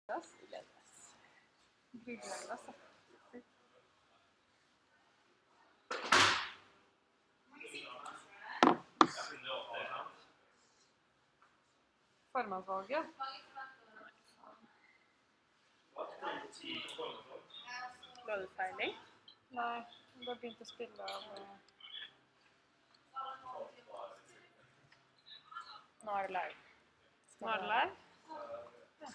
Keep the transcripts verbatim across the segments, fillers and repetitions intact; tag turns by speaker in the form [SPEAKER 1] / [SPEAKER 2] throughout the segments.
[SPEAKER 1] Glass i glass. Bygglass. Formannsvalget.
[SPEAKER 2] Var det feiling?
[SPEAKER 1] Nei, jeg bare begynte å spille av...
[SPEAKER 2] Nå er det live.
[SPEAKER 1] Nå er det live?
[SPEAKER 2] Ja.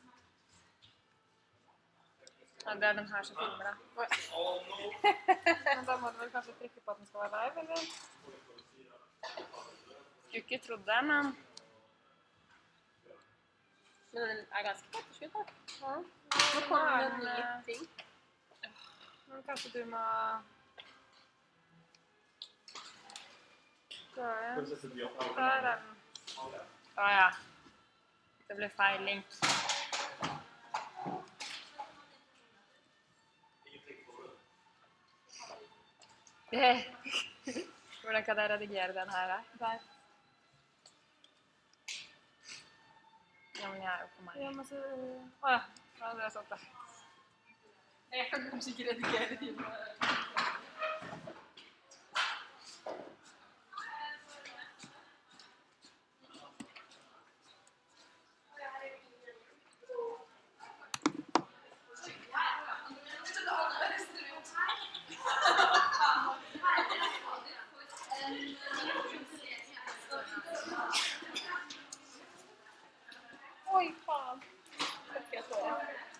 [SPEAKER 2] Ja, det er den her som filmer da.
[SPEAKER 1] Men da må du vel kanskje trykke på at den skal være live, eller?
[SPEAKER 2] Skulle ikke trodd det, men... Men den er ganske etterskudd da.
[SPEAKER 1] Ja.
[SPEAKER 2] Nå kommer det en ny ting.
[SPEAKER 1] Men kanskje du må... Der er den. Der er den.
[SPEAKER 2] Å ja. Det ble feil link. Hvordan kan jeg redigere den her da?
[SPEAKER 1] Der.
[SPEAKER 2] Ja, men jeg er jo på meg.
[SPEAKER 1] Ja, men så... Å ja, ja det er sant det. Jeg kan kanskje ikke redigere dine... Oi, faen. Takk jeg så det.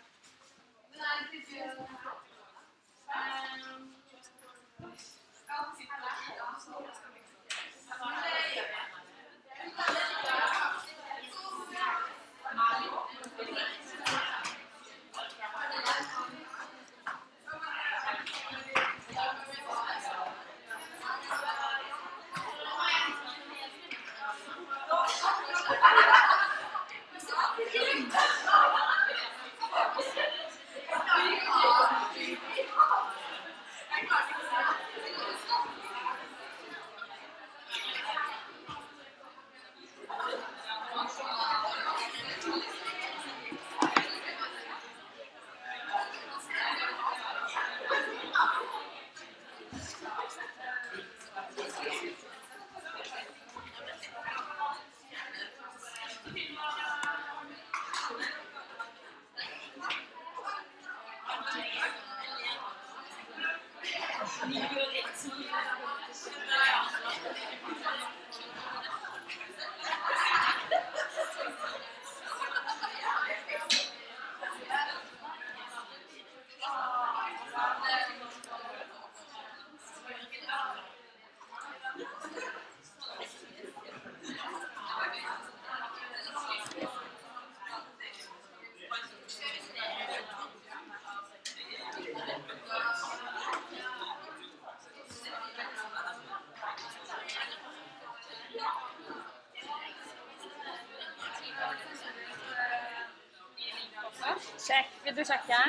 [SPEAKER 2] Sjekk, vil du sjekke?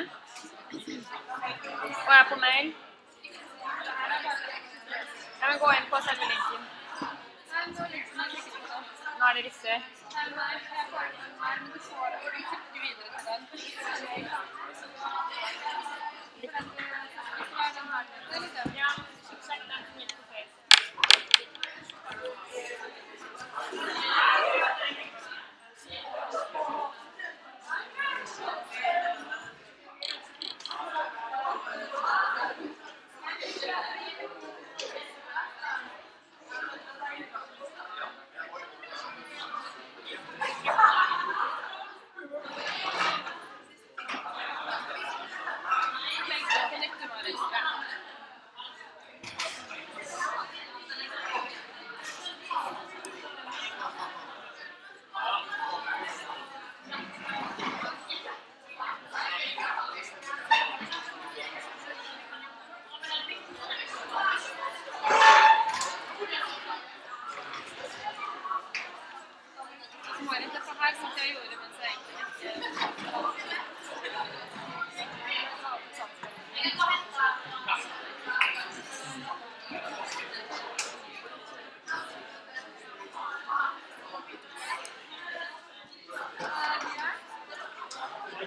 [SPEAKER 2] Og jeg er på mail. Jeg vil gå inn på selve linken. Nå er det riktig. Ja, sjekk den som gikk på Face.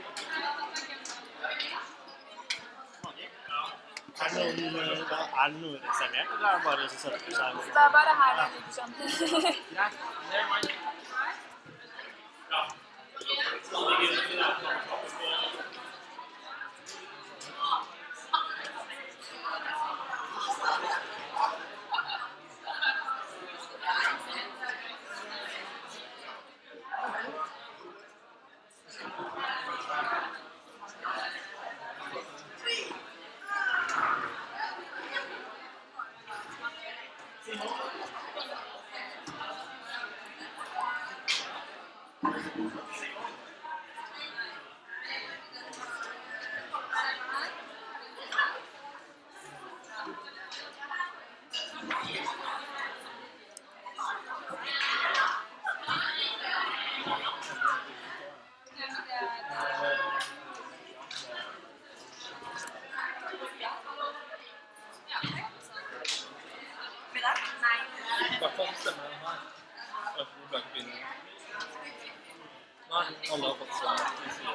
[SPEAKER 3] Er det noen, er det noe reservert, eller er det bare så søtt?
[SPEAKER 2] Det er bare her det ligger sånn.
[SPEAKER 3] Greit, det er meg. Ja. Alle har fått sånn.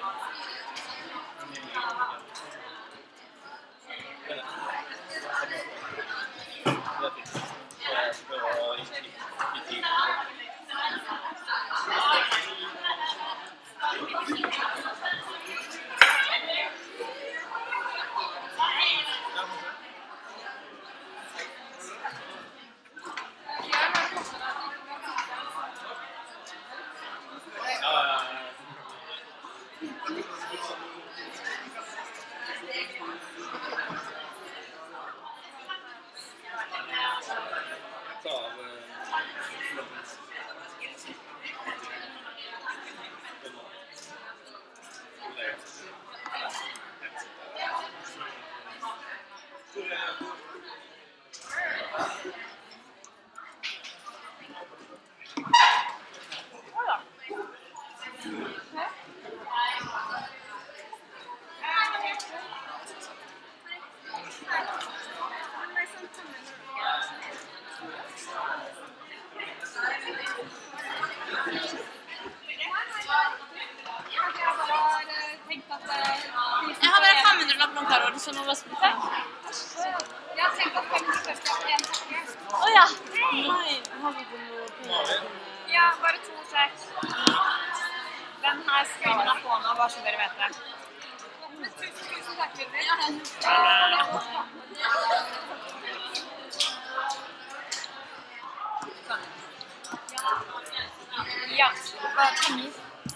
[SPEAKER 2] Jeg har bare fem hundre lapp klar, så nå var det
[SPEAKER 1] Jeg har tenkt at fem hundre først er en pakke.
[SPEAKER 2] Åja! Nei, har vi på noe penger?
[SPEAKER 1] Ja, bare to seks. Den her skriver jeg på nå, bare så dere vet det. Tusen, tusen takk, Ja, hva er penger?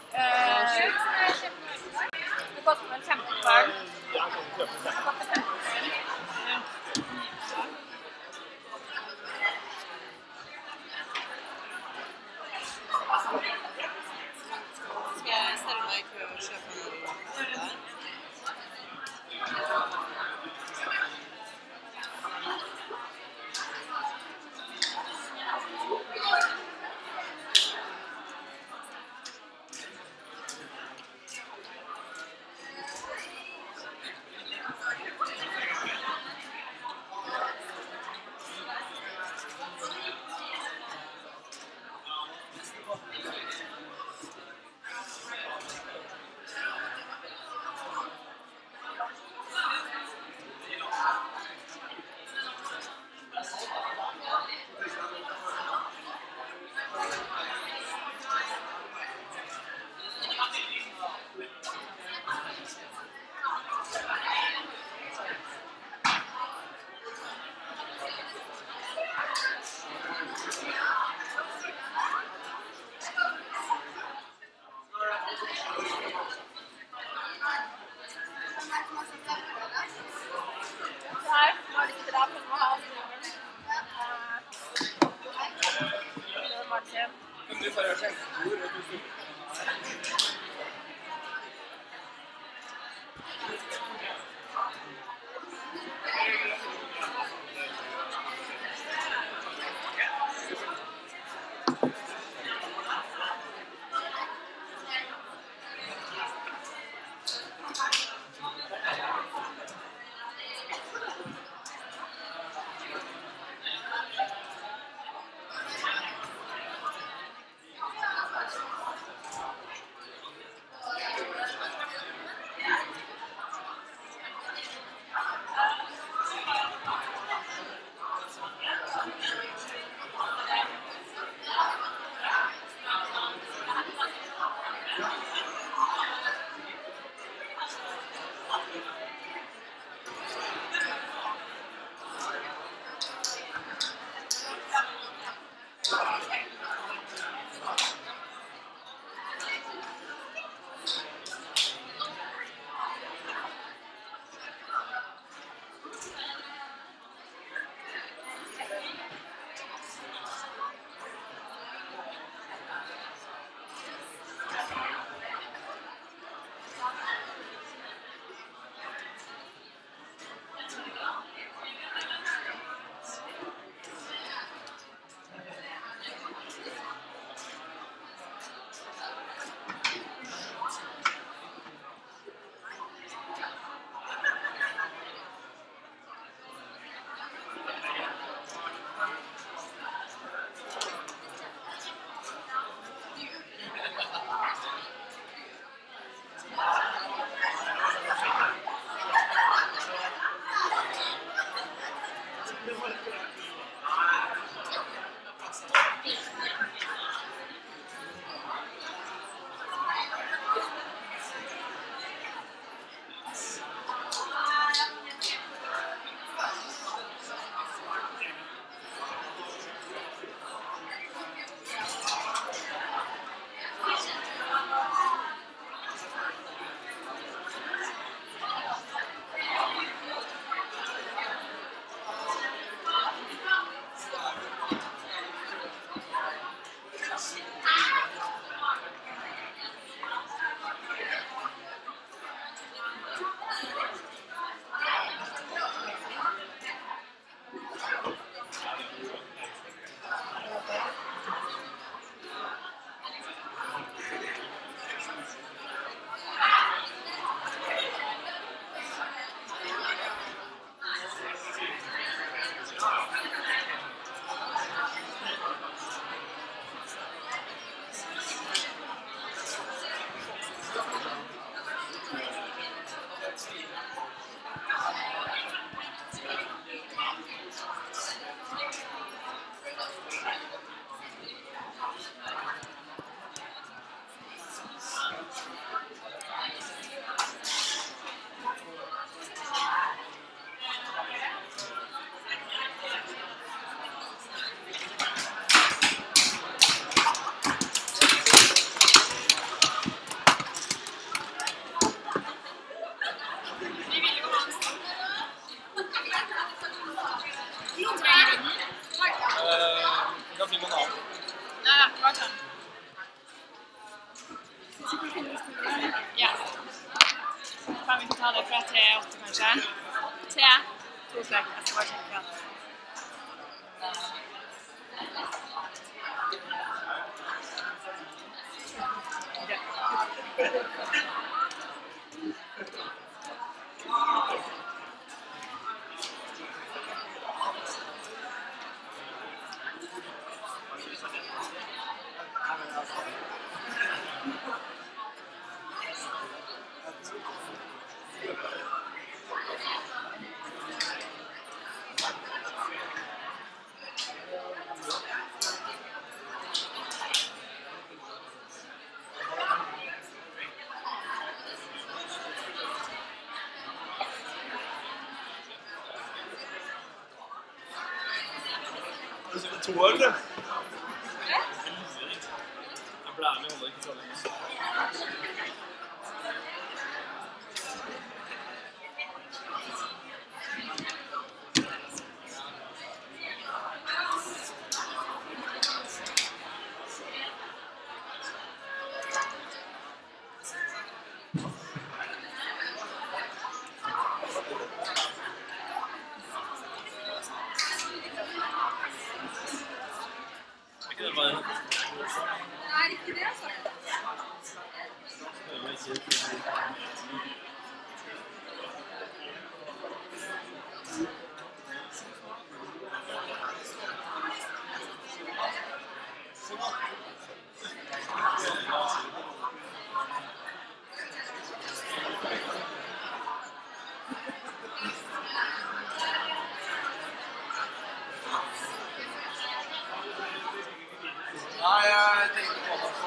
[SPEAKER 1] Det koster vel femten hver.
[SPEAKER 3] Ja, kan du kjøpe det?
[SPEAKER 1] Det koster femten hver.
[SPEAKER 2] Skal jeg stelle meg i kø og kjøpe noe der? tre, åtte kanskje.
[SPEAKER 1] Tre.
[SPEAKER 2] To sek, jeg skal bare sjekke at.
[SPEAKER 3] To år, du. Jeg pleier med å holde ikke så lenge.
[SPEAKER 1] Nei, ikke det, altså.
[SPEAKER 4] Nei, jeg tenkte på det.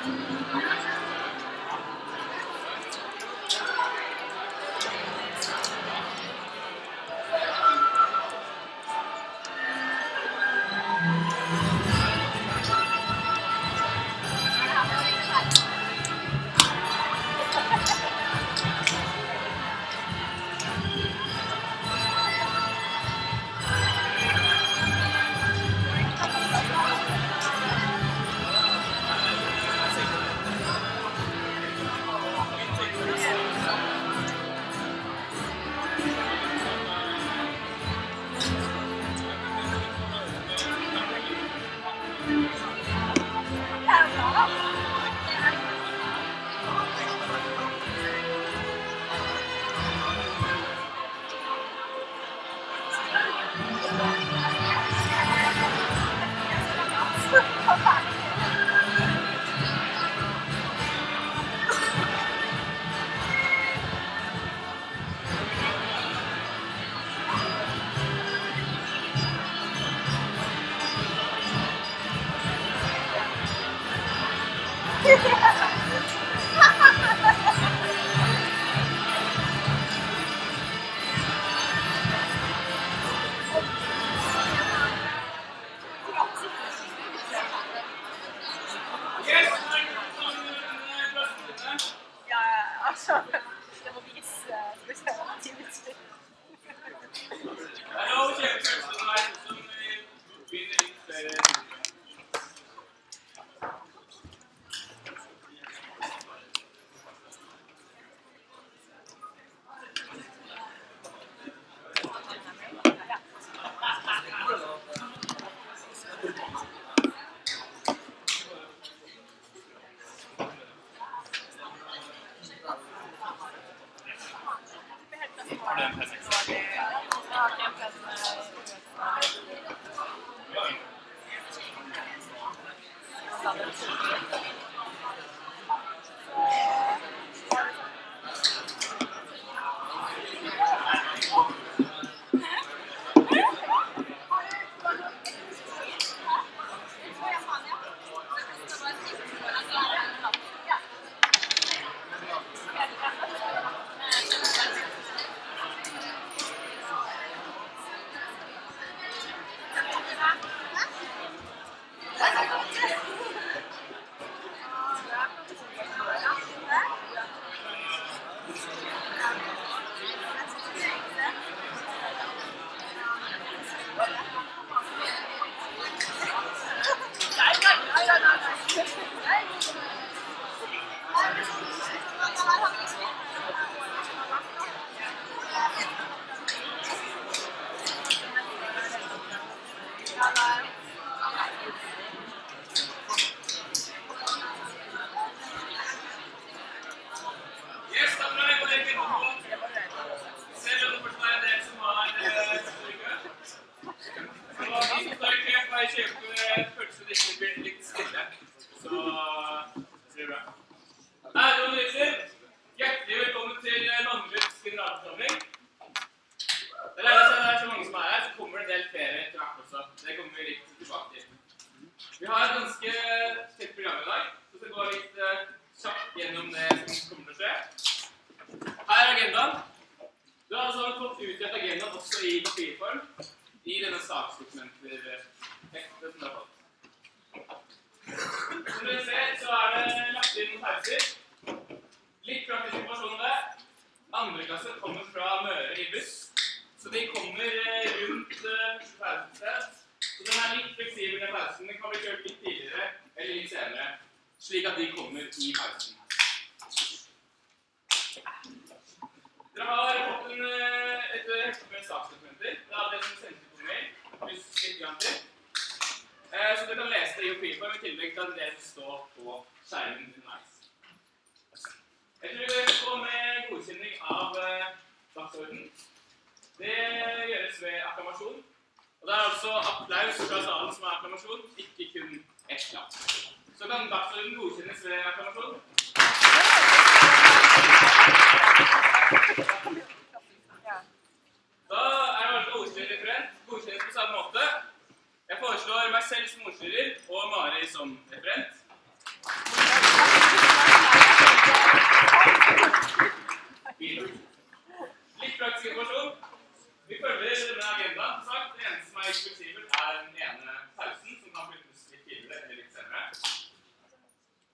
[SPEAKER 5] Jeg foreslår meg selv som ordstyrer og Mari som referent.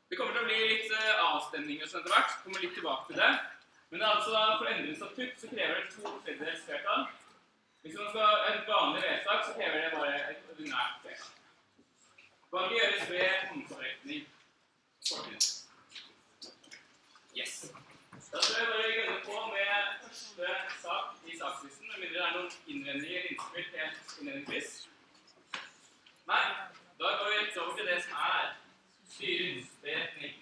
[SPEAKER 5] Det kommer til å bli litt uh, avstemninger sånn etter hvert. Kommer litt tilbake til det. Men det er altså da, for å endre en statutt så krever det to tredjedels flertall. Hvis man skal ha et vanlig vedtak, så krever det bare et ordinært flertall. Valget gjøres ved håndsopprekning. Yes. Da skal jeg bare gønne på med første sak i sakslisten, med mindre det er noen innvendinger eller innspill helt innledningsvis. Nei, da går vi rett over til det som er styringsberetning.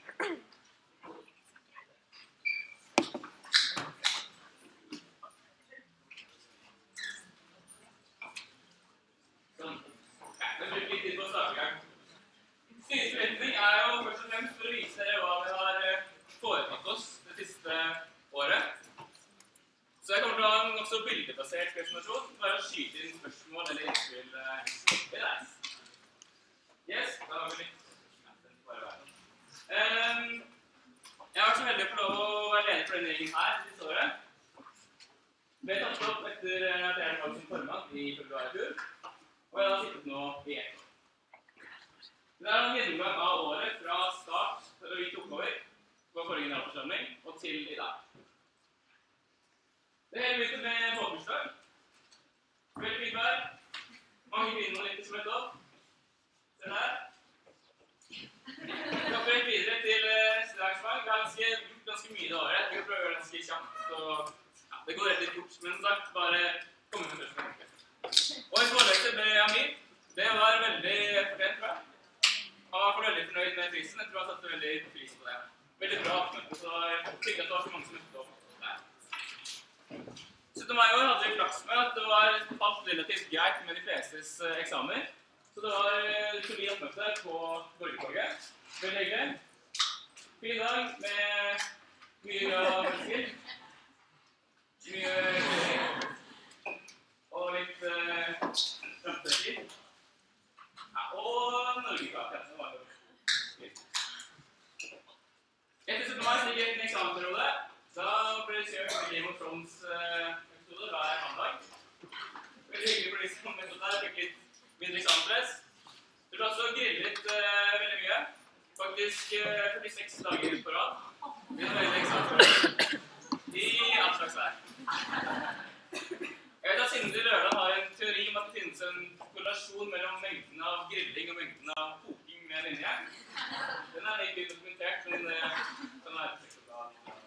[SPEAKER 5] Sånn. Ja, det blir litt tid på å starte i gang. Styringsberetning er jo først og fremst for å vise dere hva vi har foretatt oss det siste året. Så jeg kommer til å ha en også bildebasert presentasjon, bare å skyte inn spørsmål eller innspill i det. Yes, da har vi litt. Ja, den får bare være. Um, jeg har vært så heldig å få lov å være leder for denne gjengen her siste året. Ble tatt opp etter at jeg er valgt som formann i februar i fjor, og jeg har sittet nå i ett år. Det er en gjennomgang av året fra start til vi tok over på forrige generalforsamling og til i dag. Det hele begynte med folkebursdag. Veldig fint vær. Mange kvinner og litt som et opp. Se der. Vi kommer litt videre til neste arrangement. Vi har ganske, ganske mye i det året. Vi prøver å gjøre det ganske kjapt, så ja, det går rett litt fort. Men sagt, bare komme med spørsmål. Og i foreløpet ble Amir. Det var veldig fortjent, tror jeg. Han var veldig fornøyd med prisen. Jeg tror han satte veldig pris på det. Veldig bra oppmøte, så jeg tykker at det var så mange som møtte opp der. syttende mai i år hadde vi flaks med at det var falt relativt greit med de flestes eksamener. Så det var solid oppmøte på Borgertorget. Veldig hyggelig. Fin dag med mye bra mennesker. Mye kjøring. Og litt framtid. Ja, og Norge-kake. Det var jo litt. Etter syttende mai gikk jeg en eksamensperiode. Da ble det kjørt Game of Thrones-episode hver mandag. Veldig hyggelig for de som møtte der, fikk litt mindre eksamenspress. Det ble også grillet uh, veldig mye. Faktisk uh, førtiseks dager på rad. Vi har veldig eksamenspress. I all slags vær. Jeg vet at Sindre Rørland har en teori om at det finnes en korrelasjon mellom mengden av grilling og mengden av koking med linje. Den er ikke dokumentert, men det kan være sikkert bra.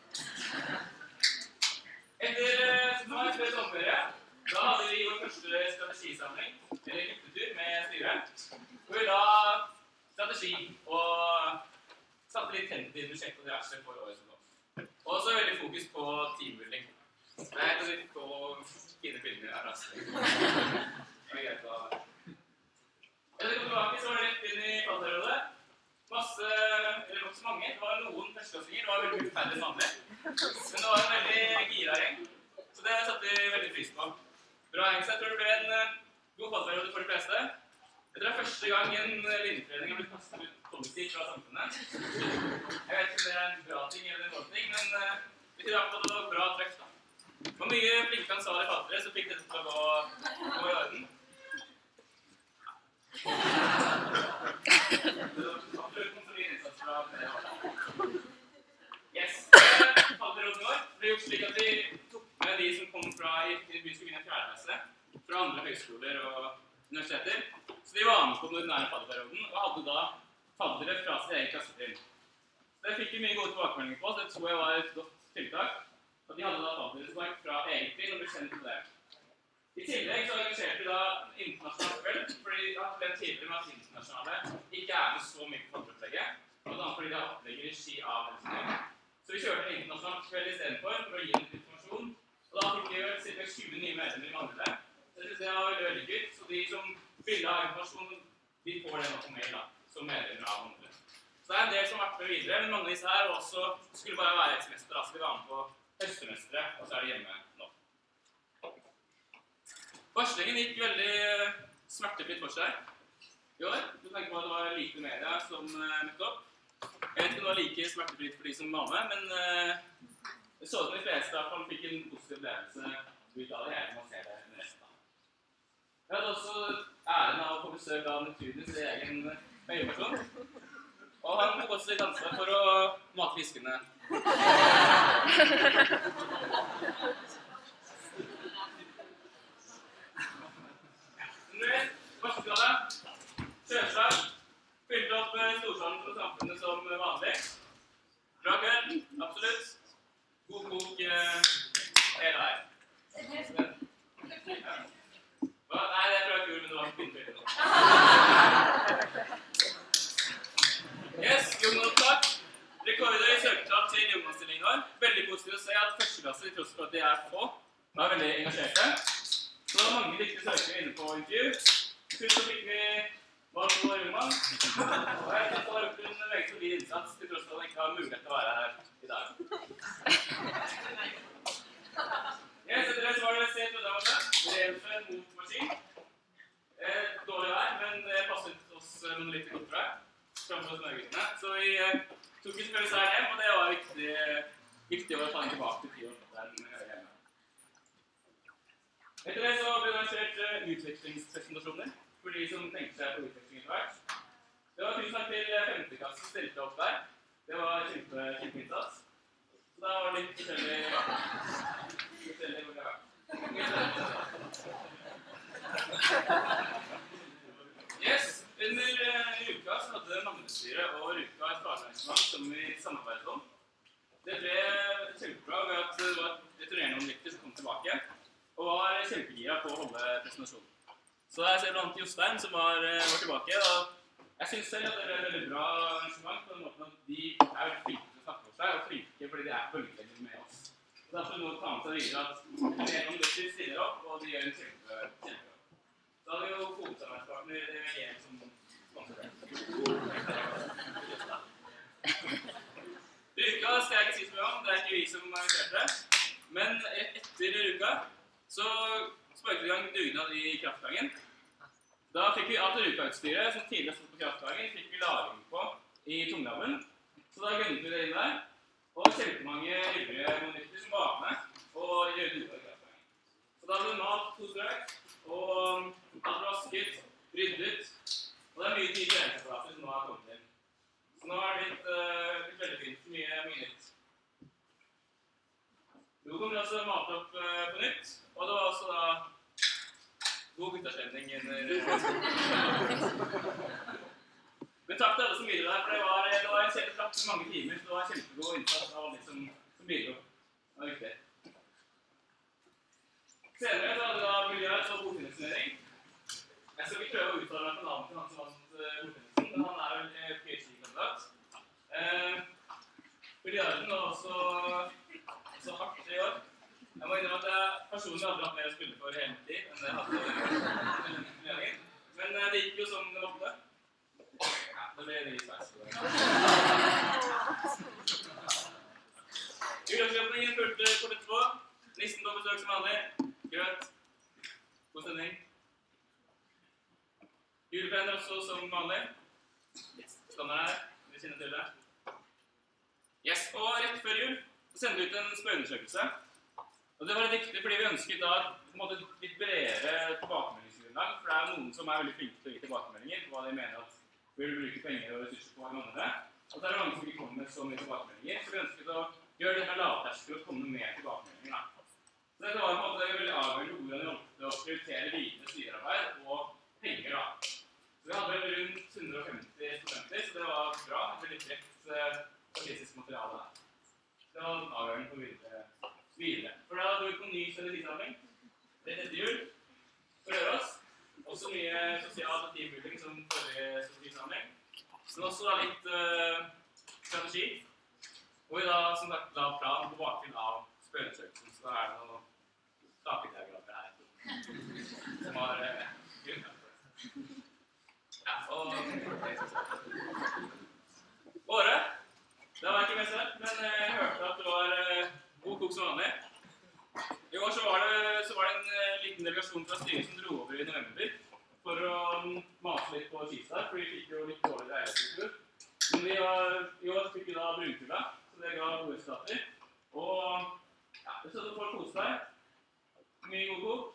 [SPEAKER 5] Etter syttende mai før sommerferie, da hadde vi vår første strategisamling, eller hyttetur med styret, hvor vi la strategi og satte litt tenn til budsjett og diverse for året som kom. Og så veldig fokus på teambuilding. Det er ikke litt på fine filmer her, altså. Det er greit å ha. Etter å komme tilbake, så var det rett inn i fallperiode. Masse, eller også mange, det var noen førsteklassinger, det var veldig mye færre enn vanlig. Men det var en veldig gira gjeng, så det satte vi veldig pris på. Bra gjeng, så jeg tror det ble en god fallperiode for de fleste. Dette er første gang en linjeforening har blitt kastet ut kollektivt fra samfunnet. Jeg vet ikke om det er en bra ting eller en dårlig ting, men vi tror at det var bra trekk da. Det var mye flinke ansvarlige fattere, så fikk dette til å gå, gå i orden. Absolutt konsolid innsats fra flere år. Yes. Fallperioden i år ble gjort slik at vi tok med de som kom fra i vi skulle begynne fjerde klasse, fra andre høyskoler og universiteter. Så de var med på den ordinære fallperioden og hadde da faddere fra sitt eget klassetrinn. Så det fikk vi mye gode tilbakemeldinger på, så det tror jeg var et godt tiltak. Og de hadde da fadderspark fra eget trinn og ble kjent med det. I tillegg så arrangerte vi da internasjonalt kveld, fordi jeg har flere tidligere med at internasjonale ikke er med så mye på fadderopplegget, blant annet fordi de har opplegger i ski av Helsingør. Så vi kjørte en internasjonalt kveld i stedet for, for å gi litt informasjon, og da fikk vi jo ca. tjue nye medlemmer i Mandela. Så jeg synes det var veldig veldig gøy, så de som ville ha informasjon, de får det nå på mail da, som medlemmer av Mandela. Så det er en del som har vært med videre, men mange av disse her også skulle bare være et semester, altså de var med på høstsemesteret, og så er de hjemme nå. Varslingen gikk veldig smertefritt for seg i år. Du tenker på at det var lite media som møtte opp. Jeg vet ikke om det var like smertefritt for de som var med, men det så ut som de fleste i hvert fall fikk en positiv opplevelse ut av det hele med å se det med resten av. Jeg hadde også æren av å få besøk av Neptunus i egen øyeperson. Og han tok også litt ansvar for å mate fiskene. Under vaskebladet, Sjøslag, fylte opp storsalen for samfunnet som vanlig. Bra kveld, absolutt. God kok hele vei. Hva? Nei, det er fra kul, men det var ikke pinnfyrt nå. Yes, Jungmann-takk. Rekorder i søkertall til Jungmann-stillingen vår. Veldig positivt å se at førsteklasser, i tross for at de er få, var veldig engasjerte. Så det var mange dyktige søkere inne på intervju. Først så fikk vi valg på Jungmann. Og jeg synes det har gjort en veldig solid innsats, til tross for at han ikke har mulighet til å være her i dag. Yes, etter det så var det C to damene. Revelse mot maskin. Eh, dårlig vær, men det passet oss noen litt godt fra. Framfor oss Norgesene. Så vi eh, tok vi selvfølgelig seg hjem, og det var viktig, viktig å ta den tilbake til ti år der den hører hjemme. Etter det så ble det arrangert uh, utvekslingspresentasjoner for de som tenkte seg på utveksling etter hvert. Det var tusen takk til femte klasse som stilte opp der. Det var kjempe, kjempe innsats. Så da var det litt forskjellig forskjellig hvor det var. Yes, under uh, Ruka så hadde navnestyret og Ruka et fagarrangement som vi samarbeidet om. Det ble kjempebra ved at det var et turnerende omvikter som kom tilbake og var kjempegira på å holde presentasjonen. Så jeg ser blant annet Jostein som var, var tilbake, og jeg synes selv at det ble et veldig bra arrangement på den måten at de er flinke til å snakke for seg, og flinke fordi de er bølgelegger med oss. Så derfor må vi ta med seg videre at gjennom det de stiller opp, og de gjør en kjempe, kjempe. Så hadde vi jo hovedsamarbeidspartner D V G som sponsorer det. Ruka skal jeg ikke si så mye om, det er ikke vi som arrangerte, men etter Ruka så sparket vi i gang dugnad i kraftgangen. Da fikk vi alt Ruka-utstyret som tidligere stod på kraftgangen, fikk vi lagring på i tunglabben. Så da gønnet vi det inn der, og kjempemange ivrige monitter som var med og gjør dugnad i kraftgangen. Så da ble det malt to strøk, og alt ble vasket, ryddet, og det er mye nye treningsplasser som nå har kommet inn. Så nå har det blitt, uh, blitt veldig fint, mye, mye nytt. Logoen ble også matet opp uh, på nytt, og det var også da god guttastemning under. Men takk til alle som bidro der, for det var, det var en kjempeklapp i mange timer, så det var en kjempegod innsats av alle som, som bidro. Det var viktig. Senere så hadde vi da biljard og bordfinansiering. Jeg skal ikke prøve å uttale meg på navnet til han som vant bordfinansiering, men han er vel PhD-kandidat. Eh, biljarden var også så hardt i år. Jeg må innrømme at jeg personlig hadde hatt mer å spille for hele tid enn det jeg hadde. Men det gikk jo som det måtte. Ja, det ble ny sveis. Juleavslutningen fulgte kort etterpå. Nissen på besøk som vanlig. Grøt. God stemning. Julepenner også som vanlig. Standard her. Vi kjenner til det. Yes, og rett før jul så sendte vi ut en spørreundersøkelse. Og det var litt viktig fordi vi ønsket da på en måte litt bredere tilbakemeldingsgrunnlag, for det er noen som er veldig flinke til å gi tilbakemeldinger på hva de mener at vi vil bruke penger og ressurser på i andre. Og så er det mange som ikke kommer med så mye tilbakemeldinger, så vi ønsket å gjøre det med lavterskel og komme med mer tilbakemeldinger. Da. Så dette var på en måte veldig avgjørende hvordan vi valgte å prioritere videre styrearbeid og penger. Da. Så vi hadde vel rundt hundre og femti studenter, så det var bra, veldig bredt statistisk materiale. Det var avgjørende på videre. videre. For da hadde vi på ny strategisamling rett etter jul for Røros. Også mye sosial og teambuilding som forrige strategisamling. Men også da litt uh, strategi. Og vi da som sagt la plan på bakgrunn av spørreundersøkelsen. Så da er det noen sakediagrammer her som har uh, grunnlag for det. Ja, og Åre. Det var ikke med selv, men jeg hørte at det var uh, god kok som vanlig. I år så var det, så var det en uh, liten delegasjon fra styret som dro over i november for å um, mase litt på Kista, for vi fikk jo litt dårlig reisekultur. Men vi var, i år fikk vi da brunkulla, så det ga gode resultater. Og ja, det så du får kose deg. Mye god kok.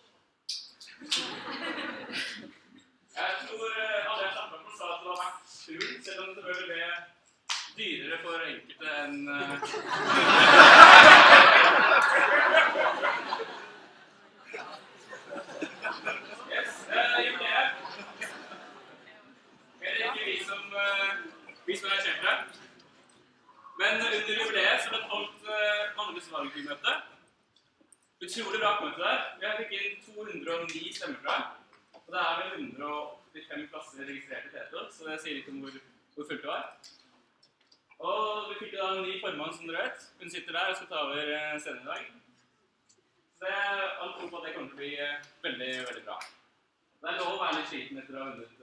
[SPEAKER 5] Jeg tror uh, alle jeg snakket om sa at det var vært ful, selv om det selvfølgelig ble for enkelte en... Yes, uh, jubileet. Heller ikke vi som, uh, vi som er kjente. Men under jubileet så ble det holdt uh, Mannelighets valgmøte. Utrolig bra møte der. Vi fikk inn to hundre og ni stemmer fra. Og det er vel hundre og åttifem plasser registrert i Tetor, så det sier litt om hvor, hvor fullt det var. Og vi fikk da en ny formann, som dere vet. Hun sitter der og skal ta over scenen i dag. Så det er alt tro på at det kommer til å bli veldig, veldig bra. Det er lov å være litt sliten etter å ha vunnet.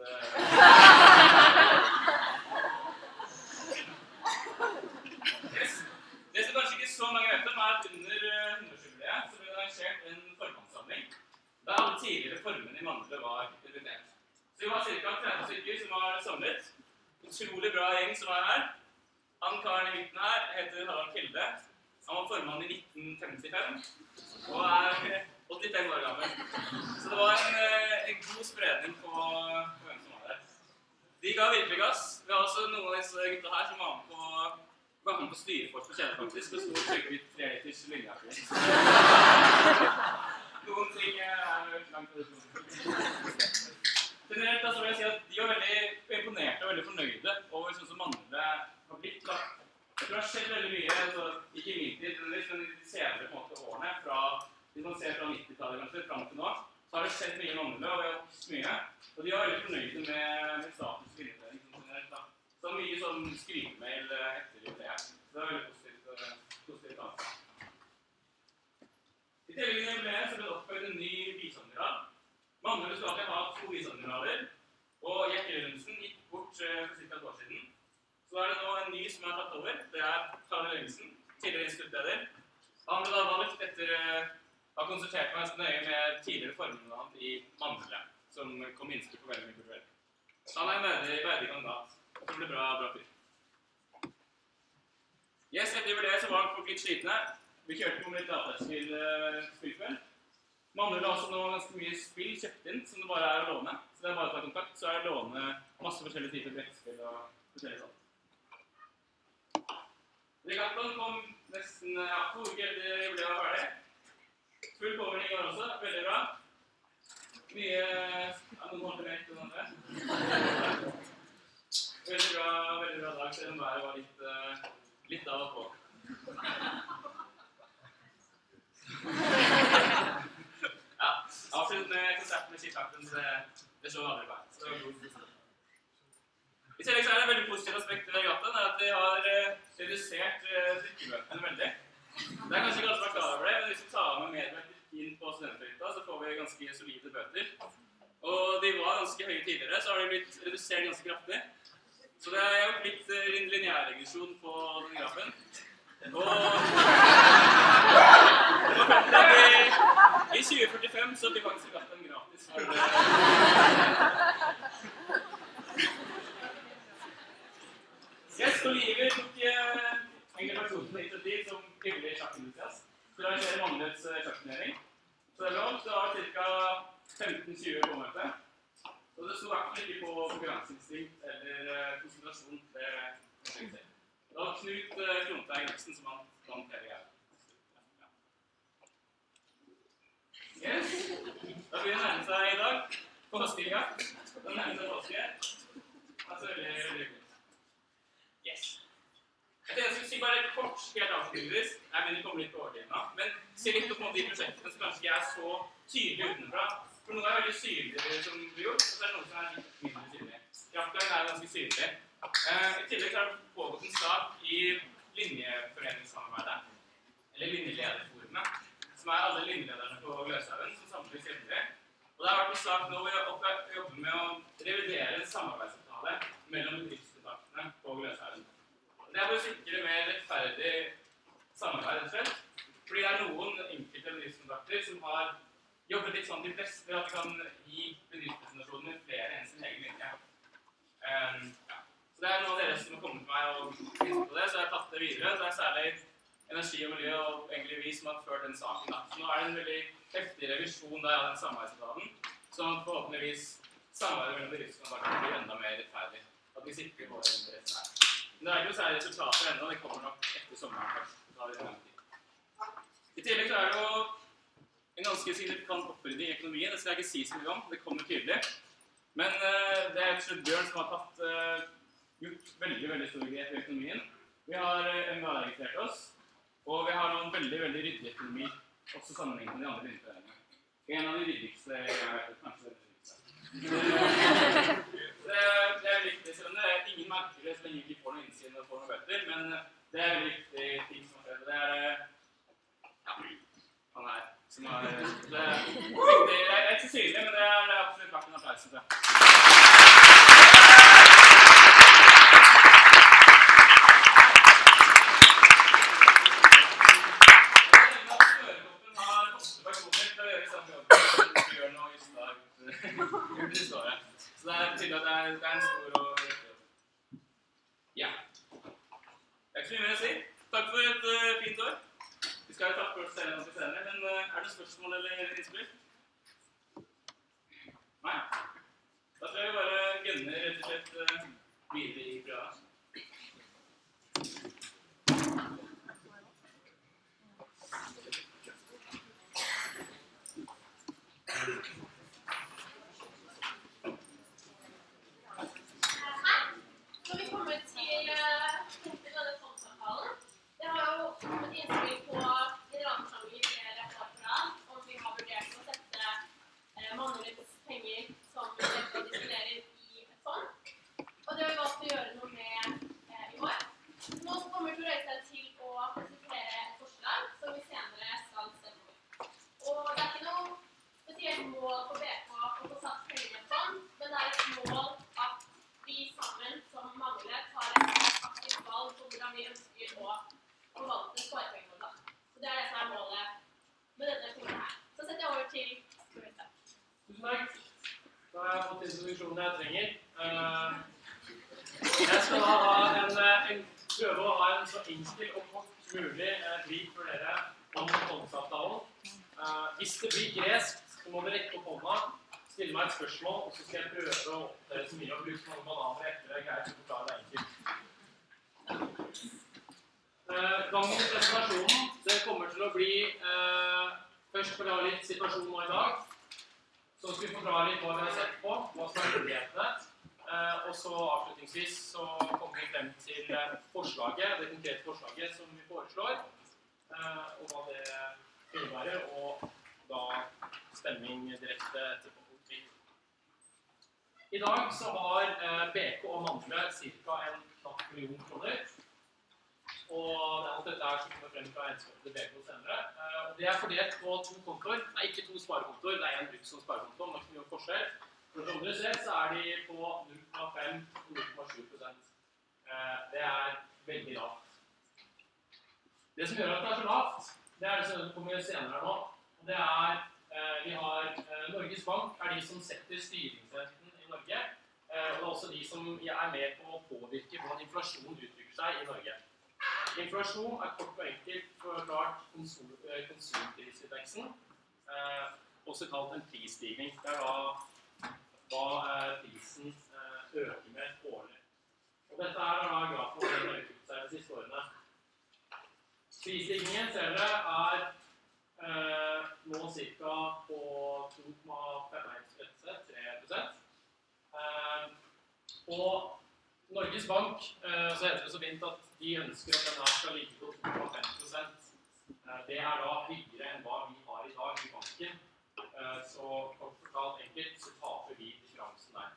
[SPEAKER 5] Yes. Det som kanskje ikke så mange vet om, er at under hundreårsjubileet så ble det arrangert en formannssamling, der alle tidligere formene i Mandel var invitert. Så vi var ca. tretti stykker som var samlet. En utrolig bra gjeng som var her. Han karen i midten her heter Harald Kjelde. Han var formann i nitten femtifem og er åttifem år gammel. Så det var en, en god spredning på, på hvem som var der. De ga virkelig gass. Vi har også noen av disse gutta her som var med på, var med på styrefort på Kjelde faktisk, og stod og trykket ut tre liters linjeaktig. Noen ting er langt på det. Generelt da, så vil jeg si at de var veldig imponerte og veldig fornøyde over sånn som Mandel har blitt. Da. Jeg tror det har skjedd veldig mye, altså, ikke i min tid, men i de senere på en måte, årene, fra, hvis man ser fra nittitallet kanskje, frem til nå, så har det skjedd mye i Mandel, og vi har vokst mye. Og de var veldig fornøyde med, med statens linjeføring. Så det var mye sånn skrytemail etter jubileet. Så det var veldig positivt, positivt annet. I tillegg til jubileet så ble det oppført en ny viseadmiral. Mandel skulle alltid ha to viseadmiraler, og Gjert Jørgensen gikk bort for ca. et år siden. Så er det nå en ny som har tatt over. Det er Karl Jørgensen, tidligere instituttleder. Han ble da valgt etter å ha konsultert meg ganske nøye med tidligere formene i Mandel, som kom innspill på veldig mye kulturelt. Så han er en verdig, verdig kandidat. Jeg tror det blir bra, bra fyr. Yes, etter det så var folk litt slitne. Vi kjørte på med litt dataspill spillkveld. Mandel har også nå ganske mye spill kjøpt inn, som det bare er å låne. Så det er bare å ta kontakt, så er det å låne masse forskjellige typer brettspill og forskjellige sånt. Regattaen kom nesten ja, to uker etter jubileet var ferdig. Full påvirkning var også, veldig bra. Mye, ja, noen holdt rett og andre. Veldig bra, veldig bra dag, selv om været var litt, uh, litt av og på. Ja, avslutt med konsert med Skiptakten, så det, det så aldri feil. Så det var god forståelse. I tillegg så er det en veldig positivt aspekt ved regattaen, at de har uh, redusert uh, drikkebøtene veldig. Det er kanskje ikke alle som er klar over det, men hvis vi tar med medvirkning inn på studentflytta, så får vi ganske solide bøter. Og de var ganske høye tidligere, så har de blitt redusert ganske kraftig. Så det har gjort litt uh, lineærregresjon på den grafen. Og i tjue førtifem så blir faktisk regattaen gratis. Yes, Oliver tok uh, engasjonen initiativ som hyggelig sjakkentusiast. Så det arrangerer Mandelets uh, sjakkturnering. Så det er bra, det var ca. femten tjue på møtet. Så det sto hvertfall ikke på konkurranseinstinkt eller uh, konsentrasjon. Det, det var Knut uh, Klonteig Nilsen som vant hele greia. Yes, da blir det nærmere seg i dag. Påskejakt. Den nærmere seg påske. Altså veldig, veldig hyggelig. Yes. Jeg tenkte jeg skulle si bare kort, helt avslutningsvis. Jeg mener vi kommer litt på overtiden nå, men se litt på de prosjektene som kanskje ikke er så tydelige utenfra. For noe er veldig synlige som blir gjort, og så er det noe som er litt mindre synlig. Kraftlag er ganske synlig. Uh, I tillegg så har det pågått en sak i linjeforeningssamarbeidet, eller linjelederforene, som er alle linjelederne på Gløshaugen som samles jevnlig. Og det har vært en sak nå hvor vi jobber med å revidere en samarbeidsavtale mellom bedriftskontaktene på Gløshaugen. Det er for å sikre mer rettferdig samarbeid, rett og slett. Fordi det er noen enkelte bedriftskontakter som har jobbet litt sånn de fleste ved at de kan gi bedriftspresentasjoner med flere enn sin egen linje. Um, ja. Så det er noen av dere som har kommet til meg og vist på det, så jeg har tatt det videre. Det er særlig energi og miljø og egentlig vi som har ført den saken. Da. Så nå er det en veldig heftig revisjon der av den samarbeidsavtalen, sånn at forhåpentligvis samarbeidet mellom bedriftskontaktene blir enda mer rettferdig. At vi sikrer våre interesser her. Men det er ikke noe særlig resultater ennå, det kommer nok etter sommeren først. Det tar litt lang tid. I tillegg så er det jo en ganske signifikant opprydding i økonomien, det skal jeg ikke si så mye om, det kommer tydelig. Men uh, det er til Bjørn som har tatt, uh, gjort veldig, veldig store grep i økonomien. Vi har uh, M V A-registrert oss, og vi har noen veldig, veldig ryddig økonomi, også sammenlignet med de andre begynneforeningene. En av de ryddigste jeg vet, kanskje den ryddigste. det, det er viktig, selv om det er ingen merker det så lenge vi ikke får noe innsyn og får noe bøtter, men det er veldig viktig ting som har skjedd. Det er, ja, han er som er, det er viktig, det er ikke så synlig, men det er absolutt verdt en applaus, synes jeg. Så det er tydelig at det er, det er en stor og viktig jobb. Ja. Det er ikke så mye mer å si. Takk for et uh, fint år. Vi skal jo takke for oss selv ganske senere, men uh, er det spørsmål eller innspill? Nei? Da tror jeg vi bare gønner rett og slett uh, videre i programmet. Spørsmål, og så skal jeg prøve å oppdere så mye og bruke mange bananer etter det. Greit å forklare det enkelt. Eh, gangen i presentasjonen, det kommer til å bli eh, først for å ha litt situasjon nå i dag. Så skal vi forklare litt hva vi har sett på, hva som er mulighetene. Eh, og så avslutningsvis så kommer vi frem til forslaget, det konkrete forslaget som vi foreslår, eh, og hva det innebærer, og da stemming direkte etterpå. I dag så har eh, B K og Mandle ca. en knapp million kroner. Og alt dette er som kommer frem fra regnskapet til B K senere. Eh, og det er fordelt på to kontoer. Nei, ikke to sparekontoer, det er en bruk som sparekonto, men det er ikke mye forskjell. For som dere ser så er de på null komma fem til null komma sju prosent. Eh, det er veldig lavt. Det som gjør at det er så lavt, det er det som kommer senere nå. Og det er, eh, vi har eh, Norges Bank er de som setter styringsrenten i Norge, og det er også de som er med på å påvirke hvordan inflasjon uttrykker seg i Norge. Inflasjon er kort og enkelt forklart konsumprisindeksen, også kalt en prisstigning. Det er da hva prisen øker med årlig. Og dette er da grafen som har utviklet seg de siste årene. Prisstigningen, ser dere, er nå ca. på to komma fem til tre prosent. Uh, og Norges Bank, uh, så heter det så fint at de ønsker at denne skal ligge på to komma fem prosent. Uh, det er da høyere enn hva vi har i dag i banken. Uh, så kort fortalt enkelt så taper vi differansen der.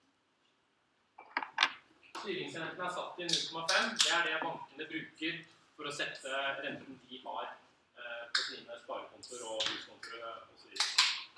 [SPEAKER 5] Styringsrenten er satt til null komma fem. Det er det bankene bruker for å sette renten de har uh, på sine sparekontor og huskontor og så videre.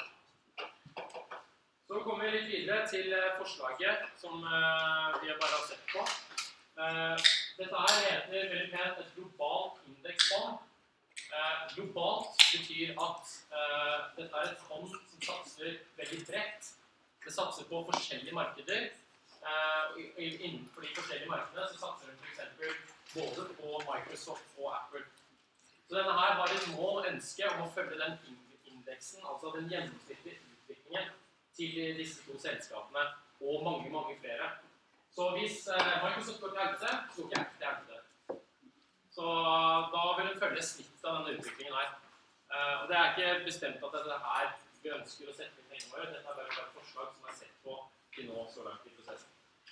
[SPEAKER 5] Så kommer vi litt videre til forslaget som uh, vi bare har sett på. Uh, dette her heter veldig pent et globalt indeksfond. Uh, globalt betyr at uh, dette er et fond som satser veldig bredt. Det satser på forskjellige markeder. Uh, innenfor de forskjellige markedene så satser det for eksempel både på Microsoft og Apple. Så denne her har et mål og ønske om å følge den indeksen, altså den gjennomsnittlige utviklingen til disse to selskapene, og mange, mange flere. Så hvis eh, Microsoft går til helvete, så går ikke Apple til helvete. Så da vil den følge snittet av denne utviklingen her. Eh, og det er ikke bestemt at det er her vi ønsker å sette inn pengene våre. Dette er bare et forslag som er sett på til nå så langt i prosessen.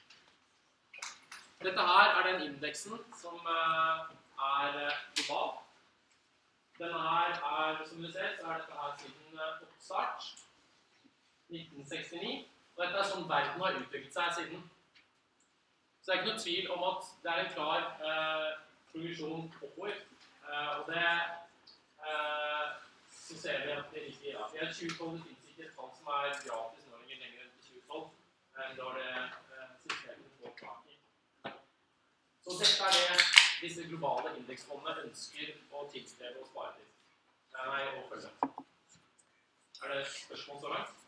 [SPEAKER 5] Dette her er den indeksen som eh, er global. Denne her er, som du ser, så er dette her siden oppstart, nitten sekstini. Og dette er sånn verden har utviklet seg siden. Så det er ikke noe tvil om at det er en klar eh, progresjon oppover. Eh, og det, eh, så ser vi at det ligger, ja, i tjue tolv, det finnes ikke et tall som er gratis nå lenger lenger enn til tjue tolv. Eh, da er det eh, systemet får tak i. Så dette er det disse globale indeksfondene ønsker å tilstrebe og spare til. Nei, og følge. Er det spørsmål så langt?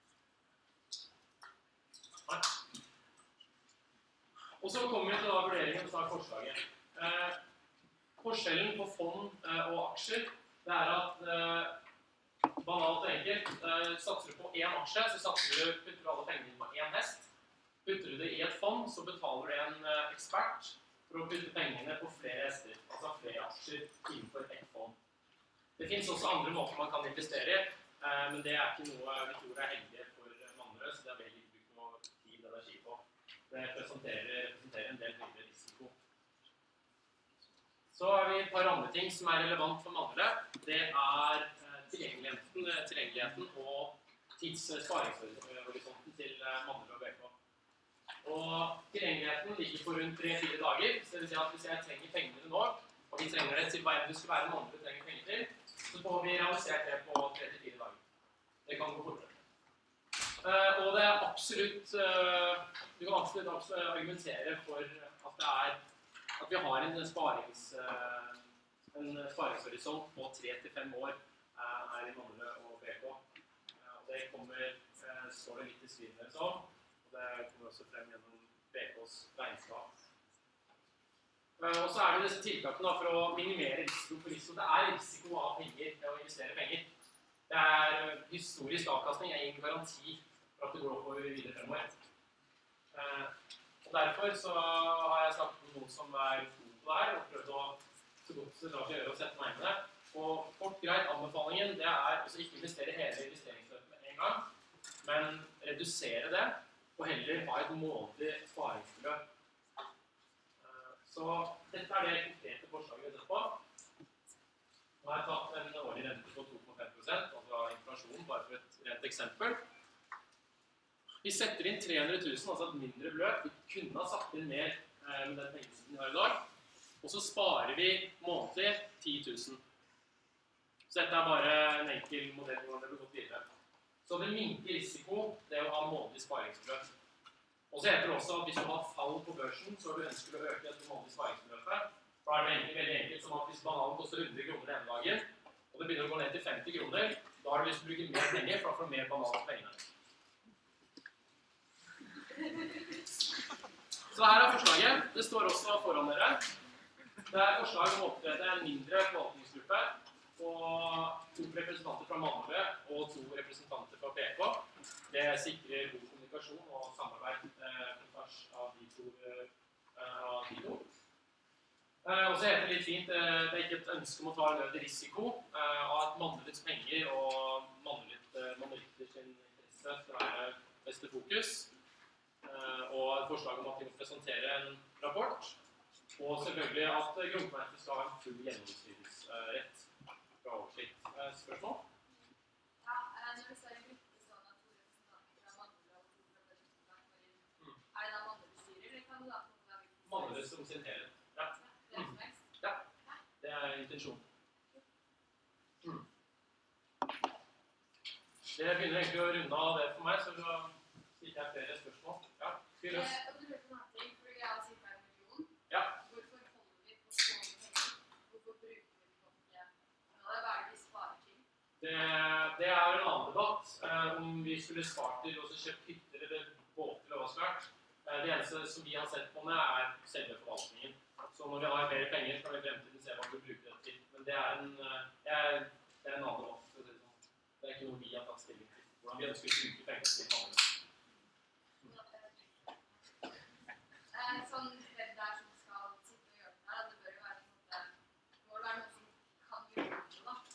[SPEAKER 5] Nei. Og så kommer vi til da vurderingen av forslaget. Eh, forskjellen på fond eh, og aksjer, det er at eh, banalt og enkelt, eh, satser du på én aksje, så satser du, putter du alle pengene på én hest. Putter du det i et fond, så betaler du en eh, ekspert for å putte pengene på flere hester, altså flere aksjer innenfor ett fond. Det finnes også andre måter man kan investere i, eh, men det er ikke noe vi tror er heldig for Mannrød, så det er veldig brukt noe tid og energi på. Det representerer, representerer en del høyere risiko. Så har vi et par andre ting som er relevant for Mannrød. Det er eh, tilgjengeligheten, tilgjengeligheten og tidssparingshorisonten til eh, Mannrød og B K. Og tilgjengeligheten ligger på rundt tre til fire dager, så det vil si at hvis jeg trenger pengene nå, og vi trenger det til hva enn det skal være Mannrød trenger penger til, så får vi realisert det på tre til fire dager. Det kan gå fortere. Uh, og det er absolutt, uh, du kan absolutt, absolutt argumentere for at det er, at vi har en sparings, uh, en sparingshorisont på tre til fem år uh, her i Mannrød og B K. Uh, og det kommer, uh, står det litt i skrivene deres om, og det kommer også frem gjennom B Ks regnskap. Uh, og så er det disse tiltakene da, for å minimere risiko for risiko. Det er risiko av penger ved å investere penger. Det er historisk avkastning, er ingen garanti for at det går oppover videre fremover. Eh, og derfor så har jeg snakket med noen som er gode på det her, og prøvd å så godt det lar seg gjøre å sette meg inn i det. Og kort greit, anbefalingen det er altså ikke investere hele investeringsløpet med en gang, men redusere det, og heller ha et månedlig sparingsbeløp. Eh, så dette er det konkrete forslaget vi ser på. Nå har jeg tatt en årlig rente på to komma fem prosent, altså inflasjon, bare for et rent eksempel. Vi setter inn tre hundre tusen, altså et mindre beløp. Vi kunne ha satt inn mer eh, med den pengesiden vi har i dag. Og så sparer vi månedlig ti tusen. Så dette er bare en enkel modell hvordan det blir gått videre. Så det minker risiko, det å ha månedlig sparingsbeløp. Og så heter det også at hvis du har fall på børsen, så du ønsker å øke dette månedlige sparingsbeløpet. Da er det egentlig veldig enkelt som at hvis bananen koster hundre kroner denne dagen, og det begynner å gå ned til femti kroner, da har du lyst til å bruke mer penger for å få mer banan for pengene. Så her er forslaget. Det står også foran dere. Det er forslag om å opprette en mindre forvaltningsgruppe og to representanter fra Mannrød og to representanter fra B K. Det sikrer god kommunikasjon og samarbeid eh, på tvers av de to. Eh, av de to. Eh, og så heter det litt fint, eh, det er ikke et ønske om å ta en risiko eh, av at Mannrøds penger og Mannrøds sin interesse skal være beste fokus. Uh, og et forslag om at de må presentere en rapport, og selvfølgelig at Grunnmøtet skal ha en full gjennomstyringsrett fra oversikt. Uh, spørsmål?
[SPEAKER 6] Ja, når du ser en gruppe sånn at to representanter fra Mannrød og to representanter mm. er det da Mannrød styrer, eller kan du da få være hvilken?
[SPEAKER 5] Mannrød som sin helhet. Ja.
[SPEAKER 6] Det er som helst?
[SPEAKER 5] Ja, det er intensjonen. Mm. Det begynner egentlig å runde av det for meg, så da ikke er flere spørsmål. Ja, fyr løs.
[SPEAKER 6] Eh, og du hørte noen ting, fordi jeg har cirka en million.
[SPEAKER 5] Ja.
[SPEAKER 6] Hvorfor holder vi på så mye penger? Hvorfor bruker vi på ikke? Hva er det vi sparer til?
[SPEAKER 5] Det, det er en annen debatt. Eh, om vi skulle spart til og så kjøpt hytter eller båter eller hva som er. Eh, det eneste som vi har sett på med er selve forvaltningen. Så når vi har mer penger, så kan vi i fremtiden se hva vi bruker det til. Men det er en, det er, det er en annen debatt. Det er ikke noe vi har tatt stilling til. Hvordan vi ønsker å bruke penger til andre.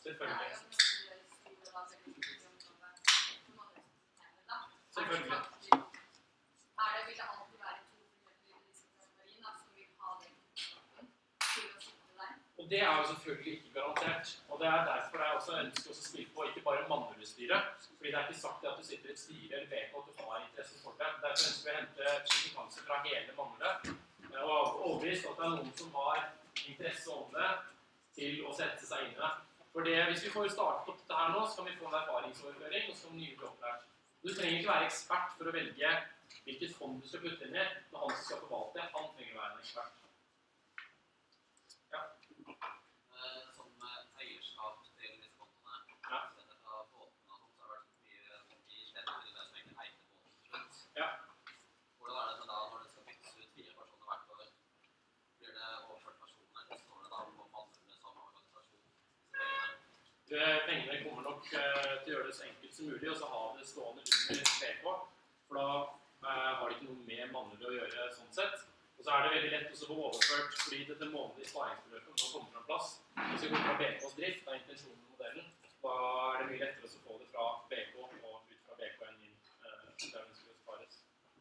[SPEAKER 5] Selvfølgelig.
[SPEAKER 6] er jo mannlige styrer da veldig mye område for mannlige da.
[SPEAKER 5] Selvfølgelig.
[SPEAKER 6] Er det, vil det alltid være to risikokategorien da, som vil ha den kunnskapen til å sitte der?
[SPEAKER 5] Og det er jo selvfølgelig ikke garantert. Og det er derfor jeg også ønsker å spille på ikke bare mannlige-styret. Fordi det er ikke sagt at du sitter i et styre eller vet at du har interesse for det. Derfor ønsker vi å hente kompetanse fra hele mannlige. Og overbevist at det er noen som har interesse om det til å sette seg inn i det. For det, hvis vi får startet opp dette her nå, så kan vi få en erfaringsoverføring, og så kan nye bli opplært. Du trenger ikke være ekspert for å velge hvilket fond du skal putte inn i når han skal forvalte. Han trenger å være en ekspert. Ja.
[SPEAKER 7] Som eierskap til disse kontoene,
[SPEAKER 5] Ja.
[SPEAKER 7] fra båtene og sånt, så har det vært mye i stedet til det som egentlig eide båten til slutt.
[SPEAKER 5] Ja.
[SPEAKER 7] Hvordan er det med da når det skal byttes ut fire personer hvert år? Blir det overført personer, eller står det da på mannene som organisasjon?
[SPEAKER 5] Pengene kommer nok uh, til å gjøre det så enkelt som mulig, og så ha det stående under B K. For da uh, har det ikke noe med mannlig å gjøre sånn sett. Og så er det veldig lett å få overført, fordi dette månedlige sparingsbeløpet nå kommer fra plass. Hvis vi går fra B K's drift, det er intensjonen med modellen, da er det mye lettere å få det fra B K og ut fra B K enn inn uh, der den skulle spares.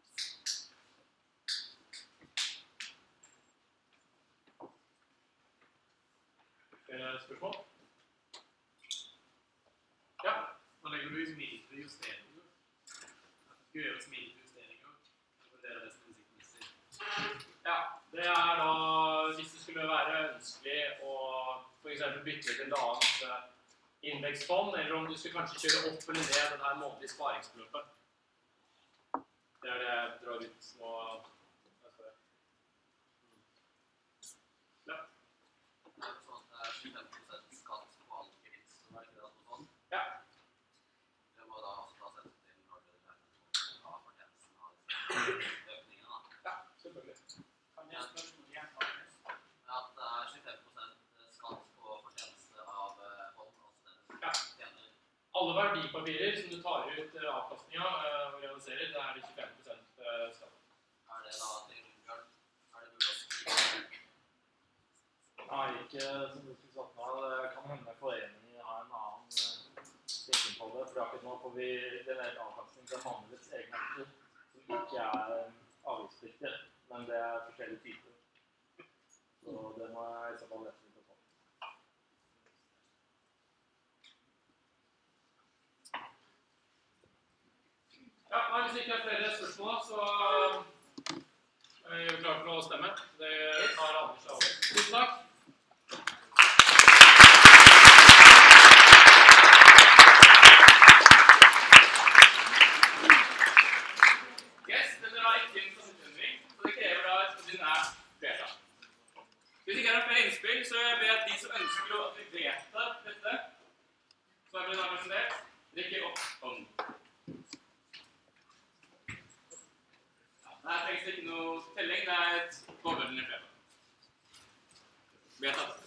[SPEAKER 5] Uh, spørsmål? Ja.
[SPEAKER 8] Nå legger du i mindre justeringer. At det skal gjøres mindre justeringer. For det er det som er hensiktsmessig.
[SPEAKER 5] Ja, det er da hvis det skulle være ønskelig å for eksempel bytte til et annet indeksfond, eller om du skulle kanskje kjøre opp eller ned den her månedlige sparingsbeløpet. Det er det jeg drar ut nå. Ja.
[SPEAKER 7] Det er jo sånn at det er tjuefem prosent skatt på all gevinst, så er det ikke det noe sånn?
[SPEAKER 5] Ja.
[SPEAKER 7] Det må da også ta sett til når du regner av fortjenesten av økningen da.
[SPEAKER 5] Ja, selvfølgelig.
[SPEAKER 3] Kan jeg spørsmål igjen, faktisk?
[SPEAKER 7] At det er tjuefem prosent skatt på fortjeneste av fond, altså den
[SPEAKER 5] Ja.
[SPEAKER 7] tjener.
[SPEAKER 5] Alle verdipapirer som du tar ut avkastninga og realiserer, det er det tjuefem prosent skatt.
[SPEAKER 7] Er det da til Bjørn? Er det mulig å skrive?
[SPEAKER 9] Nei, ikke som du skulle sagt nå. Det kan hende foreningen har en annen tenkning på det. For akkurat nå får vi den er avkastning fra mannens egne aktier, som ikke er avgiftspliktig, men det er forskjellige typer. Så det må jeg i så fall lese litt på.
[SPEAKER 5] Ja, nei, hvis det ikke er flere spørsmål, så er vi klare for å stemme. Det tar Anders over. Tusen takk. Yes, dette er ikke en samfunnsendring, så det krever da et ordinært vedtak. Hvis ikke er det flere innspill, så jeg ber at de som ønsker å vedta dette, som er blitt representert, drikker opp hånden. Her trengs det ikke noe telling, det er et overveldende flertall. Vedtatt.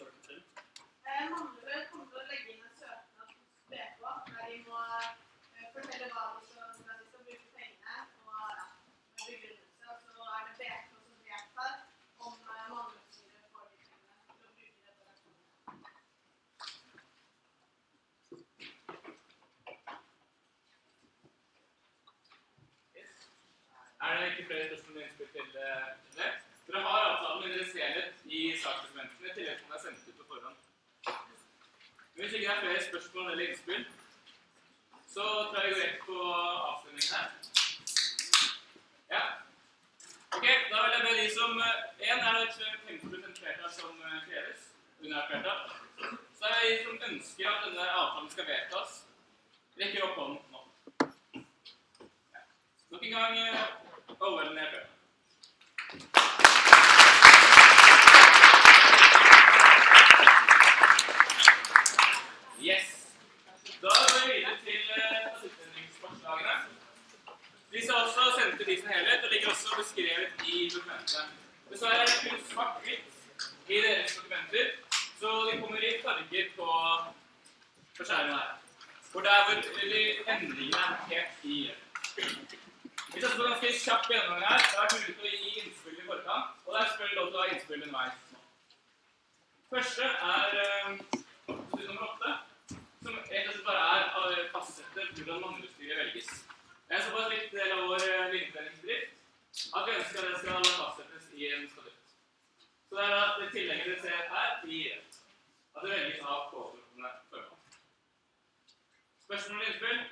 [SPEAKER 6] Mannløve kommer til å legge inn en søknad hos B K der de må
[SPEAKER 5] flere spørsmål og innspill til eh, det. Dere har avtalen i deres helhet i saksdokumentene til at den er sendt ut på forhånd. Men hvis ikke det er flere spørsmål eller innspill, så tror jeg vi går rett på avstemningen her. Ja. Ok, da vil jeg be de som en er det femti prosent flertall som kreves, under flertall. Så er det de som ønsker at denne avtalen skal vedtas, rekker opp hånden nå. Ja. Nok en gang overveldende flertall. Yes. Da går vi videre til statuttendringsforslagene. De skal også sendt til disse helhet, og ligger også beskrevet i dokumentene. Dessverre er det kun svart-hvitt i deres dokumenter, så de kommer i farger på, på skjermen her. For der hvor de endringene er helt i. Vi skal på ganske kjapp gjennomgang her. Det er mulig til å gi innspill i forkant, og det er selvfølgelig lov til å ha innspill underveis nå. Første er uh, nummer åtte. Som rett og slett bare er å fastsette hvordan mannligstyret velges. Det er såpass litt del av vår linjeføringsdrift at vi ønsker at det skal fastsettes i en statutt. Så det er da det tillegget dere ser her i at det velges av påfølgende formål. Spørsmål og innspill?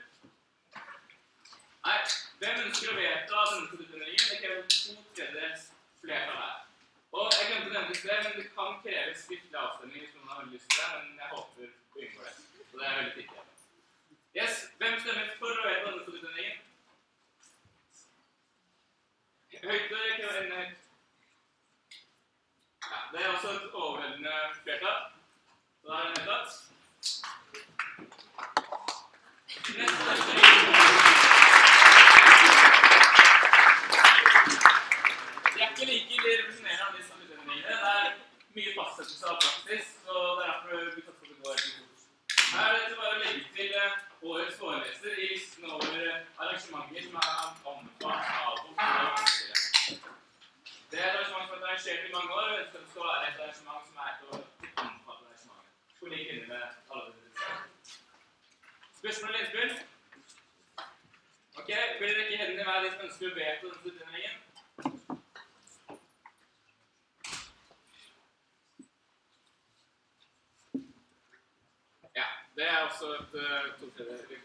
[SPEAKER 5] Nei, hvem ønsker å vedta denne statuttendringen? Det krever to tredjedels flertall her. Og jeg glemte å nevne det sted, men det kan kreve skriftlig avstemning hvis noen har veldig lyst til det, men jeg håper å unngå det. Så det er veldig viktig. Yes, hvem stemmer for å vedta denne statuttendringen? Høyt eller ikke en høyt? Ja, det er også et overveldende flertall. Så da er det nedtatt. Neste De er ikke like revolusjonerende av disse statuttendringene. Det er mye fastsettelse av praksis, så det er derfor vi tatt for det går ikke fort. Her er det bare å legge til årets foreleser i listen over arrangementer som er omfart av og for. Det er et arrangement som er arrangert i mange år, og ønsker at det skal være et arrangement som er et og omfattende arrangement. På lik linje med alle dere. Spørsmål eller innspill? Ok, vil dere ikke hende være de som ønsker å vedta denne statuttendringen? Ja, det er også et uh, to tredjedeler.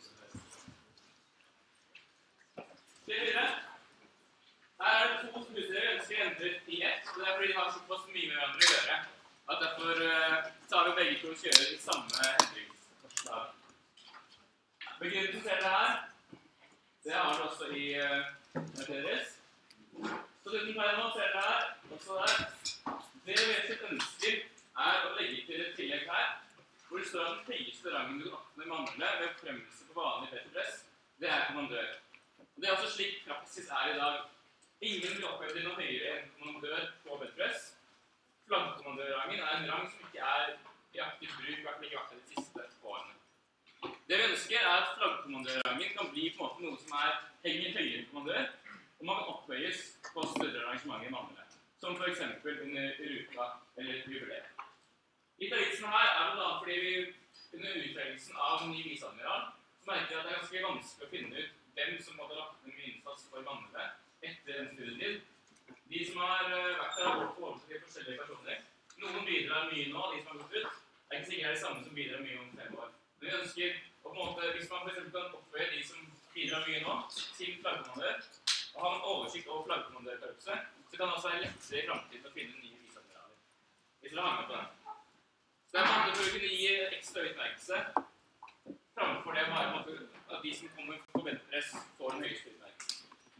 [SPEAKER 5] Til videre. Her er det to husdere vi ønsker endret i ett, og det er fordi de har såpass mye med hverandre å gjøre, at derfor uh, tar vi begge to å kjøre de samme endringsforslag. Begrunnelsen ser dere her. Det har dere også i uh, deres. Så uten feil nå ser dere her, også der. Det vi ønsker ønsker er å legge til et tillegg her, hvor det står at den høyeste rangen du kan oppnå mandle ved fremmelse på vanlig betterpress, det er kommandør. Og det er også slik praksis er i dag. Ingen blir opphøyd til noe høyere enn kommandør på betterpress. Flaggkommandørrangen er en rang som ikke er i aktiv bruk, i hvert fall ikke vært de siste årene. Det vi ønsker er at flaggkommandørrangen kan bli på en måte noe som er henger høyere enn kommandør, og man kan opphøyes på større arrangementer i mandle, som for eksempel under ruta eller jubileet. Litt av vitsen her er blant annet fordi vi under utvelgelsen av en ny viseadmiral så merker at det er ganske vanskelig å finne ut hvem som hadde lagt ned mye innsats for mandle etter en studietid. De som har vært der har gått på overfor til forskjellige personer. Noen bidrar mye nå, de som har gått ut. Det er ikke sikkert det er de samme som bidrar mye om fem år. Men vi ønsker å på en måte, hvis man for eksempel kan oppføre de som bidrar mye nå, til flaggkommandør, og ha en oversikt over flaggkommandørkorpset, så kan det også være lettere i fremtiden å finne nye viseadmiraler. Hvis dere har med på den. Så det er mange for å kunne gi ekstra utmerkelse framfor det bare at de som kommer på benpress får den høyeste utmerkelse.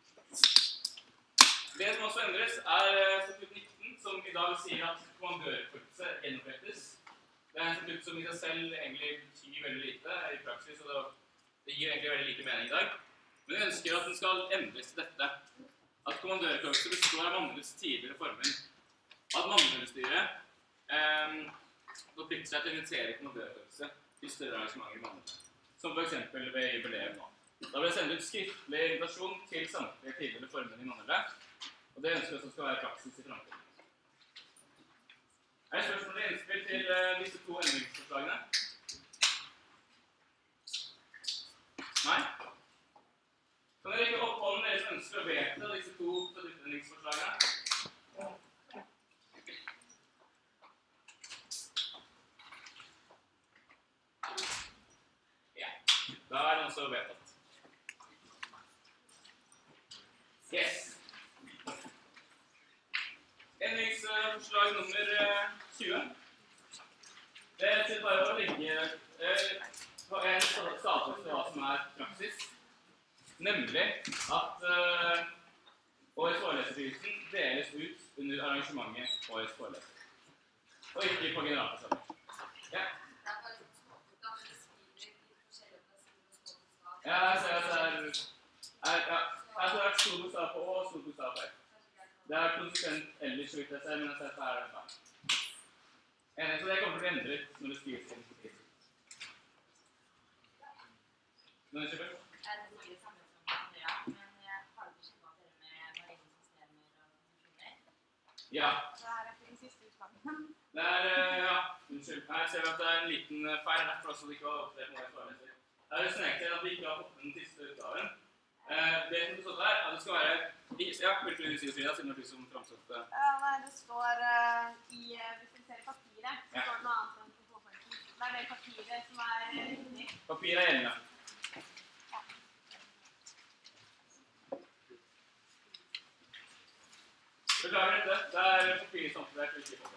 [SPEAKER 5] Det som også endres er statutt nitten, som i dag sier at kommandørkorpset gjenopprettes. Det er en statutt som i seg selv egentlig betyr veldig lite i praksis, og det gir egentlig veldig lite mening i dag. Men vi ønsker at den skal endres til dette. At kommandørkorpset består av mannligets tidligere formen. At mannlighetsstyret eh, forplikter seg til å invitere kommandørkorpset til større arrangementer i mannlighet. Som for eksempel ved jubileum nå. Da vil jeg sende ut skriftlig invitasjon til samtlige tidligere formen i mannlighet. Og det ønsker vi også skal være praksis i fremtiden. Er det spørsmål eller innspill til uh, disse to endringsforslagene? Nei? Kan dere ikke opp hånden dere som ønsker å å vedta disse to støtteendringsforslagene. Ja, da er den også vedtatt. Yes. Endringsforslag nummer tjue. Det er bare å legge eh, på en stadfeste hva som er praksis. Nemlig at uh, årets foreleserprisen deles ut under arrangementet årets foreleser. Og ikke på generalforsamling. Ja. Ja, jeg ser at det er, er, ja, jeg tror det er stor bokstav på Å og stor bokstav på F. Det er konsekvent ellers, så vidt jeg ser, men jeg ser at det er det feil. Så det kommer til å bli endret når det skrives inn på tid. Noen kjøper?
[SPEAKER 10] Jeg sier det samme som Andrea, men jeg har ikke sjekket at dere med marine systemer og funksjoner.
[SPEAKER 5] Ja.
[SPEAKER 1] Det her er ikke den siste utgangen.
[SPEAKER 5] Det er, ja, unnskyld. Her ser vi at det er en liten feil, derfor også det ikke var oppdelt noe i foreleser. Jeg har sneket til at vi ikke har fått den siste utgaven. Eh, det som det står der, at det skal være... Ja, vil du si det, Frida, siden det er du som framstått?
[SPEAKER 1] Ja, nei, det står uh, i, hvis vi ser i papiret, så står det noe annet enn på påfølgen. Det er det papiret som er riktig.
[SPEAKER 5] Papiret er gjeldende. Beklager dette, det er papiret som det er ikke på det.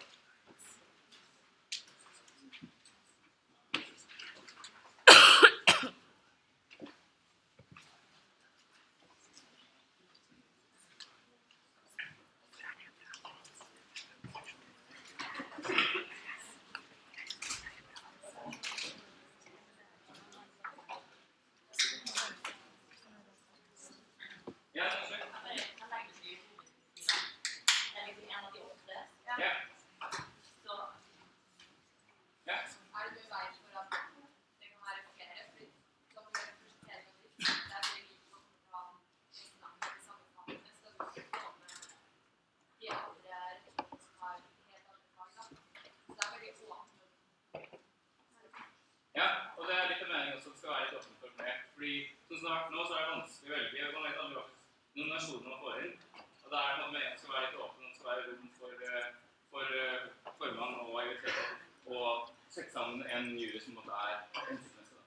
[SPEAKER 5] Nå så er det vanskelig å velge, man vet aldri hva noen nasjoner man får inn, og da er det noe med en som skal være litt åpen, og skal være rom for, for formann og inviterer, og sette sammen en jury som måtte er hensiktsmessig.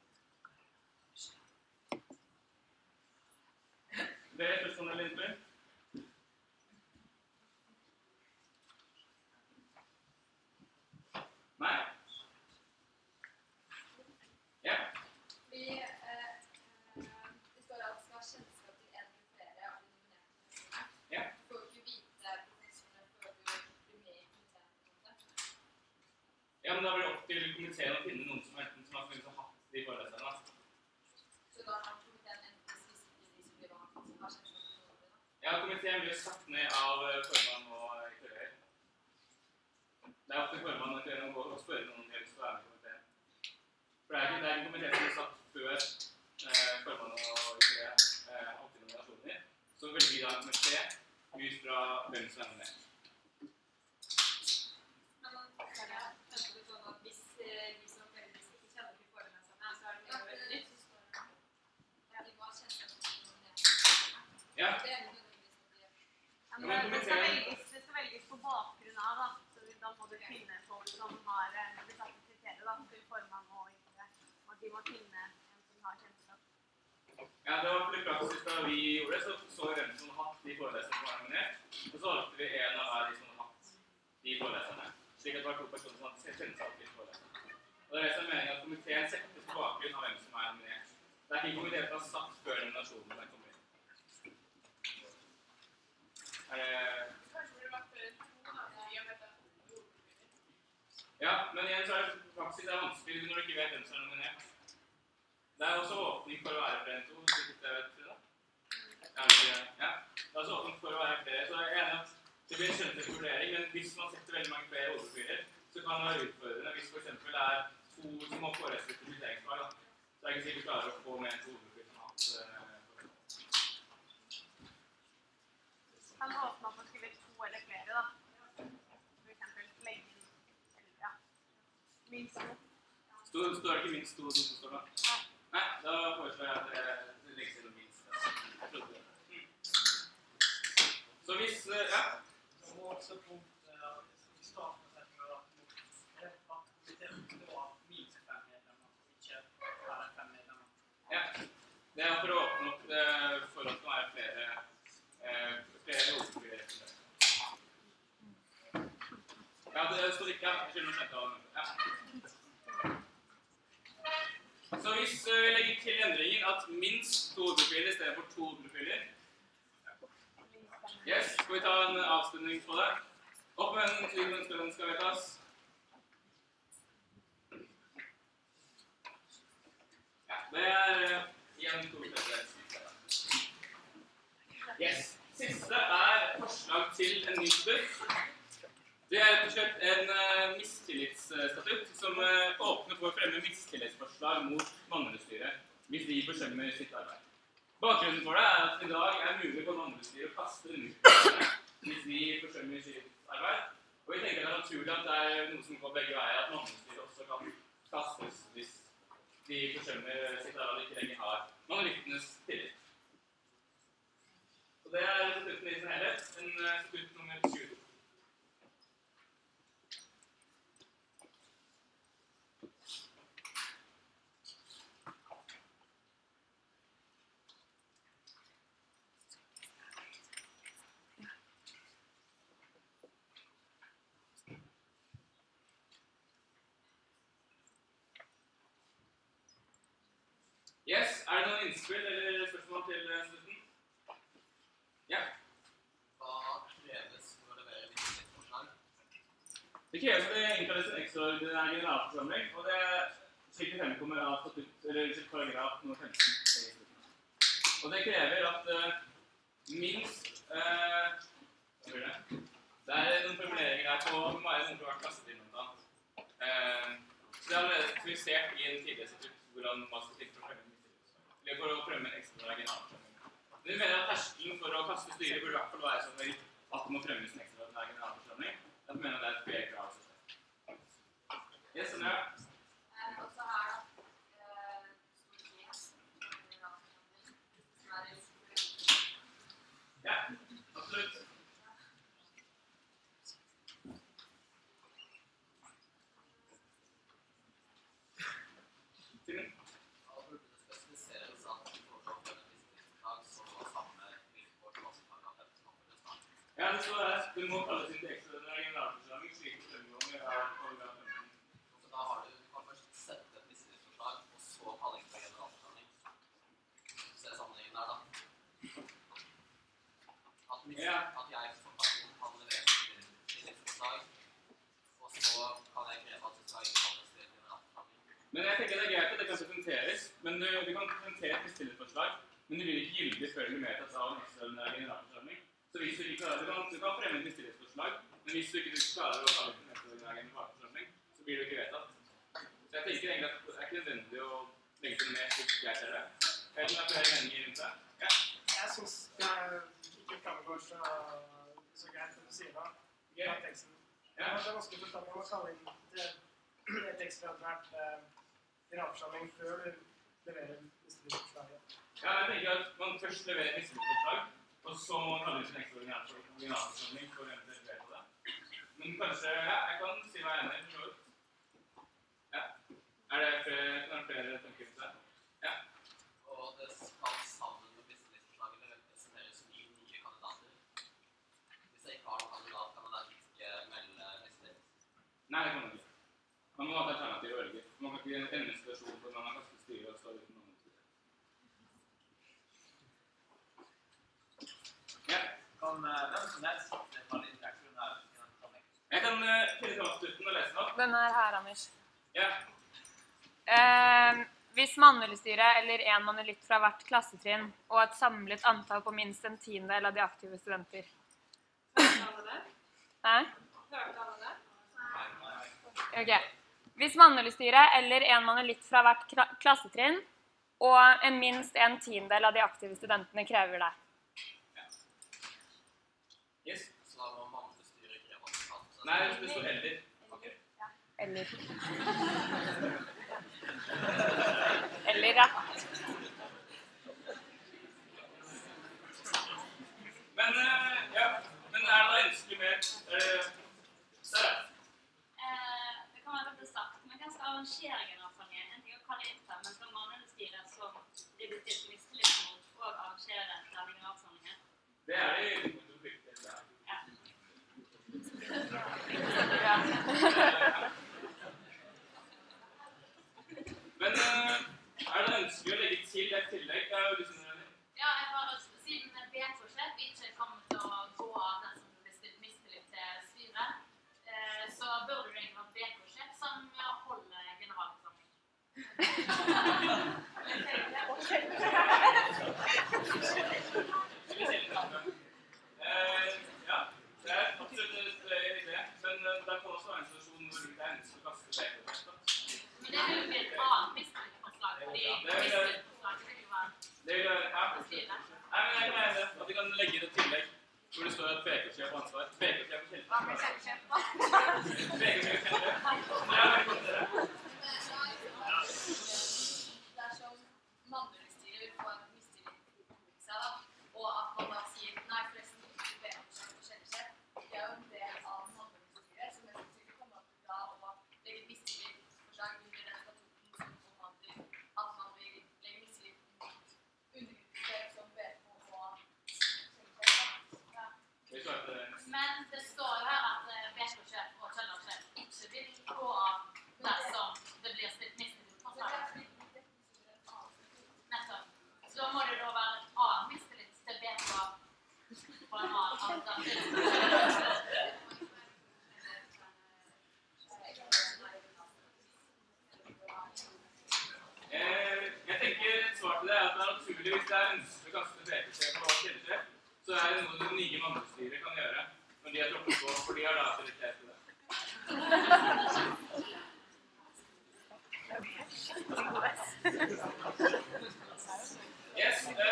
[SPEAKER 5] Det er spørsmålet eller innspill? Nei? Ja?
[SPEAKER 6] Vi Det står at det skal ha kjennskap til en eller flere av de nominerte professorene.
[SPEAKER 5] Ja.
[SPEAKER 6] Du får jo ikke vite professorene før du blir med i komiteen.
[SPEAKER 5] Ja, men da blir det opp til komiteen å finne noen som enten som har hatt de foreleserne.
[SPEAKER 6] Så da kan komiteen enten spise de som blir valgt, som har kjennskap til noen.
[SPEAKER 5] Ja, komiteen blir satt ned av formann og kurer. Det er opp til formann og kurer å spørre noen om de har lyst til å være med i komiteen. For det er ikke en komité som blir satt før eh, formann og kurer eh, opp til nominasjoner. Så velger vi da en komité ut fra hvem som er med.
[SPEAKER 6] Men man kan skjønne det sånn at hvis de som velger ikke kjenner til foreleserne, så er det mye å velge nytt. Ja, de må ha kjennskap til noen nominerte.
[SPEAKER 5] Ja.
[SPEAKER 6] Det er nødvendigvis at de
[SPEAKER 1] Ja, men det, det, skal velges, det skal velges på bakgrunn av, da. Så da må du finne folk som har blitt satt til kriteriet, da, til formann og ikke. Og de må finne en som har kjennskap.
[SPEAKER 5] Ja, det var for i praksis da vi gjorde det, så så vi hvem som hadde hatt de foreleserne som var nominert, og så valgte vi en av hver de som hadde hatt de foreleserne, slik at det var to personer som hadde kjennskap til foreleserne. Og det er det som er meningen at komiteen settes på bakgrunn av hvem som er nominert. Det er ikke komiteen som har satt før nominasjonen den kommer inn. Er det...
[SPEAKER 6] Kanskje burde vært før to, da, i og med at det er
[SPEAKER 5] Ja, men igjen så er det praksis det er vanskelig når du ikke vet hvem som er nominert. Det er også åpning for å være flere enn to, hvis du ikke vet det. Ja, det er også åpning for å være flere, så jeg er enig at det blir en skjønnelig vurdering, men hvis man setter veldig mange flere hovedprofiler, så kan det være utfordrende. Hvis for eksempel det er to som må få resten til prioriteringsfag, så er det ikke sikkert du klarer å få med en to hovedprofiler som har hatt
[SPEAKER 1] Kan du åpne opp og skrive to eller flere, da? For eksempel legge inn, eller ja, minst to.
[SPEAKER 5] Står det ikke minst to som står da? Nei, da foreslår jeg at det legges inn minst. Jeg trodde det. Så hvis, eh, ja,
[SPEAKER 11] Så må også punkt eh, i starten av setningen at at komiteen må ha minst fem medlemmer, ikke bare fem medlemmer.
[SPEAKER 5] ja. Det er for å åpne opp eh, for at det kan være flere, eh, flere hovedprogrammer. Ja, det står ikke, ja. Jeg skylder å skjønne av det. Ja. Så hvis eh, vi legger til endringen at minst to hovedprofiler i stedet for to hovedprofiler. Yes, skal vi ta en avstemning på det? Opp med en slik ønsker den skal vedtas. Ja, det er eh, igjen to tredjedels. Yes. Siste er forslag til en ny statutt. Det er rett og slett en uh, mistillitsstatutt som uh, åpner for å fremme mistillitsforslag mot Mannheimstyret hvis de forsømmer sitt arbeid. Bakgrunnen for det er at i dag er mulig for Mannheimstyret å kaste ut hvis de forsømmer sitt arbeid. Og vi tenker det er naturlig at det er noe som går begge veier, at Mannheimstyret også kan kastes hvis de forsømmer sitt arbeid og ikke lenger har mannelyttenes tillit. Så det er statutten i sin helhet, en uh, statutt nummer tjueto. Yes, er det noen innspill eller spørsmål til slutten? Ja.
[SPEAKER 7] Hva kreves for å levere mistillitsforslag?
[SPEAKER 5] Det kreves at det innkalles en ekstraordinær generalforsamling, og det er slik det fremkommer av statutt, eller paragraf nummer femten. Og det krever at uh, minst uh, hva blir det? Det er noen formuleringer her på hvor mange noen har vært kastet inn blant annet. Uh, så det er allerede spesifisert i en tidligere statutt hvordan man skal til for å fremme mistillitsforslag, eller for å fremme en ekstraordinær generalforsamling. Men vi mener at terskelen for å kaste styret burde i hvert fall være så høy at det må fremmes en ekstraordinær generalforsamling. Jeg mener det er et flere krav. Yes, Sandra?
[SPEAKER 6] Eh, og så er det eh, Stortinget som generalforsamling, som er i Oslo.
[SPEAKER 5] Ja, absolutt. Simen?
[SPEAKER 7] Da burde det spesifiseres at de foreslår for en mistillitsforslag som har samme vilkår som også paragraf femten omfatter snart.
[SPEAKER 5] Ja, det står her. Du må kalle sin til ekstraordinær generalforsamling slik det fremgår av paragraf femten.
[SPEAKER 7] Så da har du, du kan først sette et mistillitsforslag, og så kalle inn på generalforsamling. Se sammenhengen der, da. At, mis-
[SPEAKER 5] Ja.
[SPEAKER 7] at jeg som person kan levere et mistillitsforslag, og så kan jeg kreve at det skal innkalles til generalforsamling.
[SPEAKER 5] Men jeg tenker det er greit at det kan presenteres, men du, du kan presentere et mistillitsforslag, men du blir ikke gyldig før det blir medtatt av en ekstraordinær generalforsamling. Så hvis du ikke klarer, du kan, du kan fremme et mistillitsforslag, men hvis du ikke klarer å kalle inn en ekstraordinær generalforsamling, så blir det ikke vedtatt. Så jeg tenker egentlig at det er ikke nødvendig å legge til mer slik jeg ser det. Eller det er flere meninger rundt det. Ja.
[SPEAKER 11] Jeg synes det ikke fremgår så, så greit det du sier da, i
[SPEAKER 5] Ja.
[SPEAKER 11] teksten.
[SPEAKER 5] Ja.
[SPEAKER 11] Det er vanskelig å forstå om å kalle inn til et ekstraordinært eh, generalforsamling før du leverer mistillitsforslaget.
[SPEAKER 5] Ja, jeg tenker at man først leverer et mistillitsforslag, og så må man kalle ut en ekstraordinær generalforsamling for eventuelt vedta det. Men kanskje, ja, jeg kan si meg enig, for så vidt. Ja. Er det flere, er det flere tanker til det? Ja.
[SPEAKER 7] Og det skal sammen med mistillitsforslaget representeres ni nye kandidater. Hvis jeg ikke har noen kandidat, kan man da ikke melde mistillit.
[SPEAKER 5] Nei, det kan man ikke. Man må ha et alternativ å velge. Man kan ikke ende en situasjon hvor man har kastet styret og står uten noen styre. Ja.
[SPEAKER 8] Kan eh, hvem som helst kalle inn ekstraordinær generalforsamling?
[SPEAKER 5] Jeg kan uh, finne fram stuten og lese den opp.
[SPEAKER 2] Den er her, Anders.
[SPEAKER 5] Ja.
[SPEAKER 2] Eh, hvis Mannheimstyret eller en manulitt fra hvert klassetrinn og et samlet antall på minst en tiendedel av de aktive studenter.
[SPEAKER 1] Hørte alle det?
[SPEAKER 2] Hæ?
[SPEAKER 1] Hørte alle det?
[SPEAKER 2] Ok. Hvis Mannheimstyret eller en manulitt fra hvert kla- klassetrinn og en minst en tiendedel av de aktive studentene krever det.
[SPEAKER 5] Yes.
[SPEAKER 7] Så da må mannstyret kreve at det skal
[SPEAKER 5] Nei, det står heller. Ok.
[SPEAKER 2] Eller. Eller, ja.
[SPEAKER 5] Men, uh, ja. Det er det i konflikter der. Men er det ønskelig å legge til et tillegg? Det er jo liksom...
[SPEAKER 10] Ja, jeg bare, siden B K-sjef ikke kommer til å gå av den som blir stilt mistillit til styret, så bør du egentlig ha B K-sjef som holder generalforsamling.
[SPEAKER 5] Ja, det er absolutt en idé, men det kan også være en situasjon hvor det er ønskelig å kaste B K-sjef.
[SPEAKER 10] Men det vil jo bli et annet mistillitsforslag, fordi mistillitsforslaget vil jo være
[SPEAKER 5] det vil være her på styret. Nei, men jeg kan gjøre det, at vi kan legge det tillegg, hvor det står at B K-sjef har ansvar. B K-sjef og kjellesjef.
[SPEAKER 10] Hva med kjellesjef da?
[SPEAKER 5] B K-sjef og kjellesjef. Ja, velkommen til dere.
[SPEAKER 6] Dersom Mandel-styret vil få en mistillit mot seg, da, og at man da sier nei, forresten ikke B K-sjef og kjellesjef, det er jo en del av Mandel-styret, som mest sannsynlig kommer til da å legge et mistillitsforslag under den statuten som omhandler at man vil legge mistillit mot undergrupper som B K og kjellesjef.
[SPEAKER 10] Men det står jo her at B K-sjef og kjellesjef ikke vil gå av dersom det blir stilt mistillitsforslag. Nettopp. Så da må det da være et annet mistillit til B K på en annen alternativ.
[SPEAKER 5] Jeg tenker et svar til det er at det er naturlig hvis det er ønskelig å kaste B K-sjef og kjellesjef, så er det noe det nye Mandel-styret kan gjøre når de har tråkket på, for de har da autoritet til det. Yes, uh,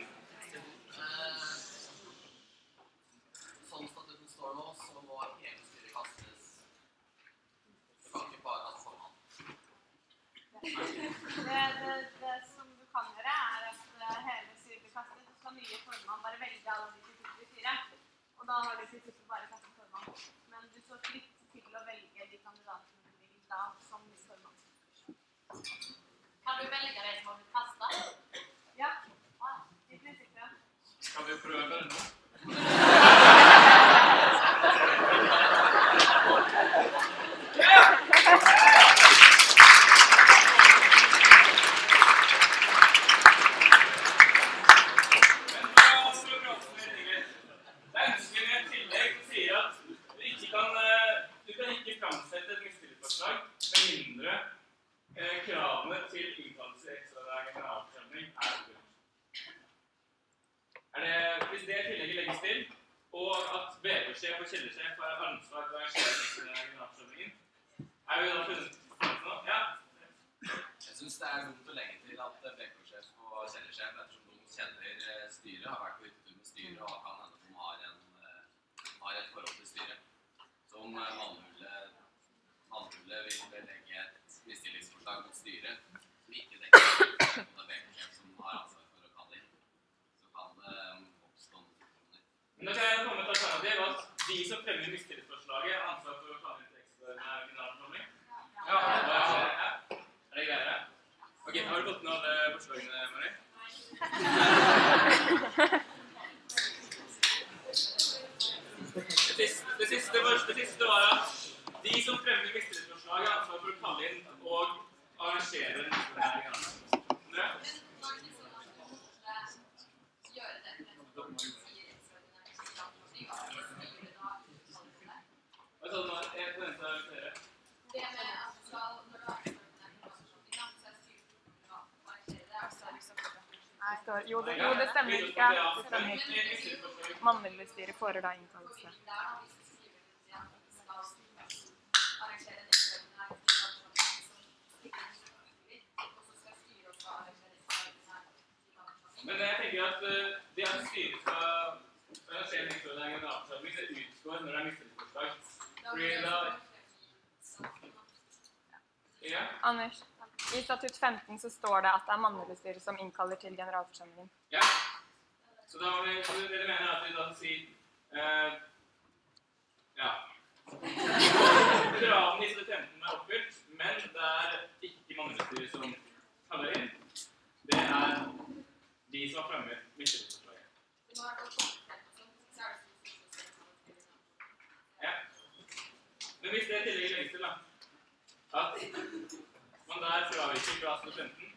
[SPEAKER 7] Sånn statuten står nå, så må hele styret kastes. Du kan ikke bare kaste formann.
[SPEAKER 1] Det, det, det som du kan gjøre, er at hele styret blir kastet, så skal nye formann bare velge alle de som sitter i styret. Og da har du til slutt bare kastet formann. Men du står fritt til å velge de kandidatene du vil da som ny formann.
[SPEAKER 10] Kan du velge det som har blitt kastet?
[SPEAKER 1] Ja, i prinsippet.
[SPEAKER 5] Skal vi prøve det nå? Kravene til innkallelse i ekstraordinær generalforsamling er oppfylt. Er det, hvis det tillegget legges til, og at B K-sjef og kjellesjef har ansvar for å arrangere ekstraordinær generalforsamlingen, er vi da funnet nå? Ja?
[SPEAKER 7] Jeg synes det er dumt å legge til at B K-sjef og kjellesjef, ettersom de kjenner styret, har vært på hyttetur med styret, og kan hende de har, en, har et forhold til styret. Som Mandel vil legge et mistillitsforslag mot styret, som ikke dekker på det B K-sjef som har ansvar for å kalle inn, så kan det oppstå noen situasjoner.
[SPEAKER 5] Nå kan jeg komme til alternativ at de som fremmer mistillitsforslaget har ansvar for å kalle inn til ekstraordinær generalforsamling. Ja. Er det greier? Ok, har du fått med alle forslagene, Marie? Det siste, det siste, det siste var at de som fremmer mistillitsforslaget har ansvar for å kalle inn og arrangere en ekstraordinær generalforsamling. Hva sa du nå? Jeg forventer å arrangere.
[SPEAKER 6] Det med at du skal, når du har en generalforsamling, så er styret å arrangere det, og så er det liksom
[SPEAKER 2] Nei, det står, jo, det, jo, det stemmer ikke. Det stemmer. Mandel-styret får da innkallelse.
[SPEAKER 5] Men jeg tenker at uh, det at styret skal arrangere en ekstraordinær generalforsamling, det utgår når det er mistillitsforslag. Fordi da... Ja?
[SPEAKER 2] Anders, i statut femten så står det at det er Mandel-styret som innkaller til generalforsamlingen.
[SPEAKER 5] Ja. Så da må vi, så det dere mener at vi da sier, uh, ja. Kravene i statut femten er oppfylt, men det er ikke Mandel-styret som kaller inn. Det er de som har fremmet mistillitsforslaget.
[SPEAKER 6] Det må være
[SPEAKER 5] fra studenten.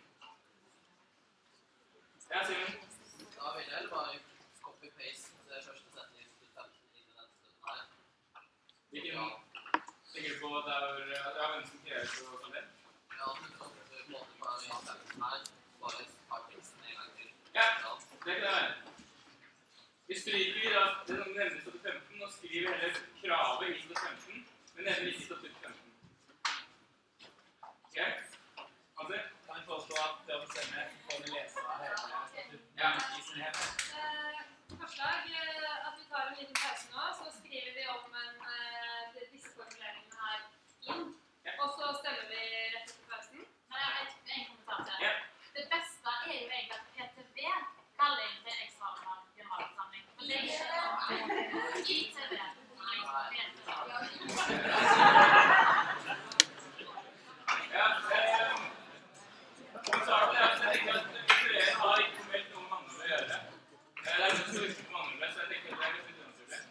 [SPEAKER 5] Ja, Simen.
[SPEAKER 7] Da vil jeg heller bare copy-paste det første setningen i studenten inn i den støtten her.
[SPEAKER 5] Hvilken tenker du på der hvor ja, hvem som krever på kalender?
[SPEAKER 7] Ja, du kan på en måte bare i setningen her, bare ta teksten en gang til.
[SPEAKER 5] Ja, det kan det være. Vi stryker at det som nevnes opp i femten, og skriver heller kravet i støtt femten, men nevner ikke støtt femten. Ok? Hansi?
[SPEAKER 11] Kan jeg foreslå at før vi sender, får vi lese av hele statutten
[SPEAKER 5] Ja.
[SPEAKER 11] i sin helhet?
[SPEAKER 6] Eh, Forslag eh, at vi tar en liten pause nå, så skriver vi om en, eh, disse formuleringene her inn.
[SPEAKER 5] Ja.
[SPEAKER 6] Og så stemmer vi rett etter pausen.
[SPEAKER 10] Men jeg har et- en kommentar til.
[SPEAKER 5] Ja.
[SPEAKER 10] Det beste er jo egentlig at P T V kaller inn til ekstraordinær generalforsamling. For det er ikke I T V.
[SPEAKER 5] Ja, eh, kommentaren er at jeg tenker at kulturelle har ikke formelt noe med Manglerud å gjøre. Eh, Det er noe som husker på Manglerud, så jeg tenker at det er ganske unaturlig.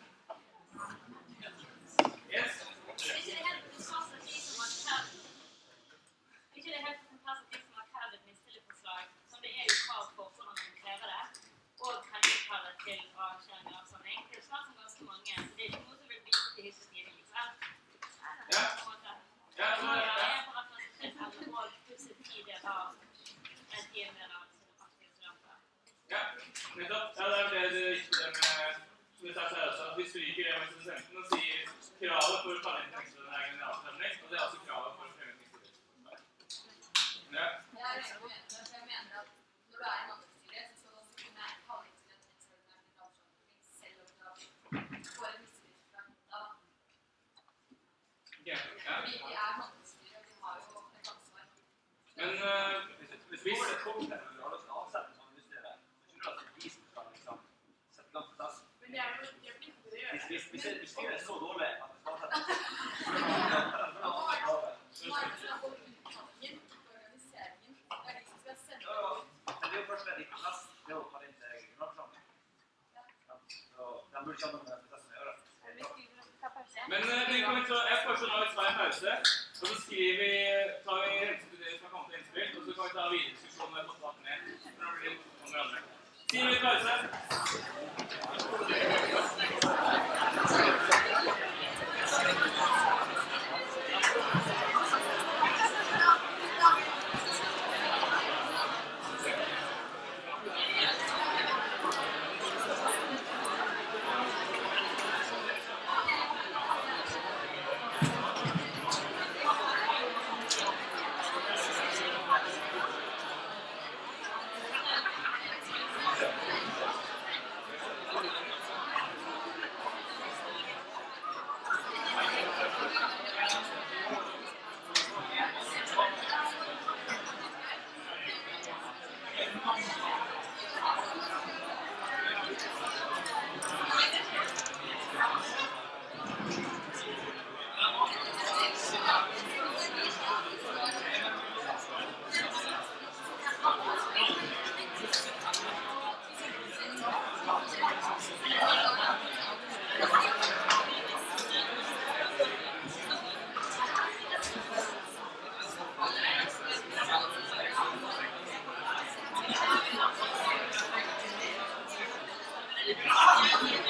[SPEAKER 5] Yes.
[SPEAKER 10] Ikke det helt på plass at de som har kalt Ikke det helt på plass at de som har kalt et mistillitsforslag, som det er jo krav for hvordan man krever det, og kan innkalle til å arrangere en avsamling. Det er snart som ganske mange. Det er ikke noe som vil vise til historien likevel.
[SPEAKER 5] Ja.
[SPEAKER 10] På en måte.
[SPEAKER 5] Ja, så
[SPEAKER 10] Så
[SPEAKER 5] er
[SPEAKER 10] jeg
[SPEAKER 5] det.
[SPEAKER 10] er på rett og slett alle mål pluss en tiendedel av en tiendedel av aktive studenter.
[SPEAKER 5] Ja, nettopp. Ja, det er det det riktige med, som vi sa her også, at vi stryker det med studenten og sier kravet for å kalle inn til ekstraordinær generalforsamling, og det er også kravet for å fremme et mistillitsforslag. Ja.
[SPEAKER 6] Jeg er enig med det, for jeg mener at når du er i mandelsstyret, så skal du også kunne kalle inn til en ekstraordinær generalforsamling selv om du får et mistillitsforslag mot deg.
[SPEAKER 5] Ok, ja.
[SPEAKER 6] Fordi de er mandelsstyret, og de har jo et ansvar.
[SPEAKER 5] Men uh,
[SPEAKER 11] Hvis vi ser på det, vi har lyst til å avsette sånn justere, så tror jeg at de som skal liksom sette land på plass.
[SPEAKER 6] Men det er jo det er pliktig å gjøre.
[SPEAKER 11] Hvis, hvis, hvis, hvis styret er så dårlig at det skal avsettes,
[SPEAKER 6] Nå er det snakk om utdanningen, organiseringen. Det er de som skal sende
[SPEAKER 11] Ja, ja. Men det er jo først det på plass, det er å ta inn til generalforsamling. Ja, så de burde ikke ha noe med prosessen å gjøre.
[SPEAKER 5] Men uh, vi kommer til å, jeg foreslår nå vi tar en pause, og så skriver vi, tar vi hensyn til det som har kommet til innspill, og så kan vi ta videre diskusjonen med fått vatten ned, for nå blir det om hverandre. Ti minutter pause.
[SPEAKER 10] Thank you.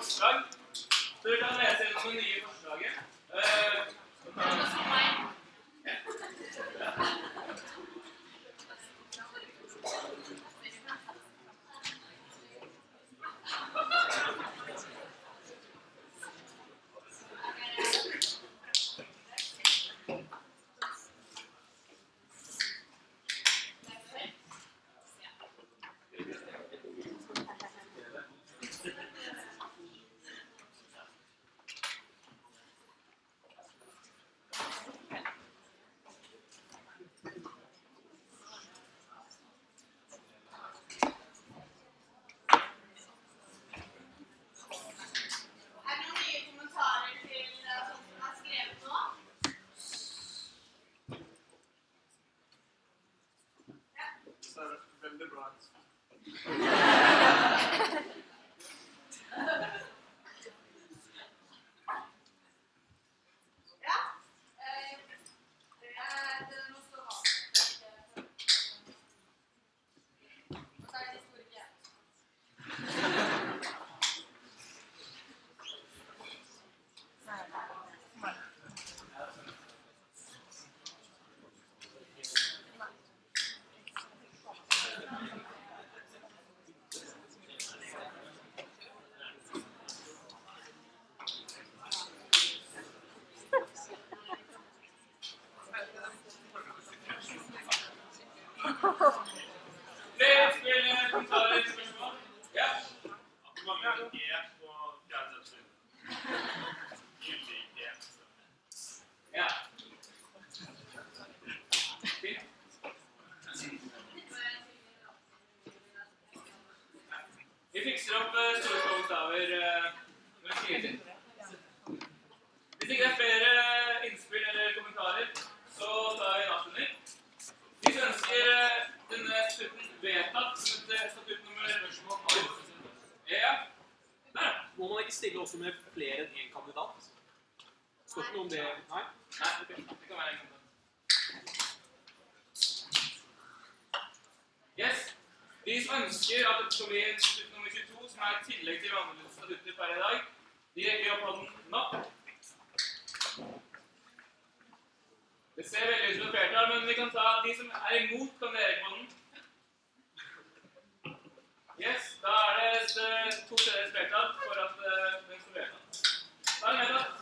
[SPEAKER 5] forslag. Så vi kan lese gjennom det nye forslaget. Eh,
[SPEAKER 1] Er det noen nye kommentarer til eh, sånt som er skrevet nå?
[SPEAKER 11] Så er det veldig bra.
[SPEAKER 6] Ja. Eh, eh, det er noe som har Og så er det historie.
[SPEAKER 5] Flere spill, kommentarer, spørsmål? Ja.
[SPEAKER 11] Hvor mange er på fjerde trinn? Gyldig er.
[SPEAKER 5] Ja. Fint. Vi fikser opp eh, store bokstaver eh, når vi skriver til. Hvis ikke det er flere eh, innspill eller kommentarer, så tar vi en avslutning. Vi ønsker eh, denne statutten vedtatt som et eh, statutt nummer Ja. Der.
[SPEAKER 8] Må man ikke stille også med flere enn en kandidat? Står ikke noe om det? Nei?
[SPEAKER 5] Nei, ok. Det kan være en kandidat. Yes. De som ønsker at det skal bli en statutt nummer tjueto, som er i tillegg til vanlige statutter per i dag, de rekker opp hånden nå. Det ser veldig ut som et flertall, men vi kan ta de som er imot, kan dere rekke hånden. Yes, da er det et uh, to tredjedels flertall for at uh, den skal vedtas. Da er det vedtatt.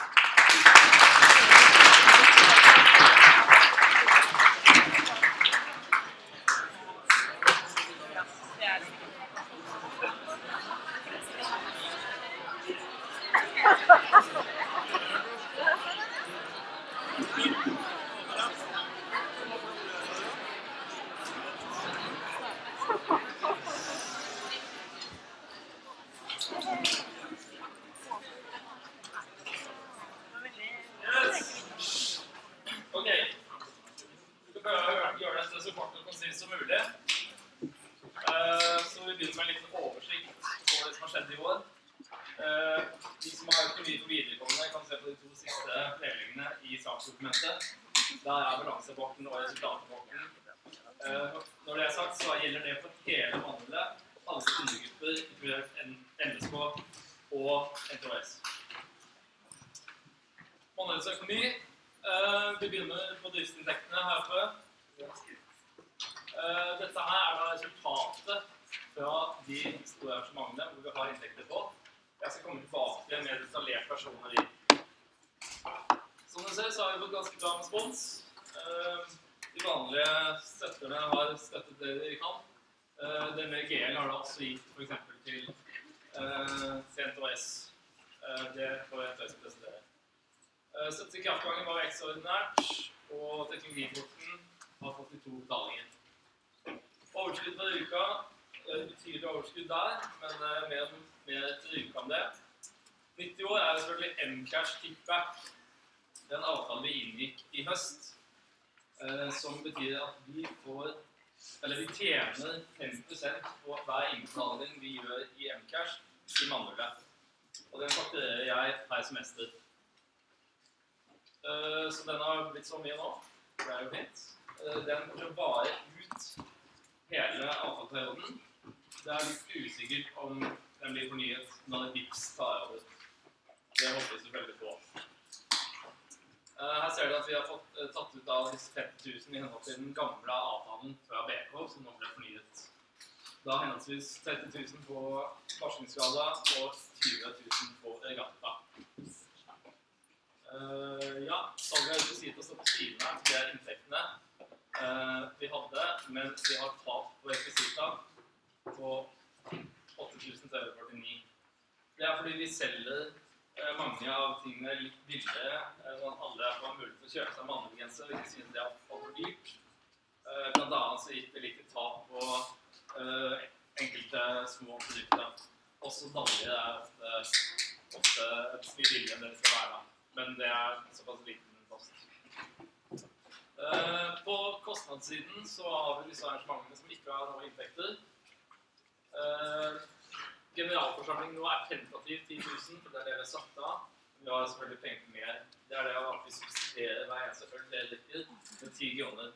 [SPEAKER 5] Yes. Ok. Vi skal prøve å gjøre dette så kort og konsist som mulig. Uh, så vi begynner med en liten oversikt over det som har skjedd i år. Uh, de som har økonomi for viderekommende kan se på de to siste delingene i saksdokumentet. Der er balansebokten og resultatbokten. Uh, når det er sagt, så gjelder det for hele vannet, alle undergrupper, inkludert N S K og N T H S. Månedens økonomi. Uh, vi begynner på driftsinntektene her oppe. Uh, dette her er da resultatet fra de store arrangementene hvor vi har inntekter på. Jeg skal komme tilbake til en mer detaljert versjon av de. Som du ser, så har vi fått ganske bra respons. Uh, de vanlige støtterne har støttet det de kan. Uh, denne G L har da også gitt for eksempel til uh, C N T H S. Uh, det får jeg tøyse presentere. Uh, Støtte til kraftgangen var ekstraordinært, og teknologiporten har fått de to betalinger. Overskudd for uka, uh, betydelig overskudd der, men uh, mer, mer til uka om det. nitti år er selvfølgelig M-cash kickback, den avtalen vi inngikk i høst, uh, som betyr at vi får, eller vi tjener fem prosent på hver innbetaling vi gjør i M-cash i Mandela. Og den fakturerer jeg per semester. Uh, så den har blitt så mye nå. Det er jo fint. Uh, den kommer til å vare ut hele avtaleperioden. Det er litt usikkert om den
[SPEAKER 8] den blir fornyet når Vipps tar over. Det håper vi selvfølgelig på. Uh, her ser du at vi har fått uh, tatt ut av disse femti tusen i henhold til den gamle avtalen fra B K, som nå ble fornyet. Da henholdsvis tretti tusen på forskningsskala og tjue tusen på regatta. Uh, ja, salget er rekvisitt å stå på siden her, det er inntektene uh, vi hadde, men vi har tap på rekvisita på åtte tusen tre hundre førtini. Det er fordi vi selger uh, mange av tingene litt billigere, uh, sånn at alle får mulighet til å kjøpe seg mannegenser, og ikke synes det er for dyrt. Uh, blant annet så gikk det litt tap på uh, enkelte små produkter. Også daljer er ofte, ofte mye billigere enn det skal være. Men det er såpass liten post. Uh, på kostnadssiden så har vi disse arrangementene som ikke har noen inntekter. Uh, generalforsamling nå er tentativt ti tusen, for det er det vi har satt av. Vi har selvfølgelig penger mer. Det er det at vi subsidierer hver eneste øl det drikker med ti kroner.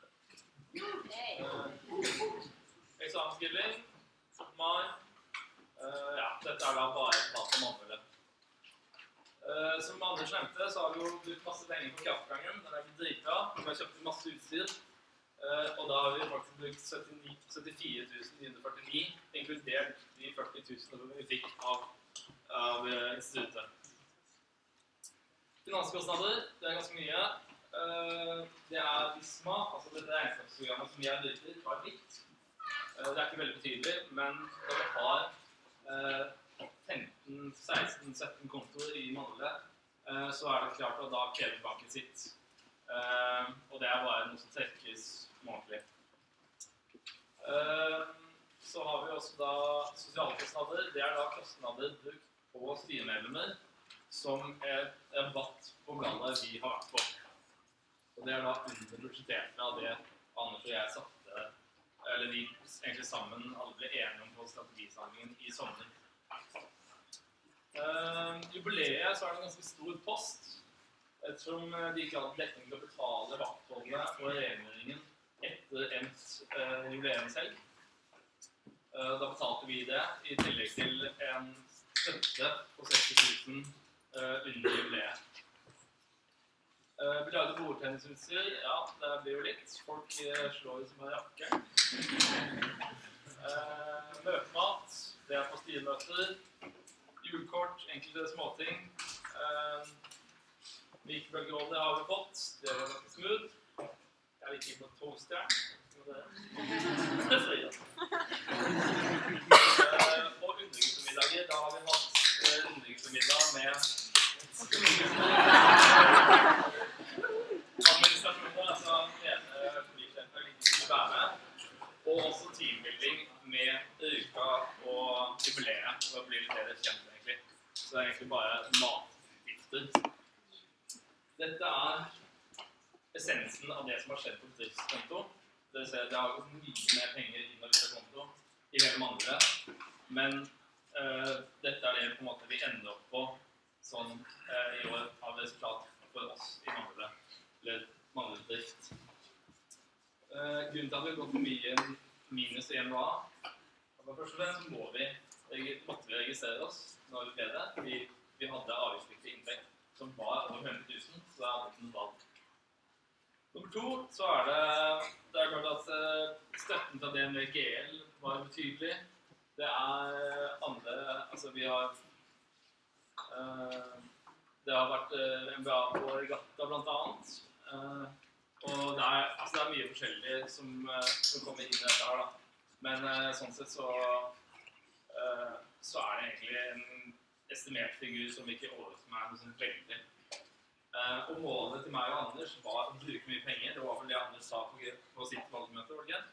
[SPEAKER 8] Uh, Eksamensgivning, mai. Uh, ja, dette er da bare et tap om andre. Uh, som Anders nevnte, så har vi jo brukt masse penger på kraftgangen. Den er blitt dritbra. Vi har kjøpt masse utstyr. Uh, og da har vi faktisk brukt syttifire tusen ni hundre førtini, inkludert de førti tusen vi fikk av, av uh, instituttet. Finanskostnader, det er ganske mye. Uh, det er Visma, altså dette regnskapsprogrammet som vi har brukt, har litt. Uh, det er ikke veldig betydelig, men når vi har uh, femten, seksten, sytten kontoer i Mandle, uh, så er det klart at da krever banken sitt. Uh, og det er bare noe som trekkes månedlig. Uh, så har vi også da sosiale kostnader. Det er da kostnader brukt på styremedlemmer som er rabatt på bladet vi har vært på. Og det er da under budsjettert av det Anders og jeg satte, eller vi egentlig sammen alle ble enige om på strategisamlingen i sommer. Uh, jubileet så er det en ganske stor post, ettersom de ikke hadde dekning til å betale vaktholdene og rengjøringen etter endt uh, jubileum selv. Uh, da betalte vi det, i tillegg til en støtte på seksti tusen uh, under jubileet. Uh, vi lagde bordtennisutstyr, ja, det blir jo litt. Folk uh, slår ut som en rakke. Uh, møtemat, det er på styremøter. Julekort, enkelte småting. Uh, Mikroølgeovner har vi fått. Det var ganske smooth. Jeg liker ikke på toastjern. Det er fri, da. Uh, og undergruppemiddager, da har vi hatt uh, undergruppemiddag med administrasjoner, altså ene flysjefer ikke være med. Og også teambuilding med Ruka og jubileet, for å bli litt bedre kjent egentlig. Så det er egentlig bare matgifter. Dette er essensen av det som har skjedd på driftskonto. Det vil si at det har gått mye mer penger inn av disse konto i hele Mandle. Men uh, dette er det på en måte vi ender opp på sånn uh, i år av resultat for oss i Mandle, eller Mandle drift. Uh, grunnen til at vi har gått mye minus i N V A, for først og fremst må vi, måtte vi registrere oss når vi ble det, fordi vi hadde avgiftspliktig inntekt som var over hundre tusen, så det er aldri noen valg. Nummer to, så er det, det er klart at uh, støtten til D N V G L var betydelig. Det er andre, altså vi har, uh, det har vært uh, M B A på regatta blant annet. Uh, og det er, altså det er mye forskjellig som, uh, som kommer inn i dette her da. Men uh, sånn sett så, uh, så er det egentlig en estimert figur som ikke overrasker meg noe sånn veldig. Uh, og målet til meg og Anders var å bruke mye penger. Det var vel det Anders sa på, på sitt valgmøte, var det ikke?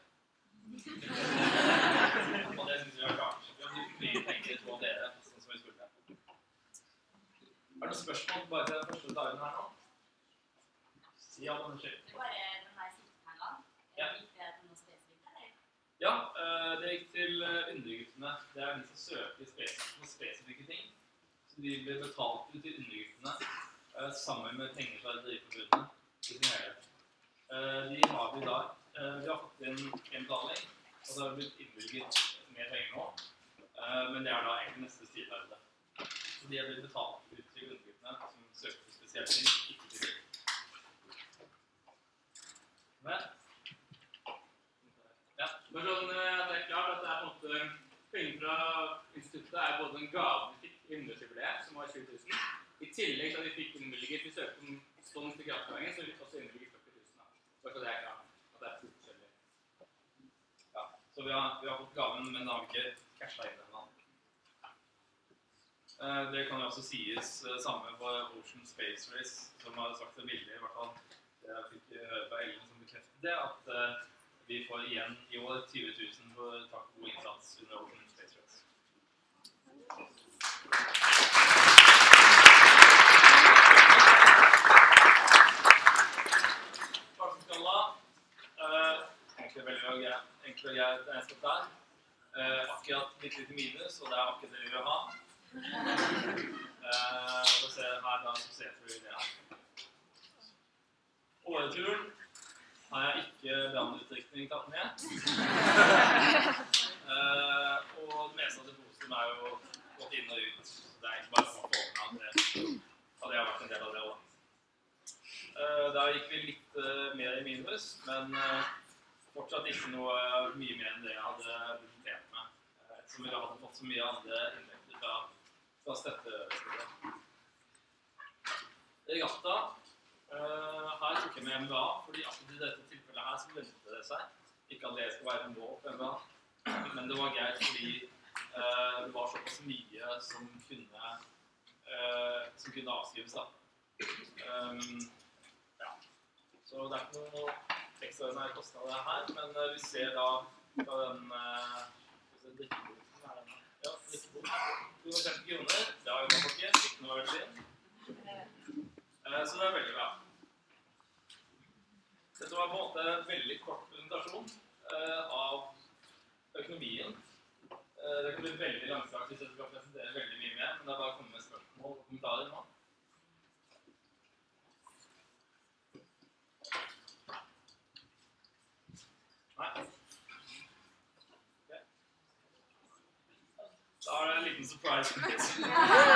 [SPEAKER 8] Og det synes vi var klart. Vi har brukt mye penger på dere, sånn som vi skulle. Er det noen spørsmål bare til den første dagen her nå? Ja, Anders.
[SPEAKER 10] Det var den her siktepengene.
[SPEAKER 8] Ja.
[SPEAKER 10] Gikk det til noe spesifikt, eller?
[SPEAKER 8] Ja, uh, det gikk til underguttene. Det er de som søker spesifikke, noen spesifikke ting. Så de blir betalt ut til underguttene. Uh, sammen med penger fra drivforbudene i sin helhet. Uh, de har vi da, uh, vi har fått inn en betaling, og så har vi blitt innvilget mer penger nå. Uh, men det er da egentlig neste styrearbeid. Så de er blitt betalt ut til undergruppene som søker spesielt inn, ikke til det. Men?
[SPEAKER 5] Ja, men sånn at det er klart at det er på en måte penger fra instituttet er både en gave vi fikk i hundreårsjubileet, som var tjue tusen. I tillegg til at vi fikk innvilget, vi søkte om stånd til kraftgangen, så vi fikk også innvilget førti tusen. Bare så det er klart, at det er to forskjellige.
[SPEAKER 8] Ja, så vi har, vi har fått gaven, men da har vi ikke cashet inn den. Uh, det kan jo også sies uh, samme for Ocean Space Race, som har sagt det billig, i hvert fall. Jeg fikk høre på Ellen som bekreftet det, at uh, vi får igjen i år tjue tusen for takk god innsats under Ocean Space Race. Farsenskala. Uh, egentlig veldig greit. Egentlig veldig greit regnskap der. Uh, akkurat litt litt minus, og det er akkurat det vi vil ha. Uh, og se her da, så ser vi det her. Åreturen har jeg ikke brannutrykning tatt med. uh, og det meste av det positive er jo gått inn og ut. Det er ikke bare som å få med at det, at det har vært en del av det også. Uh, der gikk vi litt uh, mer i minus, men uh, fortsatt ikke noe uh, mye mer enn det jeg hadde budsjettert med. Uh, ettersom vi hadde fått så mye andre inntekter fra, fra støttestyret. Regatta. Uh, her tok jeg med M B A, fordi akkurat i dette tilfellet her så lønte det seg. Ikke at det skal være en mål på M B A, men det var greit fordi uh, det var såpass mye som kunne, uh, som kunne avskrives da. Um, ja. Så det er ikke noe ekstraordinære kostnader her, men uh, vi ser da fra den uh, drikkeboken her denne. Ja, drikkebok. to hundre og femti kroner, det har vi nå folkens, ikke noe veldig inn. Uh, så det er veldig bra. Dette var på en måte en veldig kort presentasjon uh, av økonomien. Uh, det kan bli veldig langstrakt hvis jeg skal presentere veldig mye mer, men det er bare å komme med spørsmål og kommentarer nå. Nei. Okay. Da er det en liten surprise.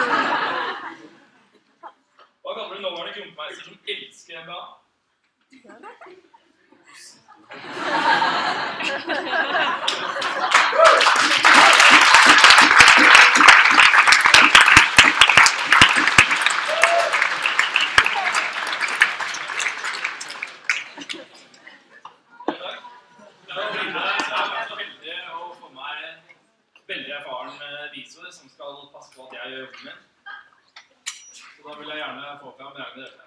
[SPEAKER 8] Hva kaller du nåværende grunnmeister som elsker M B A? Veldig erfaren visor som skal passe på at jeg gjør jobben min. Så da vil jeg gjerne få fram Ragnhild Rødtvedt.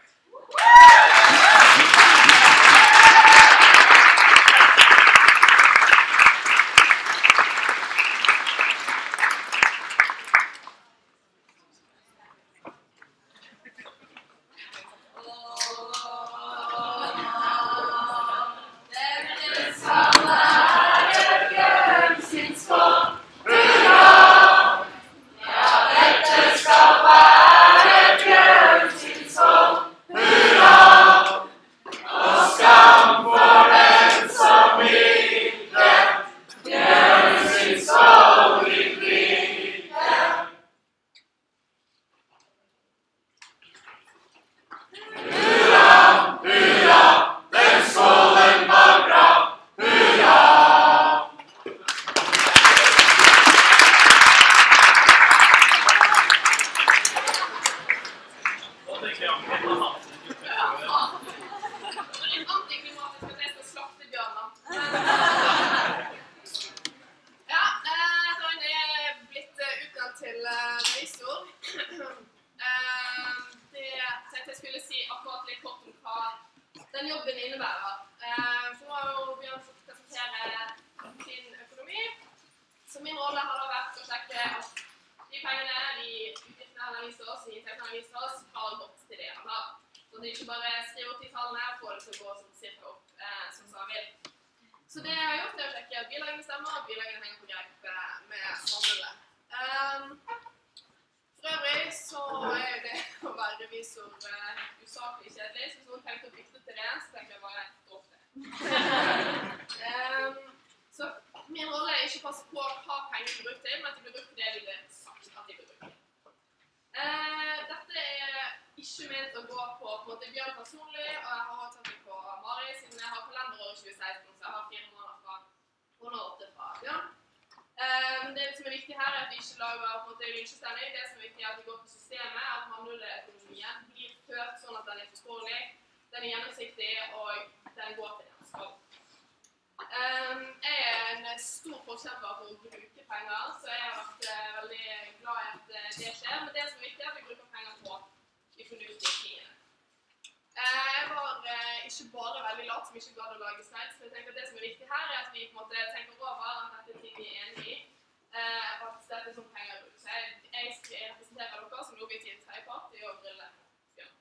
[SPEAKER 6] min rolle er ikke å passe på hva pengene blir brukt til, men at de blir brukt til det vi har sagt at de blir brukt til. Uh, dette er ikke ment å gå på, på en måte Bjørn personlig, og jeg har også tatt det på Mari, siden jeg har kalenderåret tjue seksten, så jeg har fire måneder fra åtte fra Bjørn. Uh, det som er viktig her er at vi ikke lager på en måte lynsjestemning. Det som er viktig er at vi går på systemet, at manuelløkonomien blir ført sånn at den er forståelig, den er gjennomsiktig, og den går til det den skal. Um, jeg er en stor forkjemper for å bruke penger, så jeg har vært uh, veldig glad i at uh, det skjer. Men det som er viktig er at vi bruker penger på de fornuftige tingene. Uh, jeg var uh, ikke bare veldig lat som ikke gadd å lage slides, for jeg tenker at det som er viktig her er at vi på en måte tenker over at dette er ting vi er enige i, uh, og at dette er sånn pengerbruk. Så jeg, jeg, jeg representerer dere som objektiv tredjepart i å brille. Ja.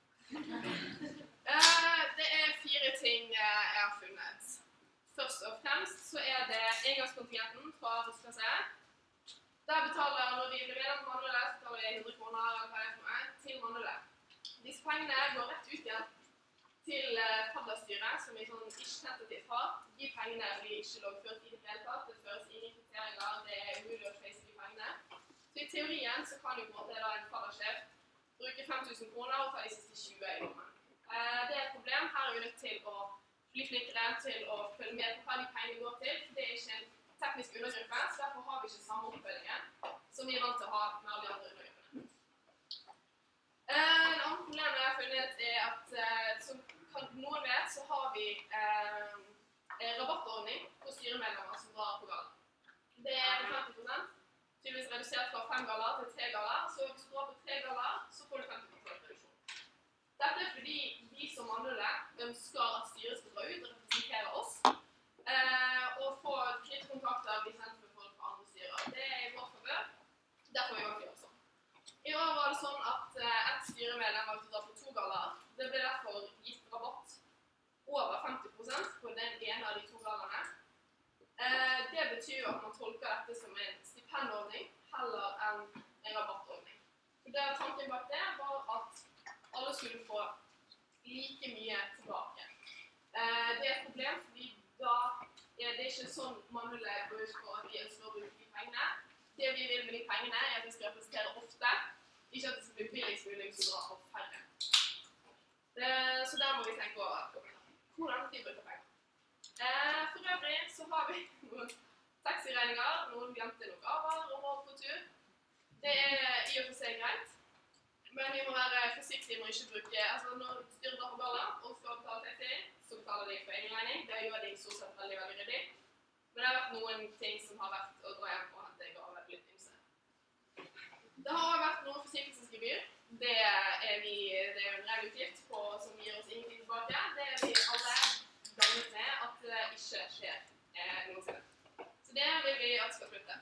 [SPEAKER 6] Uh, det er fire ting uh, jeg har funnet. Først og fremst så er det engangskontingenten fra Rustklasse. Der betaler, når vi blir medlem på manuelle, så betaler vi hundre kroner eller hva det er for meg, til manuelle. Disse pengene går rett ut igjen til fadderstyret, som vi sånn ikke-tentativt har. De pengene blir ikke lovført i det hele tatt, det føres ingen kriterier, det er umulig å trace de pengene. Så i teorien så kan jo på en måte da en faddersjef bruke fem tusen kroner og ta de siste tjue i lommen. Det er et problem, her er vi nødt til å bli flinkere til å følge med på hva de pengene går til. Det er ikke en teknisk undergruppe, så derfor har vi ikke samme oppfølgingen som vi er vant til å ha med alle de andre undergruppene. En annen problem jeg har funnet er at, som noen vet, så har vi eh, rabattordning på styremedlemmer som drar på gala. Det er femti prosent, tydeligvis redusert fra fem galler til tre galler, så hvis du drar på tre galler, så får du femti prosent reduksjon. Dette er fordi vi som manuelle ønsker at styret skal dra ut og representere oss, eh, og få knyttekontakter bli sendt med folk fra andre styrer. Det er i vår favør, derfor vi valgte å gjøre sånn. I år var det sånn at eh, ett styremedlem valgte å dra på to galler. Det ble derfor gitt rabatt over femti prosent på den ene av de to gallene. Eh, det betyr at man tolker dette som en stipendordning heller enn en rabattordning. For det tanken bak det var at alle skulle få like mye tilbake. Eh, det er et problem, fordi da er det ikke sånn manuelle går ut på at vi ønsker å bruke de pengene. Det vi vil med de pengene er at vi skal representere ofte, ikke at det skal bli billigst mulig hvis vi drar av færre. Det, så der må vi tenke over hvordan vi bruker penger. Eh, for øvrig så har vi noen taxiregninger, noen glemte noen gaver og var på tur. Det er i og for seg greit. Men vi må være forsiktige med å ikke bruke, altså når styret drar på gala og skal betale taxi, så betaler de for egen regning. Det gjør de stort sett veldig, veldig ryddig. Men det har vært noen ting som har vært å dra hjem på at jeg har vært litt ymse. Det har vært noen forsinkelsesgebyr. Det er vi, det er en ren utgift på, som gir oss ingenting tilbake. Det er vi alle ganget med at det ikke skjer eh, noensinne. Så det vil vi at skal slutte.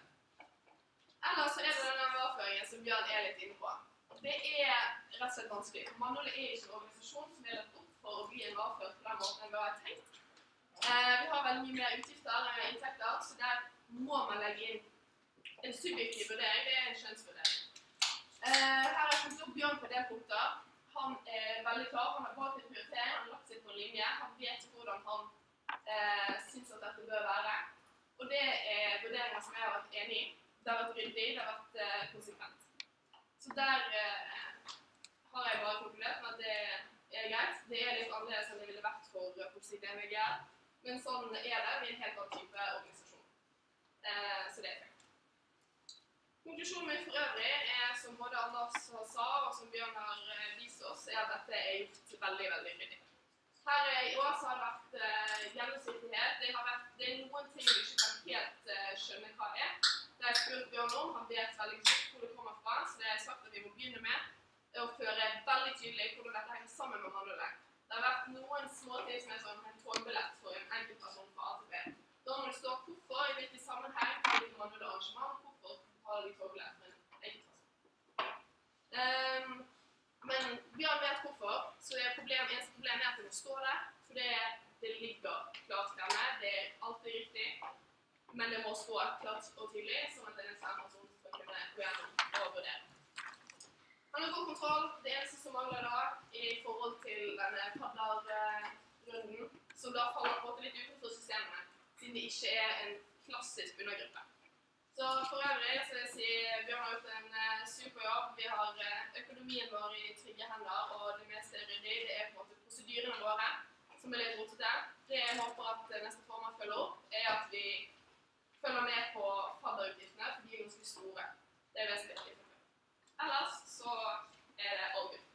[SPEAKER 6] Ellers så er det denne avføringen som Bjørn er litt inne på. Det er rett og slett vanskelig. Manuelle er ikke en organisasjon som er lagt opp for å bli en avført på den måten enn vi har tenkt. Eh, vi har veldig mye mer utgifter enn inntekter, så der må man legge inn en subjektiv vurdering. Det er en skjønnsvurdering. Eh, her har jeg funnet opp Bjørn på del punkter. Han er veldig klar, han har valgt en prioritering, han har lagt seg på en linje, han vet hvordan han eh, synes at dette bør være. Og det er vurderinger som jeg har vært enig i. Det har vært ryddig, det har vært eh, konsekvent. Så der eh, har jeg bare konkludert med at det er greit. Det er litt annerledes enn det ville vært for Oppsikt M V G R, men sånn er det. Vi er en helt annen type organisasjon. Eh, så det er fint. Konklusjonen min for øvrig er, som både Anders sa, og som Bjørn har vist oss, er at dette er gjort veldig, veldig ryddig. Her i år så har det vært eh, gjennomsiktighet. Det, har vært, det er noen ting vi ikke kan helt eh, skjønne hva det er. Det har jeg spurt Bjørn om, han vet veldig godt hvor det kommer fra, så det har jeg sagt at vi må begynne med å føre veldig tydelig hvordan dette henger sammen med manuelle. Det har vært noen små ting som er sånn en togbillett for en enkeltperson fra A til B. Da må det stå hvorfor, i hvilken sammenheng, i hvilken manuelle arrangement, hvorfor har de togbillett med en enkeltperson. Um, men Bjørn vet hvorfor, så det er problem, eneste problem er at det må stå der, for det, det ligger klart fremme, det er alltid riktig. Men det må stå klart og tydelig, sånn at en ekstern person skal kunne gå gjennom og vurdere. Han har god kontroll. Det eneste som mangler da, i forhold til denne padler-runden, som da faller på en måte litt utenfor systemene, siden det ikke er en klassisk undergruppe. Så for øvrig så vil jeg si Bjørn har gjort en uh, super jobb. Vi har uh, økonomien vår i trygge hender, og det meste er ryddig. Det er på en måte prosedyrene våre som er litt rotete. Det jeg håper at neste formann følger opp, er at vi følger med på fadderutgiftene, for de er ganske store. Det er vesentlig viktig. Ellers så er det all good.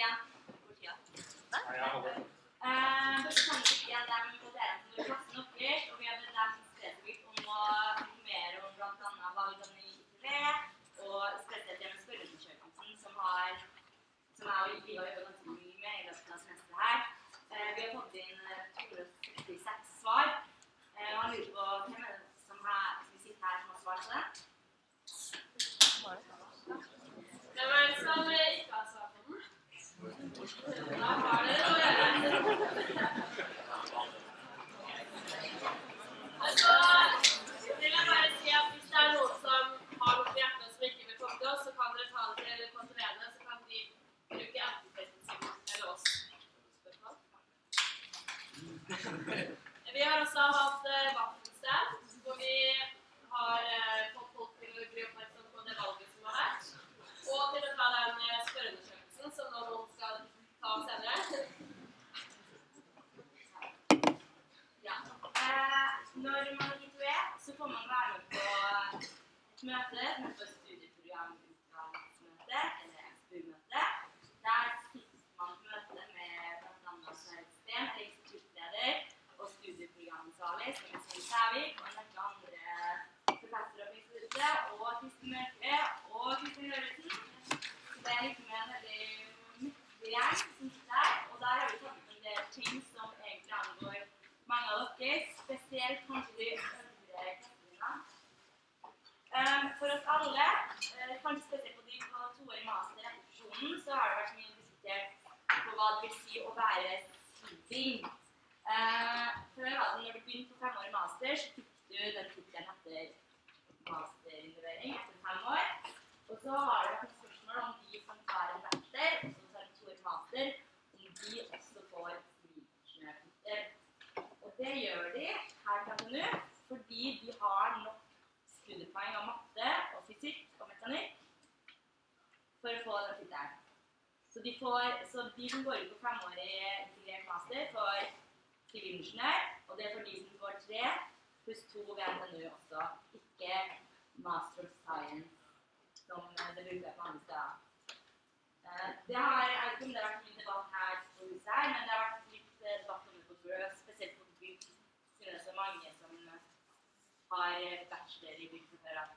[SPEAKER 10] igjen for tida. Eh, Dere kan ikke igjen dem på dere som er klassen deres, og vi har bedt dem spesifikt om å informere om blant annet valgene i I T V, og spesielt det med spørreundersøkelsen, som har som jeg og Iva har jobbet ganske mye med i løpet av semesteret her. Eh, vi har fått inn to hundre sekstiseks svar, eh, og han lurer på hvem er det som, her, som vi sitter her som har svart på det?
[SPEAKER 6] Det var en som ikke har svart på den. Da har dere noe å gjøre. Altså, vil jeg bare si at hvis det er noen som har noe på hjertet som ikke vil komme til oss, så kan dere ta det til kontolerene, så kan de bruke enten Facebook eller oss. Spørsmål? Vi har også hatt uh, vaffelsted, hvor vi har uh, fått folk til å bli oppmerksom på det valget som har vært, og til å ta den uh, spørreundersøkelsen som nå noen skal ta senere.
[SPEAKER 10] Ja. Eh, når man er I T V, så får man være med på et møte, som heter studieprogramutvalgsmøte, eller S P U-møte. Der sitter man på møte med blant annet system, eller instituttleder og studieprogramsansvarlig, som er Svein Sævik, og en rekke andre professorer på instituttet, og Kristin Mørkve og Kristin Lørensen. Så det er liksom en veldig mektig gjeng som sitter der, og der har vi tatt opp en del ting som egentlig angår mange av dere, spesielt kanskje de øvre klassetrinnene. Um, for oss alle, uh, kanskje spesielt på de på toårig master etter fusjonen, så har det vært mye diskutert på hva det vil si å være sidding. Uh, før var det når du begynte på femårig master, så fikk du den tittelen etter masterinnlevering etter fem år. Og så har det vært et spørsmål om de som tar en bachelor, og så tar en toårig master, om de også får sivilingeniørtittel. Og det gjør de her frem til nå, fordi de har nok studiepoeng av matte og fysikk og mekanikk for å få den tittelen. Så de, får, så de som går ut på femårig integrert master får sivilingeniør, og det er for de som går tre pluss to ved N T N U også, ikke Master of Science, som det bruker på andre steder. Det har, jeg vet ikke om det har vært mye debatt her på huset her, men det har vært litt debatt om det på Brød, spesielt på bygg, siden det er så mange som har bachelor i bygg fra før av.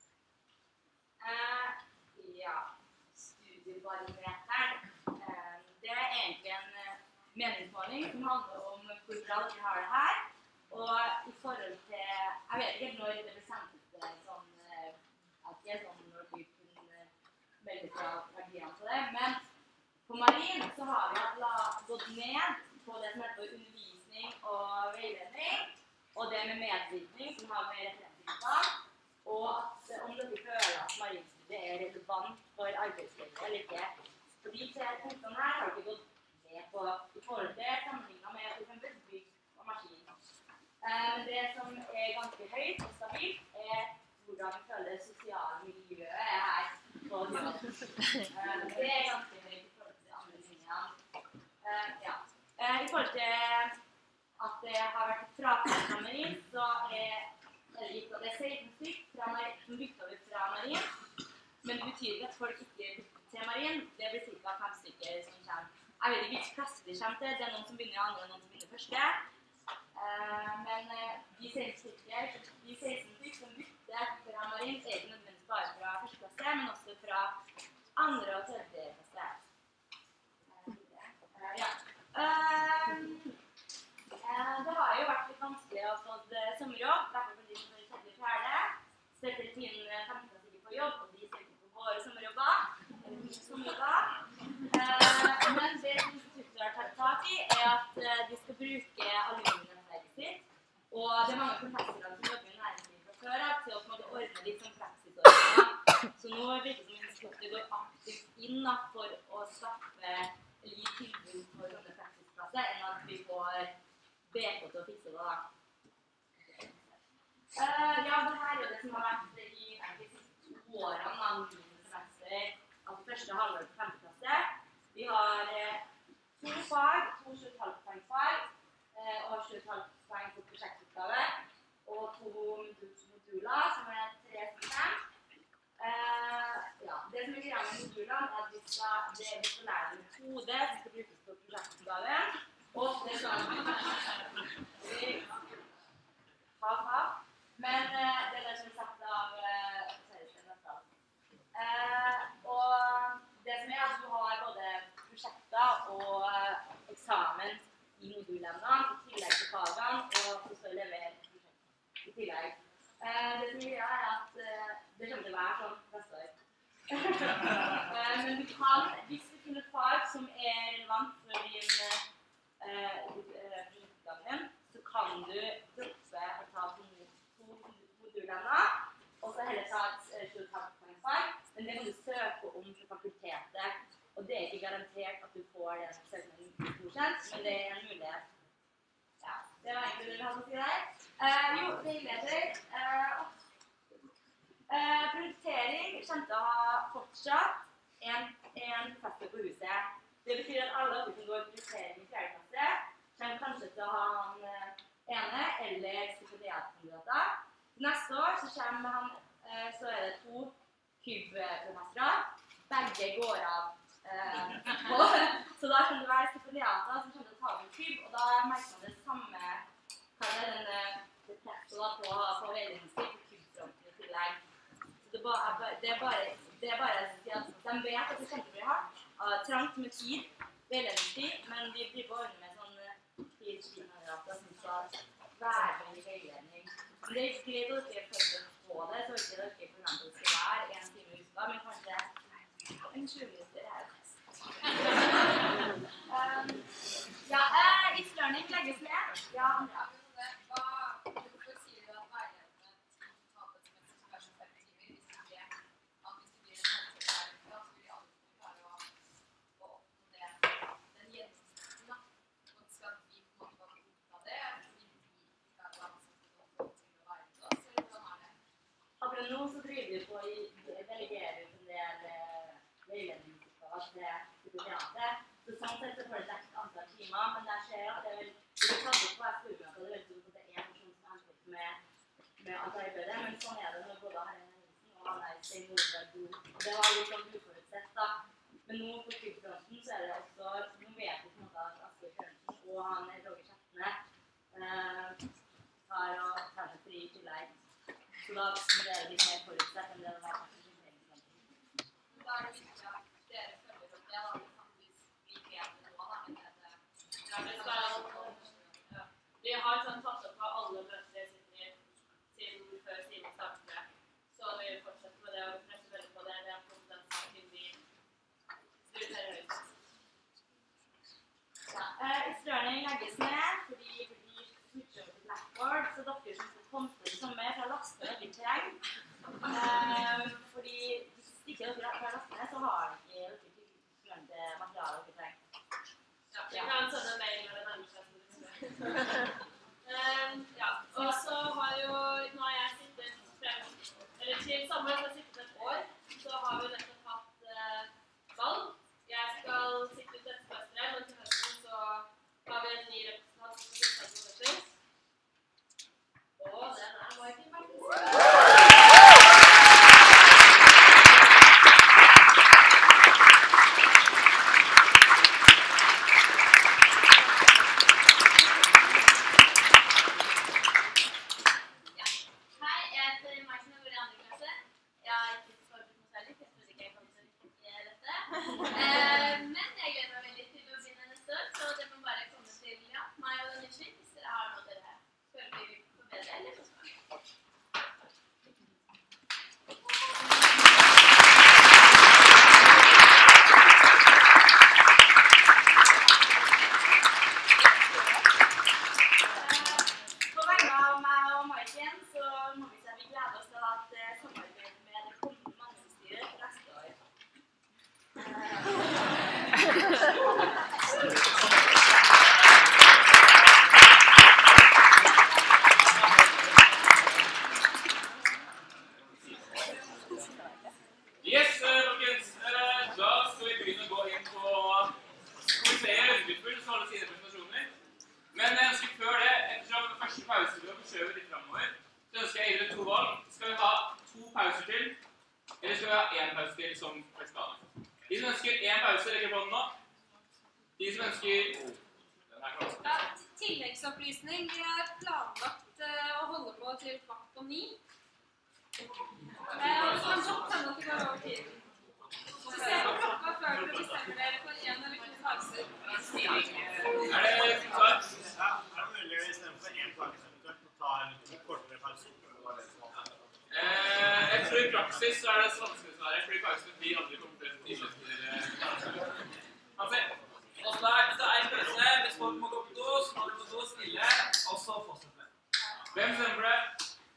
[SPEAKER 10] Uh, ja, studiebarometeren. Uh, det er egentlig en uh, meningsmåling som handler om hvor bra dere har det her. Og i forhold til, jeg vet ikke når det ble sendt ut sånn, uh, at det er sånn når du kunne melde fra verdiene på det, men på Marin så har vi gått ned på det som heter undervisning og veiledning, og det med medvirkning som har med referanser, og at om dere føler at marinstudiet er relevant for arbeidslivet eller ikke. For de tre punktene her har ikke gått ned på i forhold til sammenlignet med for eksempel bygg og maskin. Men det som er ganske høyt og stabilt er hvordan vi føler det sosiale miljøet er her på jobb. Det er ganske høyt i forhold til de andre linjene. Ja. I forhold til at det har vært et frafall fra Marin, så er det gitt at det er seksten stykker som bytter over fra Marin. Men det betyr ikke at folk ikke bytter til Marin. Det blir ca. fem stykker som kommer. Jeg vet ikke hvilken klasse de kommer til. Det er noen som begynner i andre, og noen som begynner i første. Men de seksten stykker som bytter fra Marin er ikke nødvendigvis bare fra første klasse, men også fra andre og tredje klasse. Ja. Det har jo vært litt vanskelig å få sommerjobb, derfor for de som er tredje og fjerde. Spesielt siden femten er sikkert på jobb, og de søker på våre sommerjobber. Eller mye sommerjobber. Men det som instituttet har tatt tak i, er at de skal bruke alumnenettverket sitt. Og det er mange professorer som jobber i næringslivet fra før av til å ordne litt som praksisordninger. Så nå virker det som instituttet går aktivt inn for å skaffe eller gi tilbud for sånne praksisplasser, enn at vi får B K til å fikse det da. Uh, ja, det her er det som har vært i de siste to årene av niende semester, altså første halvår til femte klasse. Vi har uh, to fag, to sju komma fem poeng fag, uh, og sju komma fem poeng på prosjektoppgave, og to moduler som er tre komma fem. Uh, ja, det som er greia med modulene er at vi
[SPEAKER 12] da det er litt å lære en metode som skal brukes på prosjektoppgaven. Og det er sånn ha-ha. Men uh, det er det som er satt av uh, uh, og det som er at du har både prosjekter og uh, eksamen i modulevnene, i tillegg til fagene, og så skal du levere prosjekter i tillegg. Uh, det som gjør er at uh, det kommer til å være sånn neste år. uh, men du kan, hvis du finner et fag som er relevant for din uh, prosjektgangen, så kan du droppe å ta to modulevner, og så heller ta et tjueåtte-poengsfag, men det kan du søke om til fakultetet, og det er ikke garantert at du får den søkningen godkjent, men det er en mulighet. Ja, det var egentlig det vi hadde å si der. Uh, jo, veileder. Uh, uh, prioritering kommer til å ha fortsatt en, en professor på huset. Det betyr at alle som går prioritering i fjerde klasse kommer kanskje til å ha han uh, ene eller stipendiatkandidater. Neste år så kommer han, uh, så er det to kubprofessorer. Begge går av. Uh, så da kan det være stipendiater som kommer til å ta over kub, og da merker man det samme hva er det, den presset på, på veiledningstid på kubfronten i tillegg. Så det, ba, det, er bare, det er bare at de vet at det kommer til å bli hardt, uh, trangt med tid, veiledningstid, men de driver å ordne med sånne fire skikandidater som skal være med i veiledning. Men det er ikke greit å ikke forberede på det, så ikke dere forventer at det skal være en time i uka, men kanskje en tjue minutter er det best. um, ja, uh, It's Learning legges ned. Ja, Andrea.
[SPEAKER 6] Hvorfor sier du at veilederne tar det som et spørsmål fem timer, hvis du ikke, at hvis du blir en helselærer, så vil alle klare å oppnå det, den gjennomsnitten, da. Og skal vi på en måte godta det, fordi vi ikke er ansatte til å få til å være til oss, eller hvordan er det?
[SPEAKER 12] Akkurat nå så driver vi på å delegere ut en del veiledningsoppgaver til stipendiatet. Så sånn sett så får det et antall timer, men der skjer at det er vel, det er tatt opp på F O U-møtet, det er vel stort at det er en person som er opp med, med alt arbeidet, men sånn er det når både Herren Henriksen og han er i Stein Nordberg god. Og det var litt sånn uforutsett da. Men nå på kubfronten så er det også, nå vet vi på en måte at Asger Kjørensen og han Roger Kjettene eh, tar og tar det fri i tillegg. Så da er det litt mer forutsett enn det det var på kubfronten.
[SPEAKER 6] Da er det viktig at dere følger opp det, da, at det faktisk blir bedre nå, da, enn det det.
[SPEAKER 10] Ja, vi skal, ja. Vi har sånn tatt opp av alle møter jeg sitter i siden før Simen startet, så vi fortsetter med det og presser veldig på det. Det er på den saken vi prioriterer høyt.
[SPEAKER 12] Ja, uh, It's Learning legges ned fordi vi switcher over til Blackboard, så dere som skal komme til det samme fra lasten er litt treng. Uh, fordi hvis ikke dere har lastet ned, så har dere ikke tilgjørende materialer dere trenger.
[SPEAKER 10] Ja, vi kan sende mail når det nærmer seg. um, ja, og så har jo, nå har jeg sittet frem, eller til sammen har jeg sittet et år, så har vi nettopp hatt uh, valg. Jeg skal sitte ut dette semesteret, men til høsten så har vi en ny representant som skal sitte på professor. Og den er Martin Martinsen.
[SPEAKER 5] Eller skal vi ha én pause til som flest annen? De som ønsker en pause, legger på den nå. De som ønsker... Den er klar.
[SPEAKER 6] Ja, tilleggsopplysning. Vi har planlagt uh, å holde på til kvart på ni. Uh, det kan godt hende at det går over tiden. Så ser på klokka før du bestemmer dere for en eller to pauser.
[SPEAKER 5] Er det klart?
[SPEAKER 3] Ja, er det mulig i stedet for en pause å ta en kortere pause?
[SPEAKER 5] Eh, jeg tror i praksis så er det så vanskelig å være, fordi pausen blir aldri komplett til. Han ser.
[SPEAKER 11] Og så er det en pause. Hvis folk må gå på do, så må de gå do stille, og så fortsette.
[SPEAKER 5] Hvem stemmer for det?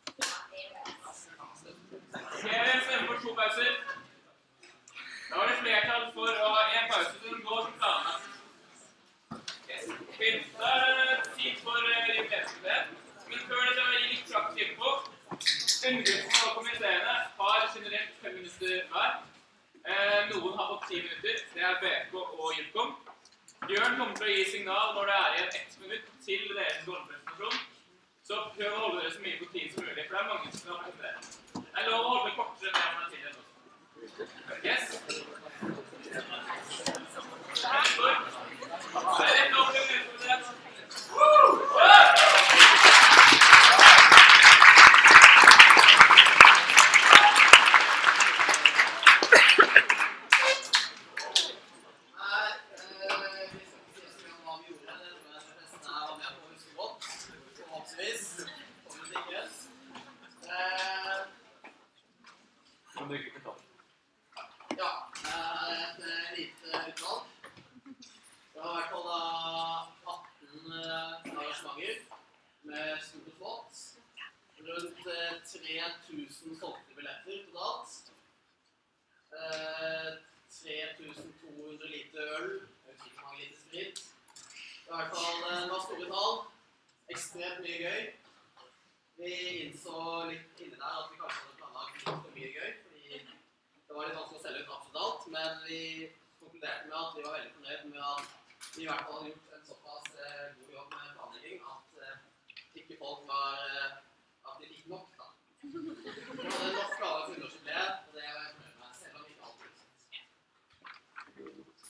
[SPEAKER 5] Hvem stemmer for to pauser? Da var det flertall for å ha en pause som går som planen. Yes. Fint. Da er det fint for jubileumsjubileet. Men før det skal vi gi litt praktisk info. Undergruppen av komiteene har generelt fem minutter hver. Eh, noen har fått ti minutter. Det er B K og Jurkom. Bjørn kommer til å gi signal når det er igjen ett minutt til deres gårdpresentasjon. Så prøv å holde dere så mye på tid som mulig, for det er mange som skal presentere. Det er lov å holde kortere enn det man har tid igjen også. Yes? Det er rett over en minutt. Woo!
[SPEAKER 13] tre tusen solgte billetter totalt. tre tusen to hundre liter øl. Jeg vet ikke hvor mange liter sprit. I hvert fall, det var store tall. Ekstremt mye gøy. Vi innså litt inni der at vi kanskje hadde planlagt litt for mye gøy, fordi det var litt vanskelig å selge ut absolutt alt, men vi konkluderte med at vi var veldig fornøyd med at vi i hvert fall hadde gjort en såpass god jobb med planlegging at ikke folk var at de fikk nok, da. Vi hadde nok planer for undersjubileet, og det var jeg fornøyd med, selv om ikke alt ble utsatt.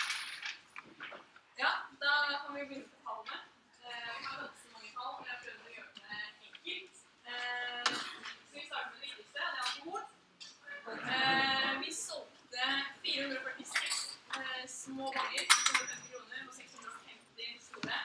[SPEAKER 6] Ja, da kan vi begynne på tallene. Vi har ganske mange tall, men jeg prøvde å gjøre det enkelt. Så vi starter med det viktigste, det er alkohol. Vi solgte fire hundre og førtiseks små banger, seks hundre og femti kroner og seks hundre og femti store.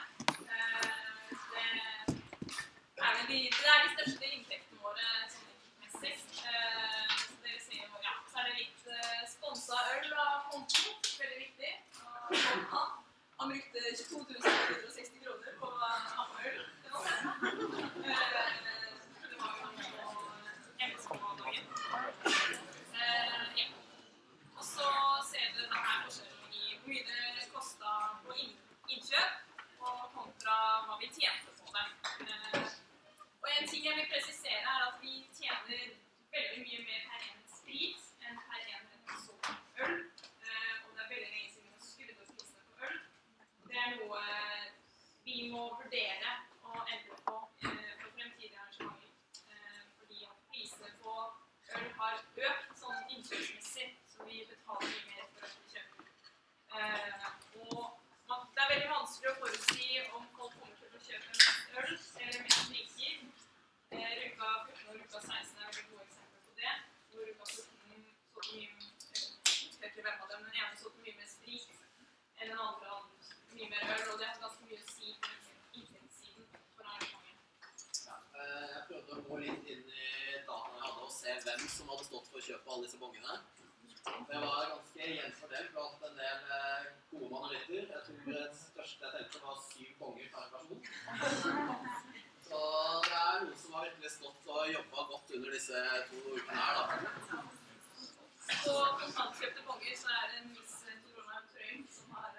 [SPEAKER 6] Det er de, det er de største inntektene våre sånn messig. Så dere ser jo, ja, så er det litt sponset øl av konto, veldig viktig. Og han brukte tjueto tusen åtte hundre og seksti kroner på Hammerøl. Det var det. Det var jo M S K-dagen. Ja. Og så ser dere denne forskjellen i hvor mye det kostet på innkjøp og kontra hva vi tjente på det. Og en ting jeg vil presisere er at vi tjener veldig mye mer per en sprit enn per en solgt øl. Og det er veldig lenge siden vi har skrudd opp prisene på øl. Det er noe vi må vurdere å endre på for fremtidige arrangementer. Fordi at prisene på øl har økt sånn innkjøpsmessig, så vi betaler mye mer for øl vi kjøper. Og det er veldig vanskelig å forutsi om folk kommer til å kjøpe mest øl eller mest drikker. Ruka fjorten og Ruka seksten er veldig gode eksempler på det. Hvor Ruka fjorten solgte mye, jeg husker ikke hvem av dem, men den ene solgte mye mer sprit enn den andre hadde mye mer øl, og det har ganske mye å si på inntektssiden for arrangementet.
[SPEAKER 13] Ja, jeg prøvde å gå litt inn i dataene jeg hadde og se hvem som hadde stått for å kjøpe alle disse bongene. Det var ganske gjensfordelt blant en del gode manoritter. Jeg tror det største jeg tenkte var syv bonger per person. Så det er noen som har virkelig stått og jobbet godt under disse to ukene her, da.
[SPEAKER 6] På kontantkjøpte bonger så er det en viss Torona Trøym som har...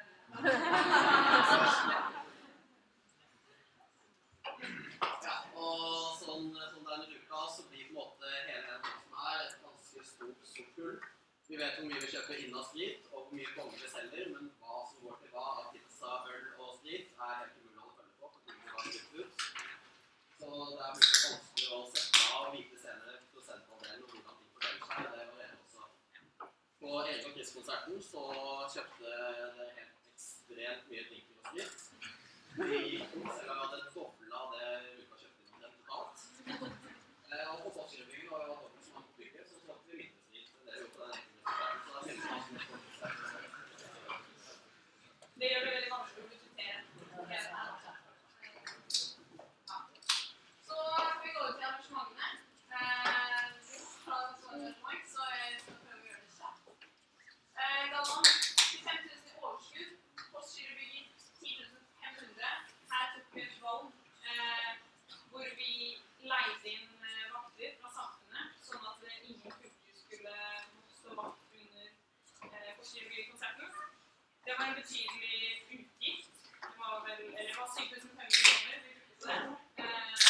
[SPEAKER 13] Ja, og sånn, sånn denne uka så blir på en måte hele den som er et ganske stort sukkull. Vi vet hvor mye vi kjøper inn av sprit, og hvor mye bonger vi selger, men hva som går til hva av pizza, øl og sprit er helt umulig å følge på, fordi det var slitt ut. Så det er mye vanskelig å sette av og vite senere prosentandelen og hvordan ting fordeler seg. Det varierer også på Erik og Petris-konserten så kjøpte det helt ekstremt mye drinker og sprit. Vi selv har hatt et dobbelt av det Luka kjøpte inn den totalt. Eh, og på Forskerudbyggen var jo dobbelt så mange på bygget, så smakte vi mindre sprit enn det vi gjorde på den enkelte konserten. Så det er veldig vanskelig.
[SPEAKER 1] Det gjør det veldig vanskelig å budsjettere. Ja. Så får vi gå ut til arrangementene. Eh, fra sånn arrangement, så jeg skal prøve å gjøre det kjapt. Eh, Galvan, tjuefem tusen i overskudd. Postgirobygget ti tusen fem hundre. Her tok vi et valg eh, hvor vi leide inn eh, vakter fra samfunnet, sånn at eh, ingen fylker skulle stå vakt under eh, Postgirobygget-konserten. Det var en betydelig utgift. Det var vel, eller det var syv tusen fem hundre kroner vi brukte på det. Eh,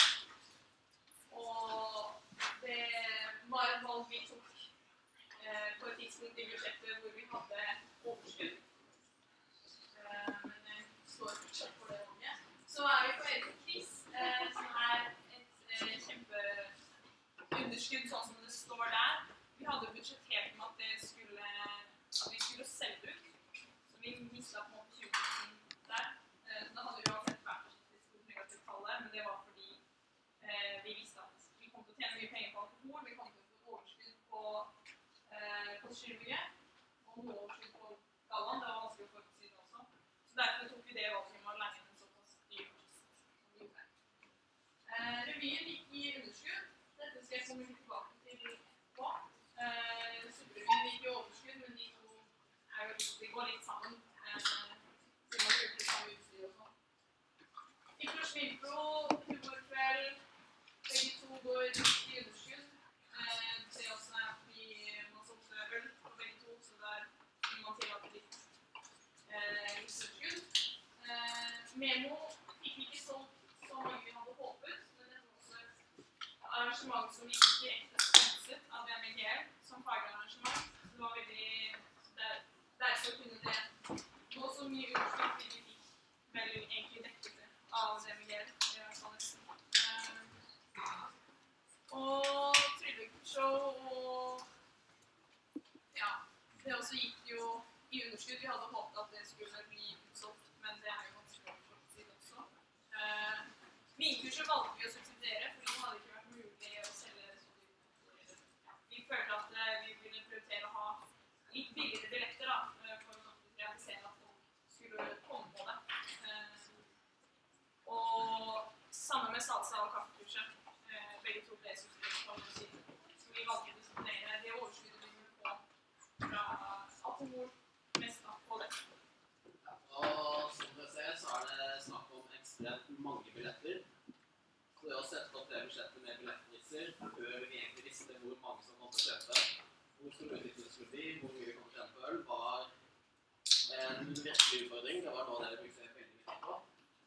[SPEAKER 1] og det var et valg vi tok eh, på et tidspunkt i budsjettet hvor vi hadde overskudd. Eh, men jeg står fortsatt for det valget. Så er vi på Erik Pris, eh, som er et eh, kjempeunderskudd sånn som det står der. Vi hadde budsjettert med at, det skulle, at vi skulle selge ut. Så vi mistet på en måte tjue tusen der. Eh, så da hadde vi uansett vært et stort negativt tallet, men det var fordi eh, vi visste at vi kom til å tjene mye penger på alkohol, vi kom til å få overskudd på eh, Postgirobygget, og noe overskudd på Galvan. Det var vanskelig å forutsi det også. Så derfor tok vi det valget med å leie en såpass dyr artist som vi gjorde. Eh, revyen gikk i underskudd. Dette skal jeg komme litt tilbake til på. Eh, Superrevyen gikk i overskudd, men de to er jo litt, de går litt sammen. Eh, siden man bruker samme utstyr og sånn. I Prosjmimpro, humorkveld, begge to går i underskudd. Eh, det også er fordi man solgte øl på begge to, så der kunne man tillate litt eh, underskudd. Eh, Memo fikk ikke solgt så mange vi hadde håpet, men det var også et arrangement som gikk direkte sponset av B M G L som fagarrangement. Så det var veldig, der, derfor kunne det gå så mye underskudd fordi vi fikk veldig egentlig dekket det av B M G L i hvert fall nesten. Eh, og tryllekursshow og ja, det også gikk jo i underskudd. Vi hadde håpet at det skulle bli utsolgt, men det er jo vanskelig å forutsi det også. Eh, Vinkurset valgte vi å subsidiere, fordi det hadde ikke vært mulig å selge så dyrt. Vi følte at eh, vi ville prioritere å ha litt billigere billetter da, for å realisere at folk skulle komme på det. Eh, og sammen med salsa og kaffekurset. Eh, begge to ble subsidiert på andre siden. Så vi valgte å subsidiere det overskuddet vi ville få fra alkohol mest da, på det.
[SPEAKER 13] Ja, og som dere ser, så er det snakk om ekstremt mange billetter. Så det å sette opp det budsjettet med billettpriser før vi egentlig visste hvor mange som kom til å kjøpe, hvor stor utviklingen skulle bli, hvor mye vi kom til å tjene på øl, var en virkelig utfordring. Det var noe av det vi brukte veldig mye på.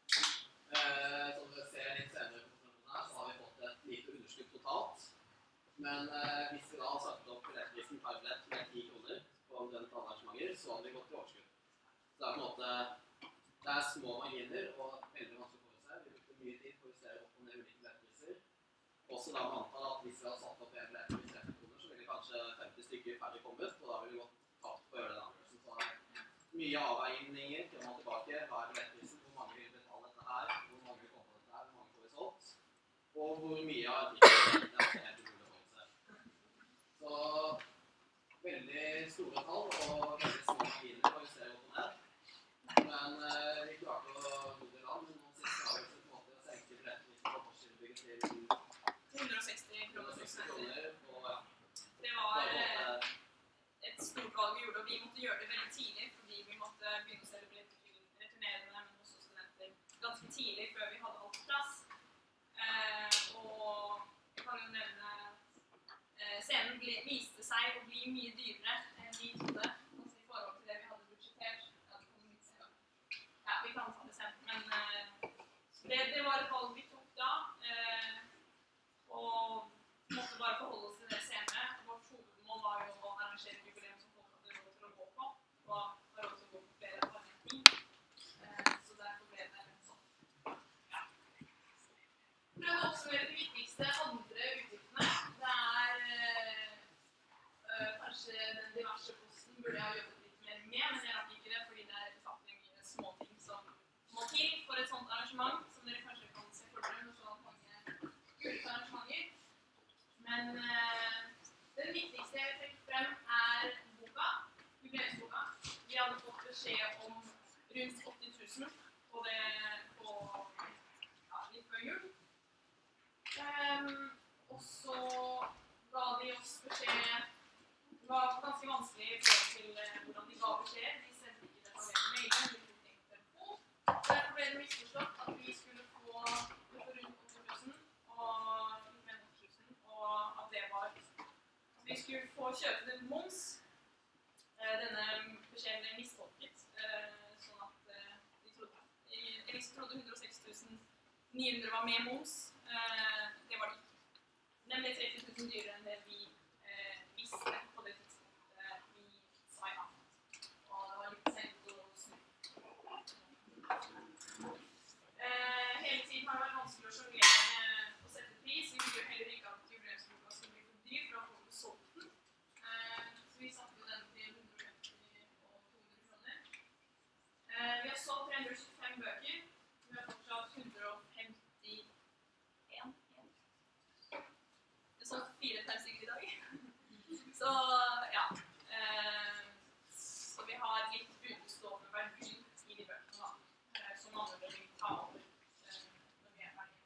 [SPEAKER 13] Eh, som dere ser litt senere på presentasjonen her, så har vi fått et lite underskudd totalt. Men eh, hvis vi da har satt opp billettprisen per billett med ti kroner på den arrangementer, så hadde vi gått til overskudd. Så det er på en måte, det er små marginer og veldig vanskelig å forutse. Vi brukte mye tid på å justere opp og ned ulike billettpriser. Også da med antall at hvis vi har satt opp en billett til tretti kroner, så ville kanskje femti stykker ferdig kommet, og da ville vi gått tapt på å gjøre den avgjørelsen. Så det er mye avveininger til å nå tilbake. Hva er billettprisen? Hvor mange vil betale dette her? Hvor mange vil komme på dette her? Hvor mange får vi solgt? Og hvor mye av artikkelen det er også helt utrolig å forutse. Så veldig store tall og veldig små marginer å justere opp og ned. Men eh, vi klarte å gå til land, men noen siste avgjørelser på en måte å senke billettprisen på Postgirobygget til
[SPEAKER 1] hundre og seksti kroner.
[SPEAKER 13] Og, ja.
[SPEAKER 1] Det var eh, et stort valg vi gjorde, og vi måtte gjøre det veldig tidlig, fordi vi måtte begynne å selge billetter til returnerende, men også studenter, ganske tidlig før vi hadde alt på plass. Eh, og jeg kan jo nevne eh, scenen ble, viste seg å bli mye dyrere enn vi trodde, altså i forhold til det vi hadde budsjettert. Ja, det kommer litt senere. Ja, vi kan ta det selv, men eh, det, det var et valg vi tok da, eh, og måtte bare forholde oss til det senere. Vårt hovedmål var jo å arrangere et jubileum som folk hadde råd til å gå på, og har råd til å gå på flere av en ting. Eh, så derfor ble det sånn. Ja. For å oppsummere de viktigste andre utgiftene, det er eh, kanskje den diverse posten
[SPEAKER 6] som burde jeg ha jobbet litt mer med, men jeg rakk ikke det fordi det er ufattelig mye småting som må til for et sånt arrangement, som dere kanskje kan se for dere med så mange ulike arrangementer. Men eh, den viktigste jeg vil trekke frem er boka, jubileumsboka. Vi hadde fått beskjed om rundt åtti tusen på det på ja, litt før jul. Um, og så ga de oss beskjed. Det var ganske vanskelig i forhold til uh, hvordan de ga beskjed. De sendte ikke detaljerte mailer, de fikk tenkt telefon. Derfor ble det misforstått at vi skulle få det for rundt åtte tusen og åtte tusen, og at det var at vi skulle få kjøpe den moms. Uh, denne beskjeden ble mistolket, uh, sånn at uh, de trodde, eller så trodde hundre og seks tusen ni hundre var med moms. Uh, det var det ikke. Den ble tretti tusen dyrere enn det vi uh, visste på det tidspunktet vi sa ja. Og det var litt sent å snu. Uh, hele tiden har det vært vanskelig å sjonglere med å sette pris. Vi ville jo heller ikke at jubileumsboka skulle bli for dyr for å få solgt den. Uh, så vi satte jo den til hundre og femti og to hundre kroner. Uh, vi har solgt tre hundre og tjuefem bøker. Vi har fortsatt hundre og femti-en igjen. Vi har solgt fire per stykker i dag. Så ja. Uh, så vi har litt utestående verdi i de bøkene da, uh, som andre vil ta over uh, når vi er ferdige.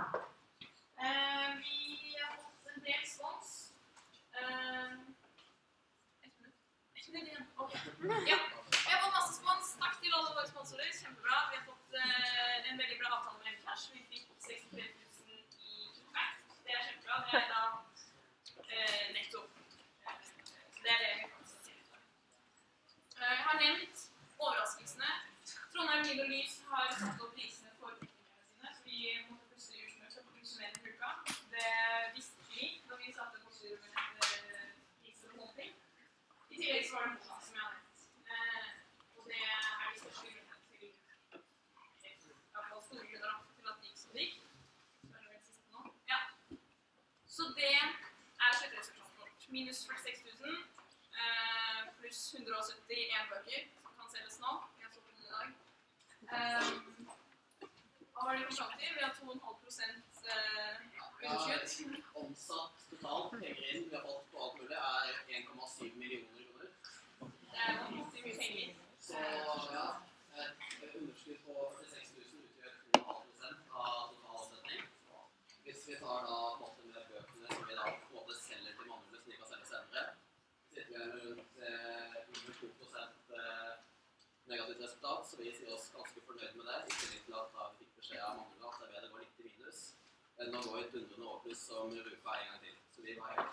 [SPEAKER 6] Uh, vi har fått en del spons. Uh, et minutt. Et minutt igjen. Ok. Ja. Vi har fått masse spons. Takk til alle våre sponsorer. Kjempebra. Vi har fått uh, en veldig bra avtale med Mcash. Vi fikk sekstitre tusen i kickback. Det er kjempebra. Det er da uh, netto. Uh, det er det vi faktisk sier. Uh, jeg har nevnt overraskelsene. Trondheim Lyd og Lys har satt opp prisene for publikummere sine, så vi måtte plutselig ut med førti mer enn uka. Det visste vi da vi satte priser og sånne ting. I tillegg så var det Moa, som jeg har nevnt. Uh, og det er de største grunnene til, i hvert fall store grunner til at det gikk som det gikk. Så er det vel siste nå. Ja. Så det er sluttresultatet vårt. Minus førtiseks tusen, uh, pluss hundre og sytti e-bøker som kan selges nå. Vi har solgt den i dag. Um, hva var det vi kom fram til? Vi har to komma fem prosent uh, underskudd.
[SPEAKER 13] Omsatt totalt, penger inn, vi har fått på alt mulig, er en komma syv millioner kroner.
[SPEAKER 6] Det er vanvittig mye penger.
[SPEAKER 13] Så ja, et underskudd på førtiseks tusen utgjør to komma fem prosent av totalomsetning. Hvis vi tar da på en måte med bøkene som vi da på en måte selger til Manuel, som de kan selge senere, sitter vi rundt eh, under to prosent eh, negativt resultat, så vi sier oss ganske fornøyd med det, i tillegg til at da vi fikk beskjed av Manuel at det er bedre å gå litt i minus enn å gå i dundrende overpluss som Ruka en gang til. Så vi var helt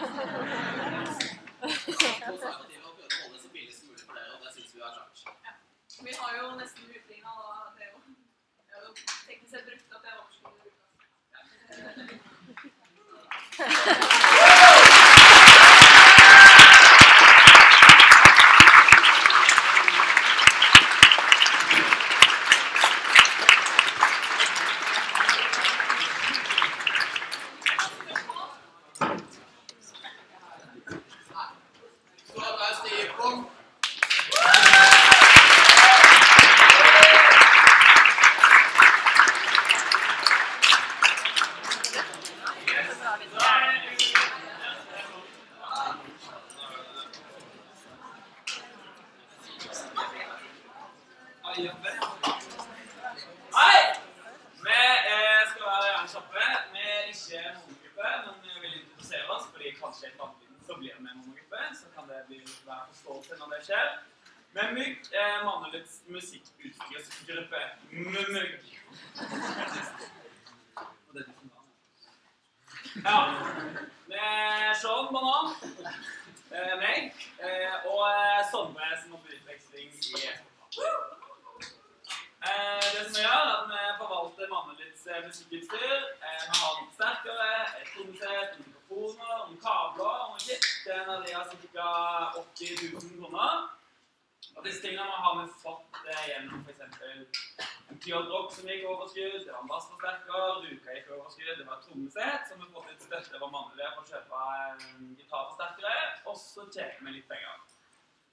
[SPEAKER 13] konservative og prøvde å holde det så billig som mulig for dere, og det synes vi har klart.
[SPEAKER 6] Ja. Vi har jo nesten utlignet, da det er jo, det er jo teknisk sett brukt at det er overskudd i Ruka. Ja.
[SPEAKER 13] Stor applaus til Jipom.
[SPEAKER 5] Hei! Vi eh, skal være gjerne kjappe. Vi er ikke en homogruppe, men vi vil interessere oss, fordi kanskje i fremtiden så blir vi en homogruppe, så kan det bli være forståelse når det skjer. Men Mugg er Manuels musikkutstyrsgruppe. Mugg. Ja. Med Sean Banan, eh, meg, eh, og eh, Sondre som har på utveksling i Eh, det som vi gjør, er at vi forvalter Manuels eh, musikkutstyr. Eh, vi har en forsterkere, et trommesett, noen mikrofoner, noen kabler og noe kit. Den av de har ca. åtti tusen kroner. Og disse tingene har vi fått eh, gjennom for eksempel en T-Rock som gikk overskudd, det var en bassforsterker, Ruka gikk overskudd, det var et trommesett som vi har fått litt støtte over Manuel for å kjøpe en gitarforsterkere, og så tjener vi litt penger.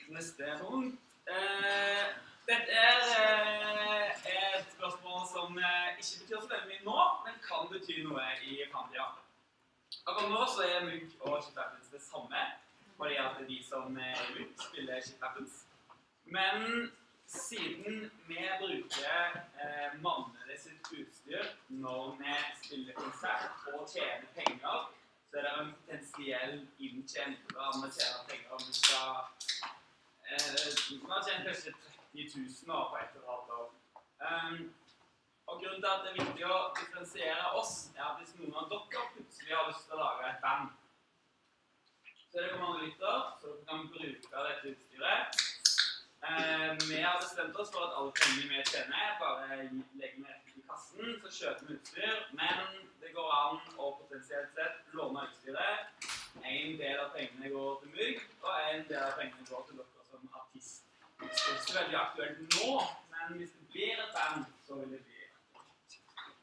[SPEAKER 5] Neste punkt. Eh, dette er eh, et spørsmål som eh, ikke betyr så veldig mye nå, men kan bety noe i fremtiden. Akkurat nå så er Mugg og Shit Happens det samme, fordi at de som er Mugg spiller Shit Happens. Men siden vi bruker eh, mannene sitt utstyr når vi spiller konsert og tjener penger, så er det en potensiell inntjening. Da vi tjener penger om vi skal eh, vi har tjent kanskje tretti tusen år på et eller annet år. Um, og grunnen til at det er viktig å differensiere oss, er at hvis noen av dere plutselig har lyst til å lage et band, så er det mange lytter, så dere kan bruke dette utstyret. Eh, vi har bestemt oss for at alle pengene vi tjener, bare legger vi rett i kassen, så kjøper vi utstyr, men det går an å potensielt sett låne utstyret. En del av pengene går til Mugg, og en del av pengene går til dere som artist. Det er ikke veldig aktuelt nå, men hvis det blir et band, så vil det bli aktuelt.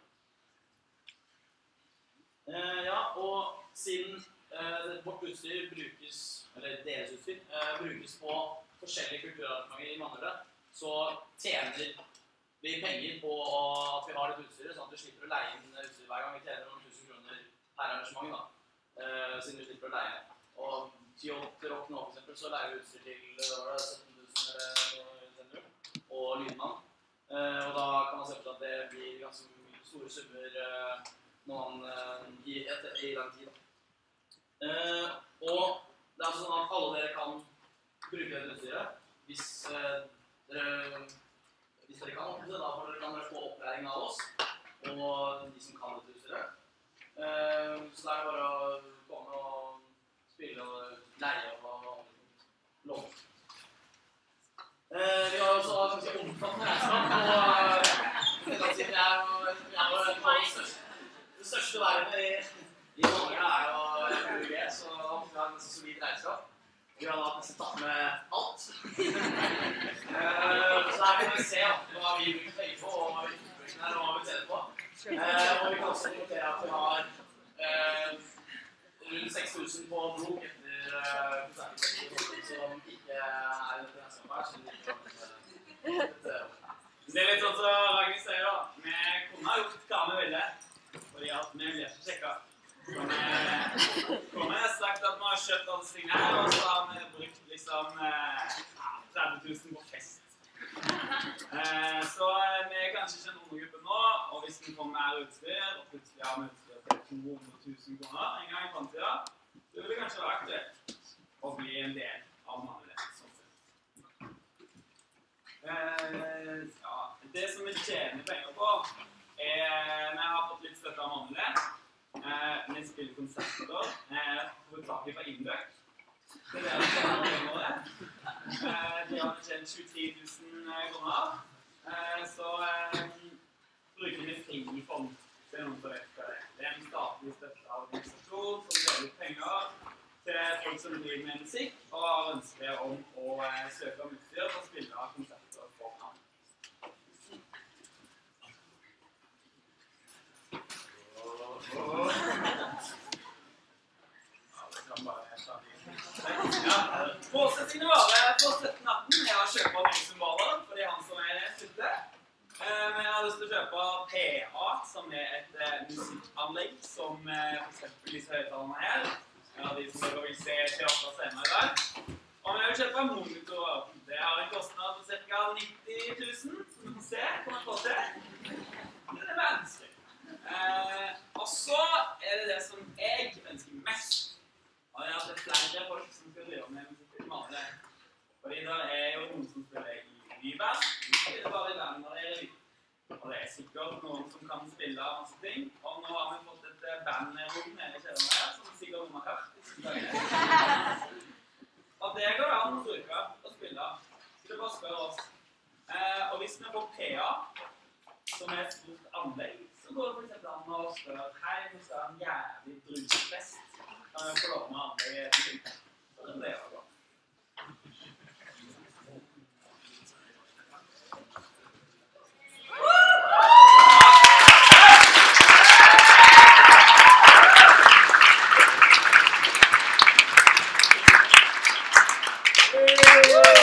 [SPEAKER 13] Eh, ja, og siden eh, vårt utstyr brukes, eller deres utstyr, eh, brukes på forskjellige kulturarrangementer i Mannhølet, så tjener vi penger på at vi har dette utstyret, sånn at vi slipper å leie inn utstyr hver gang. Vi tjener noen tusen kroner per arrangement, da, eh, siden vi slipper å leie. Og til Rock nå, for eksempel, så leier vi utstyr til sytten tusen og Lydmann. Eh, og da kan man se på at det blir ganske store summer eh, når man eh, i, etter, i lang tid. Eh, og det er altså sånn at alle dere kan bruke dette utstyret. Hvis, eh, dere, hvis dere kan, da får dere, kan dere få opplæring av oss og de som kan dette utstyret. Eh, så det er bare å komme og spille og leie og låne. Eh, vi har også ganske omfattende regnskap, og dette siden jeg er jo det største verden i, i Norge er jo U G, så vi har en ganske solid regnskap. Vi har da nesten tatt med alt. eh, så her kan vi se hva vi bruker penger på, og hva vi bruker her, og hva vi tjener på. Eh, og vi kan også notere at vi har eh, rundt seks tusen på bok etter uh, konsertkonserter som ikke er i dette regnskapet her, så det ikke er
[SPEAKER 5] Det er litt sånn som Ragnhild sier da, vi kunne ha gjort hva vi ville, fordi at vi blir ikke sjekket. Så vi kunne ha sagt at vi har kjøpt alle tingene her, og så har vi brukt liksom eh, tretti tusen på fest. Eh, så vi er kanskje ikke en undergruppe nå, og hvis vi får mer utstyr, og plutselig har vi utstyr til to hundre tusen kroner en gang i fremtiden, så vil det kanskje være aktuelt å bli en del av Mannhølet, sånn sett. Eh, ja, det som vi tjener penger på, er, vi har fått litt støtte av Mannhølet. Eh, vi spiller konserter, eh, hovedsakelig fra Indøk. Det er det vi tjener penger på det. Eh, de har tjent tjuetre tusen kroner, eh, så eh, bruker vi Frifond. Det er noen som vet hva det er. Det er en statlig støttet organisasjon som deler ut penger til folk som driver med musikk og har ønske om å eh, søke om utstyr og spille konserter for ham. Ja, det kan bare ta litt. Ja, målsettingen våre for sytten atten er å kjøpe nye symboler, fordi han som er ute. Men jeg har lyst til å kjøpe P A, som er et eh, musikkanlegg som eh, for eksempel disse høyttalerne her. Ja, de som dere vil se teater senere i dag. Og jeg vil kjøpe monitorer. Det har en kostnad på ca. nitti tusen, som du kan se på en kort til. Det er det vi ønsker. Eh, og så er det det som jeg ønsker mest. Og det er at det er flere folk som skal drive med musikk i Mannhølet. Fordi det er jo noen som spiller i nyband, ikke det bare i band når det er revy. Og det er sikkert noen som kan spille masse ting. Og nå har vi fått et bandrom nede i kjelleren her, som sikkert noen har hørt. Og det går an å bruke og spille. Så det bare spør oss. Eh, og hvis vi får P A, som er et stort anlegg, så går det for eksempel an å spørre hei, vi skal ha en jævlig brusfest. Kan vi få lov med anlegg til ting? Så det er det bra. Woo!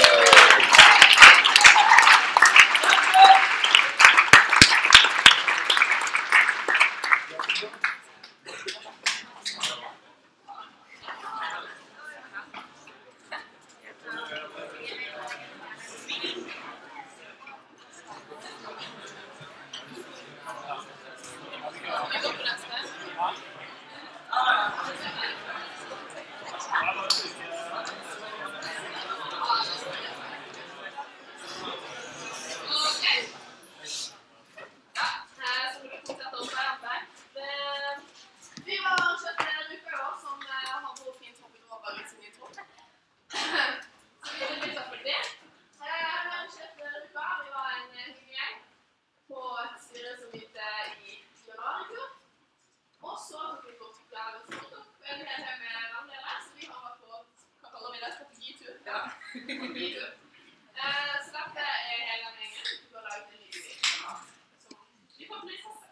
[SPEAKER 6] video. Eh, så dette er hele den gjengen. Vi har laget en ny video. Som vi får bli sasse.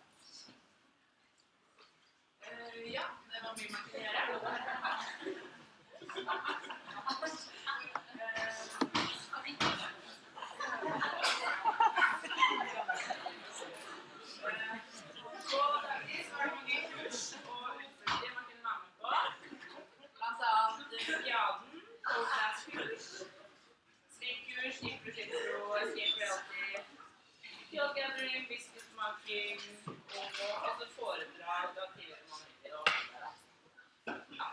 [SPEAKER 6] Eh, ja, det var mye man kunne gjøre.
[SPEAKER 14] Businessmarking og altså foredrag og tidligere manier og ja.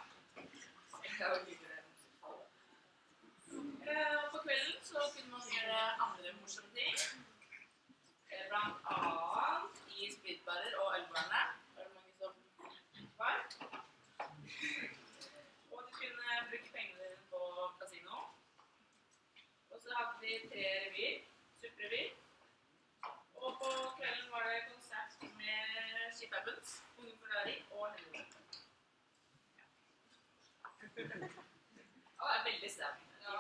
[SPEAKER 14] På kvelden så kunne man gjøre andre morsomme ting. Blant annet i speedbarer og ølbarene. Det er mange som var. Og du kunne bruke pengene dine på kasino. Og så hadde vi tre revyer, supprevyer. Og på kvelden var det konsert med Skiphaubens, Unge Forlæring og Helligdagen. Ja. Ja, det er veldig stemning. Ja.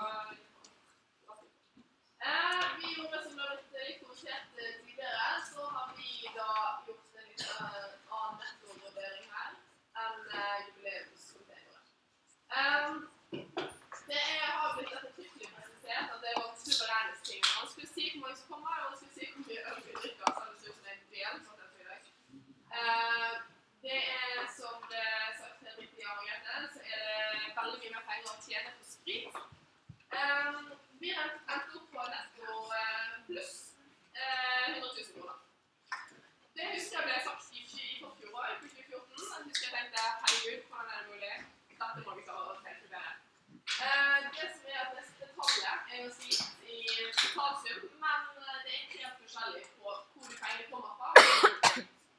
[SPEAKER 6] Eh, vi gjorde som det har blitt litt kommentert tidligere, så har vi da gjort en litt annen nettovurdering her enn jubileumskomiteen. Um, det er, har blitt ettertrykkelig presisert at det var suverenes ting. Man skulle si hvor mange som kommer, og man skulle si hvor mye øl vi drikker, så det ser ut som en del, sånn at det er i dag. Uh, det er som det er sagt helt riktig av Margrethe, så er det veldig mye mer penger å tjene på sprit. Um, vi endte opp på netto uh, pluss uh, hundre tusen kroner. Det husker jeg ble sagt i forfjor år, i tjue fjorten. Jeg husker jeg tenkte, herregud, hvordan er det mulig? Dette må vi klare å tenke bedre. Uh, det som er at neste tallet er ganske litt i totalsum, men uh, det er helt forskjellig på hvor de pengene kommer fra.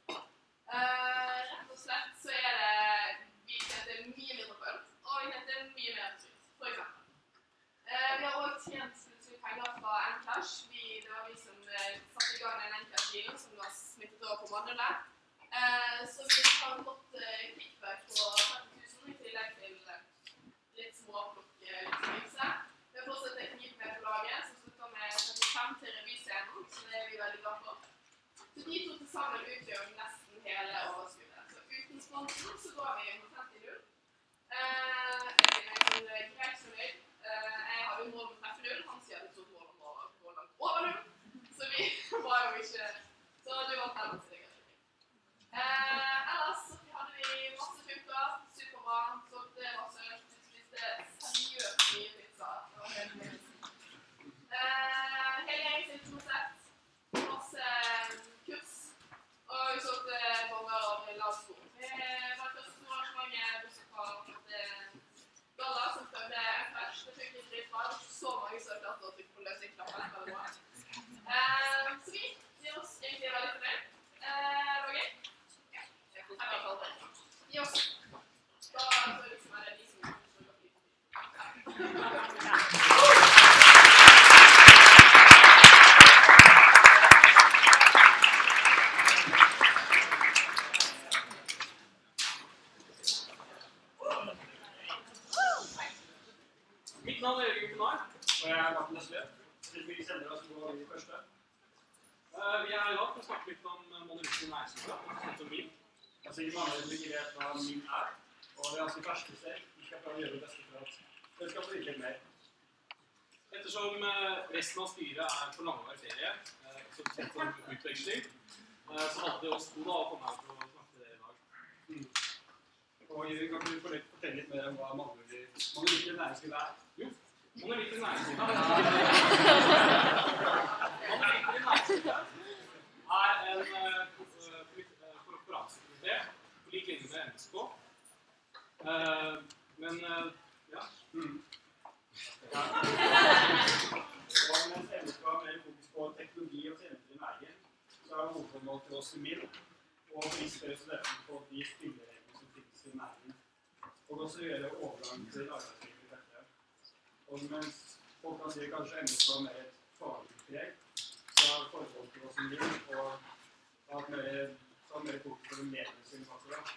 [SPEAKER 6] Uh, rett og slett så er det vi tjente mye mindre på øl, og vi tjente mye mer på sprit, for eksempel. Uh, vi har også tjent plutselig penger fra Encash. Det var vi som uh, satte i gang den Encash-dealen som var smittet over på Mandela. Uh, så vi har fått uh, kickback på tretti tusen i tillegg til uh, litt småplukk, litt smykse. Vi har fortsatt teknikk med på laget, som slutter med trettifem til revyscenen, så det er vi veldig glad for. Så de to til sammen utgjør nesten hele overskuddet. Så uten sponsen så går vi omtrent i null. Uh, jeg er greit fornøyd. Uh, jeg hadde mål om å treffe null, han sier at det stod mål om å gå langt over null. Så vi var jo ikke... Så du var fremme til det greit. Uh, ellers så hadde vi masse funker, superbra, solgte masse øl, spiste seriøst mye pizza. Det var helt minst. Uh, hele gjengen sin konsert, masse kurs, og vi solgte bonger av lavsko. Det var det første store arrangementet bortsett fra Galla som prøvde en crash. Det fikk litt dritbra. Det var ikke så mange som klarte å trykke på løsningsknappen. Uh, så vi gir oss egentlig veldig fornøyd. Uh, det var gøy. Ja, jeg koser meg for det. Gi oss. Da er det liksom er det de som tror at vi
[SPEAKER 8] Mitt navn er Jørgen Gunnar, og jeg er Martin Nesle. Til vi sender oss på de første. Uh, vi er her i dag for å snakke litt om monolitten næringslivet, sånn som min. Altså, I mange av dere vet hva min er, og det er altså første steg. Vi skal prøve å gjøre det beste for at det skal få litt mer. Ettersom uh, resten av styret er på langvarig ferie, uh, som sett som utveksling, uh, så hadde det oss to da å komme her for å snakke til dere i dag. Mm. Og Jørgen, kan du fortelle litt mer om hva monolitten næringslivet er? Jo, monolitten næringslivet Monolitten næringslivet er en konferansekomité på lik linje med M S K. Uh, men, uh, ja. Mm. ja. Og mens M S K har mer fokus på teknologi og tjenester i næringen, så er hovedformålet til oss i min og frispøre studenter på de spillereglene som finnes i næringen. Og også gjøre overgang til arbeidslivet i dette. Og mens folk kan si kanskje M S K har mer et faglig preg, så er forholdet til oss i min og at mer så mer fokus på den ledende sine faktorer.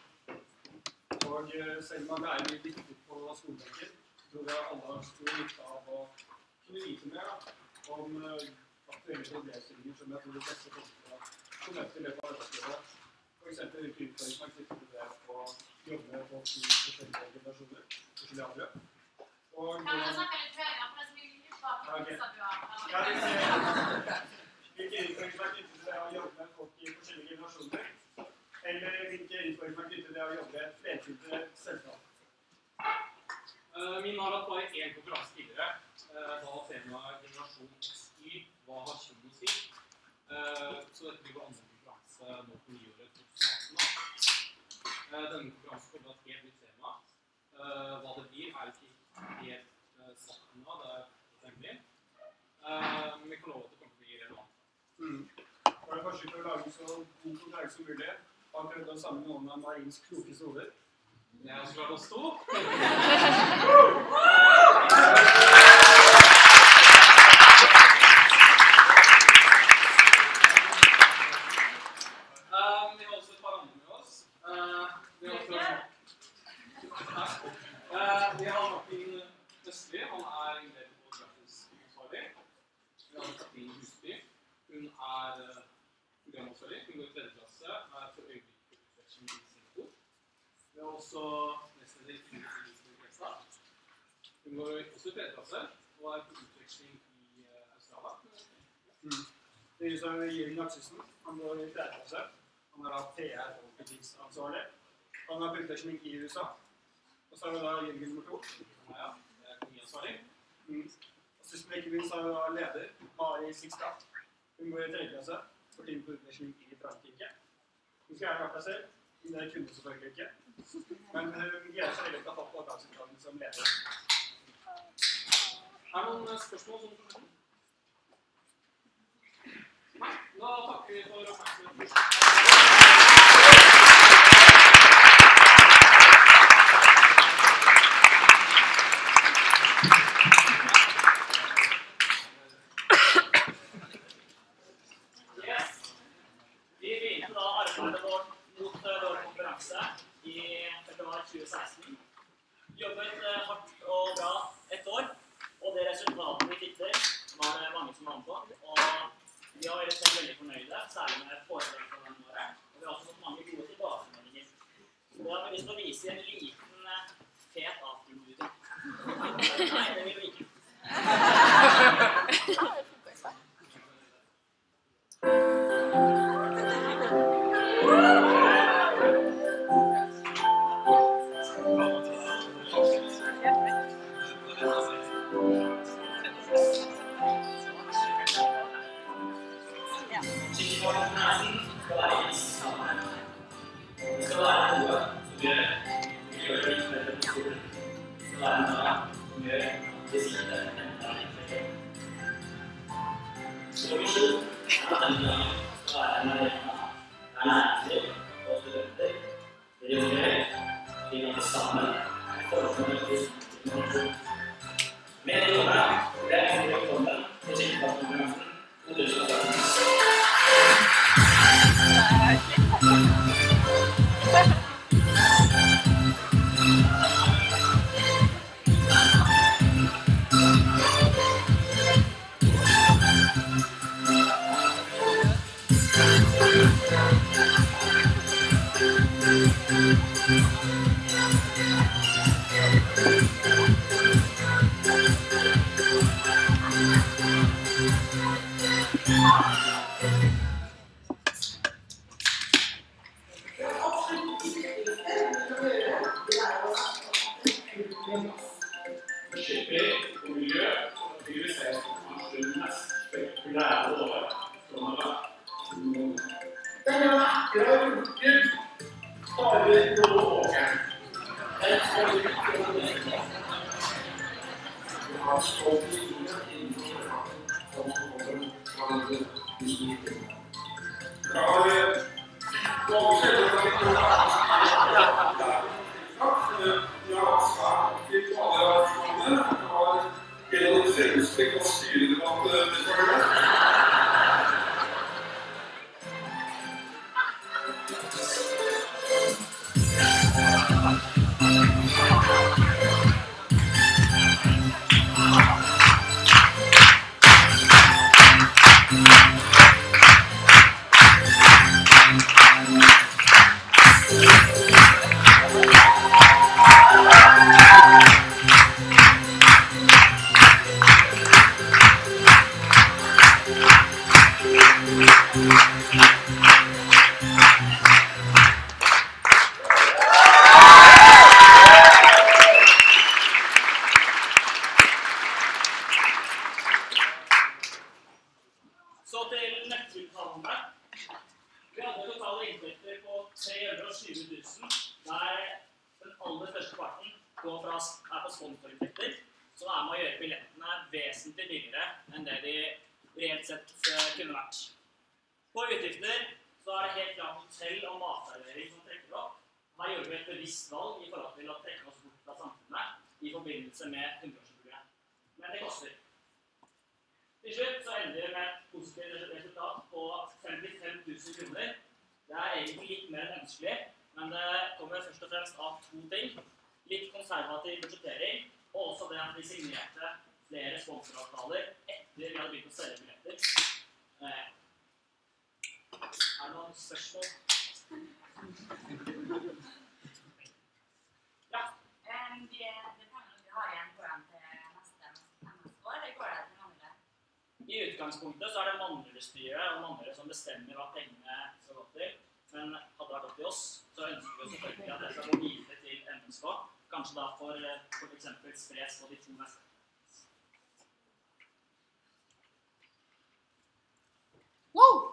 [SPEAKER 8] Og selv om det er litt viktig på skolebenken, tror jeg alle har stor nytte av å
[SPEAKER 11] kunne vite mer da, om uh, aktuelle problemstillinger som jeg tror de fleste forskere som møter i løpet av arbeidslivet. For eksempel hvilke utfordringer man knytter til det å jobbe med folk i forskjellige generasjoner, forskjellige avløp. Og
[SPEAKER 6] Kan du snakke litt høyere, for det er så mye lyd bak i
[SPEAKER 11] okay.
[SPEAKER 6] huset du har?
[SPEAKER 11] Ja, hvilke utfordringer man knytter til det å jobbe med folk i forskjellige generasjoner, eller hvilke utfordringer man knytter til det å jobbe med et flertype selskap.
[SPEAKER 8] Uh, min har hatt bare én konferanse tidligere. Uh, da var temaet generasjon X Y. Hva har kjønn å si? Uh, så dette blir vår andre konferanse nå på nyåret to tusen atten. Uh, denne konferansen kommer til å ha et helt nytt tema. Uh, hva det blir, er ikke helt uh, satt ennå. Det er hemmelig. Uh, men vi kan love at det kommer til å bli relevant.
[SPEAKER 11] Mm. For det forsøk på å lage så god konferanse som mulig, har prøvd å samle noen av Marins klokeste hoder.
[SPEAKER 8] Det er så klart å stå. Um, vi har også et par andre med oss. Uh, vi, har også, uh, vi har Martin Østli, han er leder på grafisk ansvarlig. Vi har Katrine Husby, hun er uh, programansvarlig, hun går i tredje klasse, er for øyeblikket utveksling i Singapore. Vi har også nestleder i Finland. Hun går også i tredje klasse og er på utveksling i uh, Australia.
[SPEAKER 11] Mm. Det er så Jørgen Aksesen, han går i tredje klasse. Han er da P R og butikkansvarlig. Han er på utveksling i U S A. Og så er det da Jørgen nummer to.
[SPEAKER 8] Ja, det er økonomiansvarlig.
[SPEAKER 11] Mm. Og sist men ikke minst er det da leder, Mari Sigstad. Hun går i tredje klasse, for tiden på utveksling i Frankrike. Hun skal gjerne vært deg selv, men det kunne selvfølgelig ikke. Men hun gleder seg veldig til å ha fått på dagsutdanning som leder.
[SPEAKER 8] Er det noen spørsmål som person? Nei, da takker vi for oppmerksomheten.
[SPEAKER 15] Yes. Vi begynte da arbeidet vårt mot vår konferanse i februar tjue seksten. Jobbet hardt og bra ett år, og det resultatet vi fikk til var det mange som var med på. Og vi har vært veldig fornøyde, særlig med foredragsene våre. Og vi har også fått mange gode tilbakemeldinger. Så da har vi lyst til å vise en liten fet aftermovie. Nei, det vil vi ikke. på sponsorinntekter, som er med å gjøre billettene vesentlig billigere enn det de reelt sett kunne vært. På utgifter så er det helt klart hotell og matservering som trekker opp. Her gjorde vi et bevisst valg i forhold til å trekke oss bort fra samfunnet i forbindelse med hundreårsjubileet. Men det koster. Til slutt så ender vi med et positivt resultat på femtifem tusen kroner. Det er egentlig litt mer enn ønskelig, men det kommer først og fremst av to ting. Litt konservativ budsjettering, og også det at vi signerte flere sponsoravtaler etter vi hadde begynt å selge billetter. Eh, er det noen spørsmål? Ja.
[SPEAKER 12] Um, det, det pengene du har igjen, går de til neste M S K, eller går det til andre?
[SPEAKER 15] I utgangspunktet så er det Mannhusstyret og Mannhus som bestemmer hva pengene skal gå til. Men hadde det vært opp til oss, så ønsker vi selvfølgelig at det skal gå videre til M S K. Kanskje da for, for eksempel spres på de to neste.
[SPEAKER 1] Wow!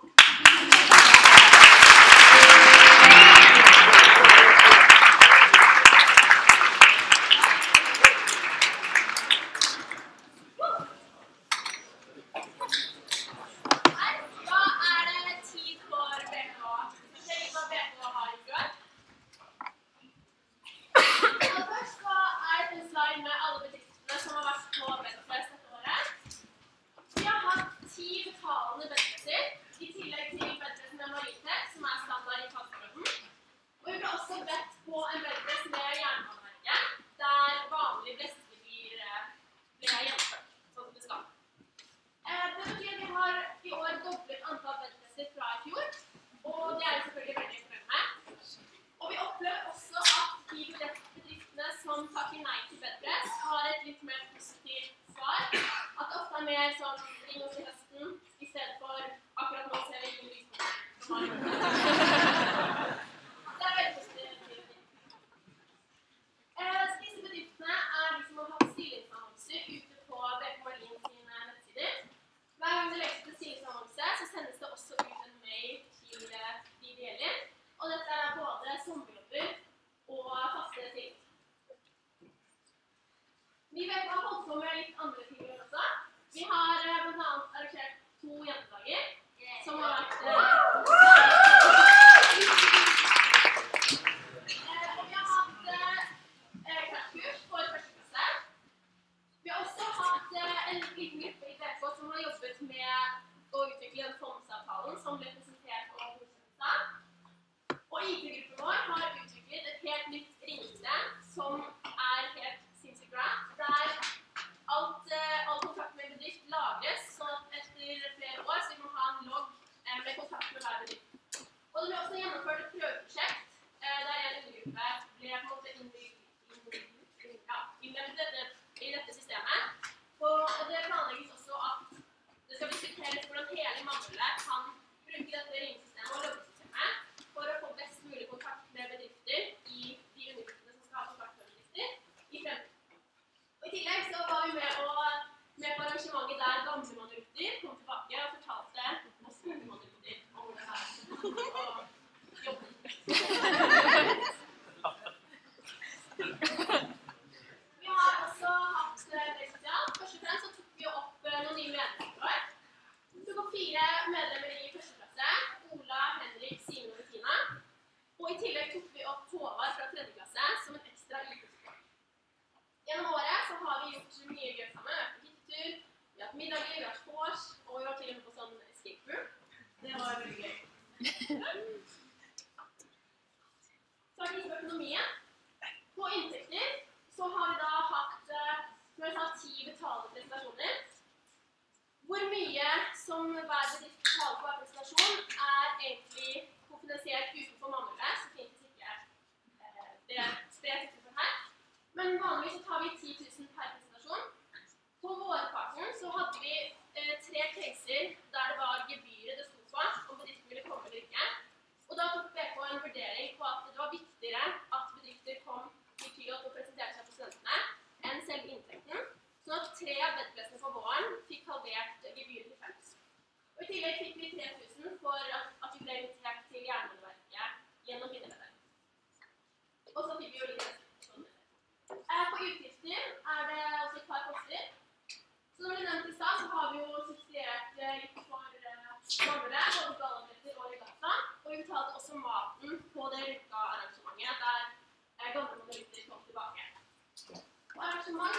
[SPEAKER 1] Og så fikk vi jo litt sånn. På utgifter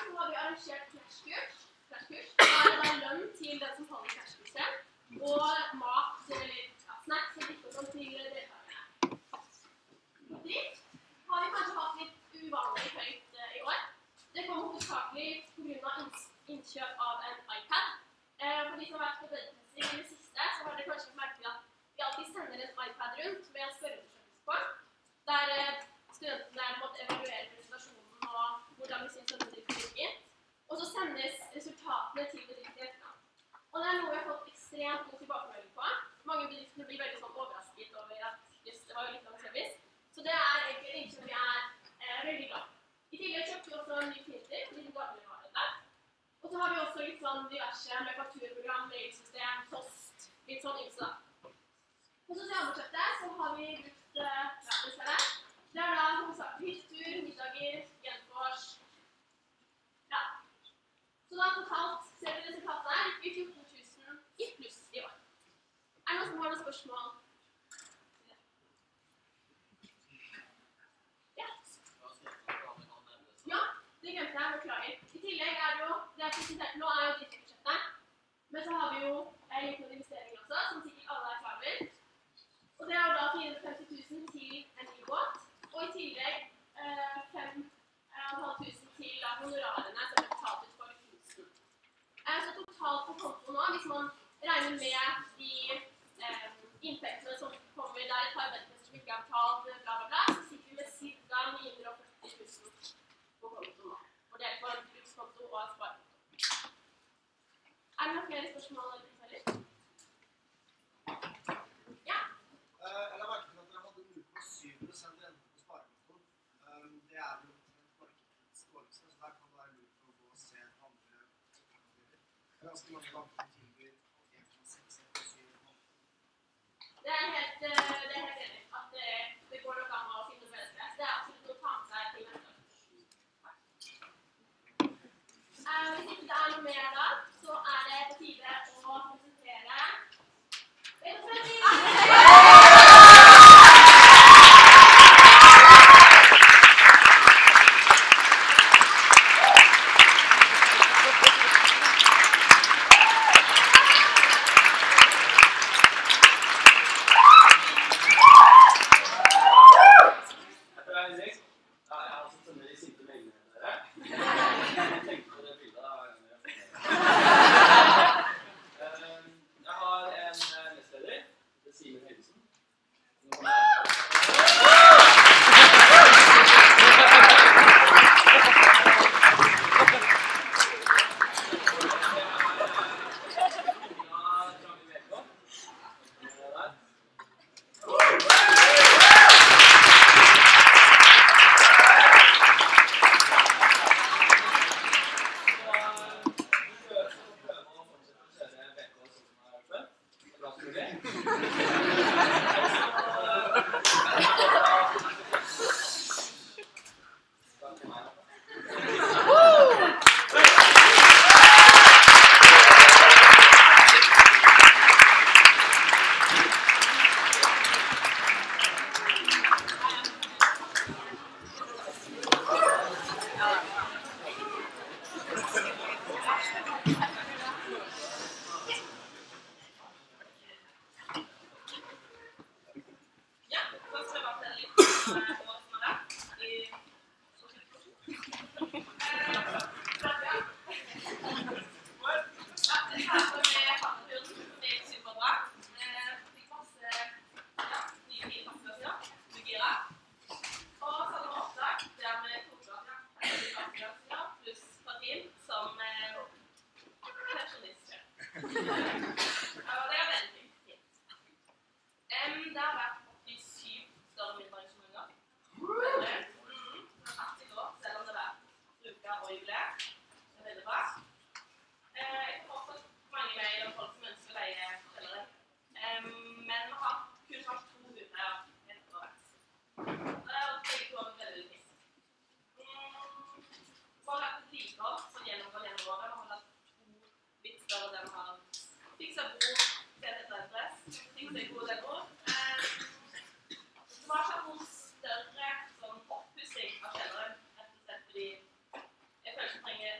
[SPEAKER 1] så har vi arrangert flashkurs. flashkurs. Da er det da lønn til den som holder flashkurset, og mat, eller ja, snacks og drikke og sånn til deltakerne. Drift har vi kanskje hatt litt uvanlig høyt uh, i år. Det kom hovedsakelig på grunn av innkjøp av en iPad. Uh, for de som har vært på dødtesting i det siste, så har dere kanskje merket at vi alltid sender en iPad rundt med en spørreundersøkelse på, der uh, studentene der måtte evaluere presentasjonen og hvordan vi synes at bedriften virker. Og så sendes resultatene til bedriften i etterkant. Og det er noe vi har fått ekstremt god tilbakemelding på. Mange bedriftene blir veldig sånn overrasket over at just, det var jo litt av en service. Så det er egentlig en innkjøp vi er eh, veldig glad. I tillegg kjøpte vi også en ny printer, litt dagligvarer der. Og så har vi også litt sånn diverse med fakturprogram, mailsystem, post, litt sånn ymse da. På sosialbudsjettet så har vi brukt eh, gratis her. Det er da hovedsakelig hyttetur, middager, genfors. Ja. Så da totalt ser vi resultatet her, i fjorten tusen i pluss i år. Er det noen som har noen spørsmål? Ja. Ja, det glemte jeg, beklager. I tillegg er det jo, det er presentert nå er jo driftsbudsjettet, men så har vi jo eh, gjort noen investeringer også, som sikkert alle er klar over. Og det er jo da fire hundre og femti tusen til en ny båt, og i tillegg eh, fem tusen fem hundre til da honorarene som er betalt ut for kunsten. Eh, så totalt på konto nå, hvis man regner med de eh, inntektene som kommer der et par venter som ikke er betalt, bla bla bla, så sitter vi med ca. ni hundre og førti tusen på konto nå. Og det er for en brukskonto og en sparekonto. Er det noen flere spørsmål eller kommentarer? Ja?
[SPEAKER 11] Uh, jeg la merke til at dere hadde null komma syv prosent rente på sparekontoen. Um, det er jo markedets dårligste, så der kan det være lurt å gå og se andre alternativer. Det er ganske mange banker som tilbyr en komma seks til en komma syv.
[SPEAKER 1] Det er helt, det er helt enig at det, det går nok an å finne bedre stress. Det er absolutt noe å ta med seg til neste år. Uh, hvis ikke det er noe mer da, så er det på tide å presentere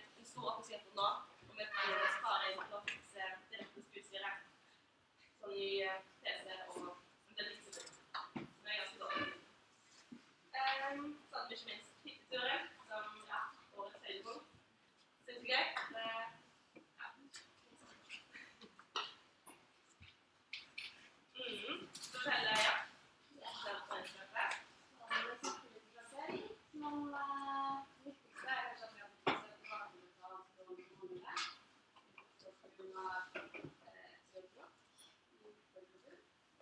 [SPEAKER 6] en stor appelsin nå, og vi kan spare inn på å fikse direkte utstyret. Sånn ny P C og en del likestilling, som er ganske dårlig. Um, så hadde vi ikke minst hytteturen, som ja, årets høydepunkt. Synes det gøy. Det, ja. Mm, så forteller jeg, ja.
[SPEAKER 12] Men det viktigste er kanskje at vi har fått sett barneutdannelse og mange så skal vi ha søkere i kultur.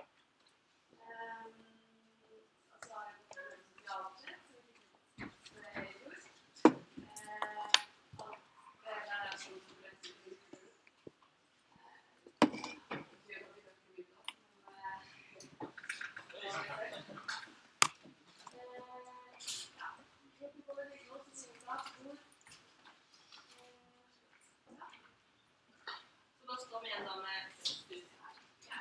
[SPEAKER 12] Og så har jeg fått en sosialsett, så det er just. Alt det der er sånn som det er til kultur. Det gjør at vi kan ikke begynne oss,
[SPEAKER 6] Så da står vi igjen da med studiet her. Ja.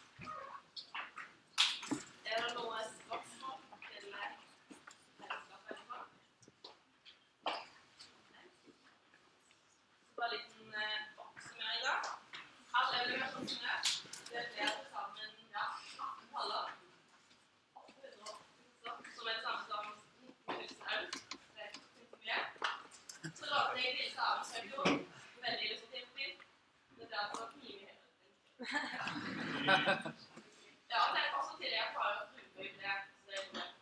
[SPEAKER 6] Er det noe spørsmål til fellesskapet eller hva? Så bare en liten oppsummering da. All evaluasjonssummert, det blir til sammen, ja, atten taller. Som er det samme som nitten tusen øl. Det er ikke mye. Så lager jeg bildet av en søkjord. Veldig illustrativt fint. Det blir altså mye mye høyere. Ja, det er også til jeg klarer å bruke det, så det er ikke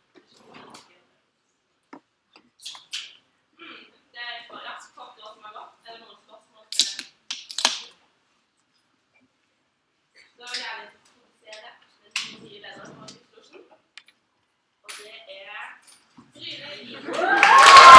[SPEAKER 6] mm, det er bare raskt kort år som har gått. Er det noen spørsmål til det? Da vil jeg gjerne introdusere den nye lederen for Hyttelosjen. Og det er Trine Liv.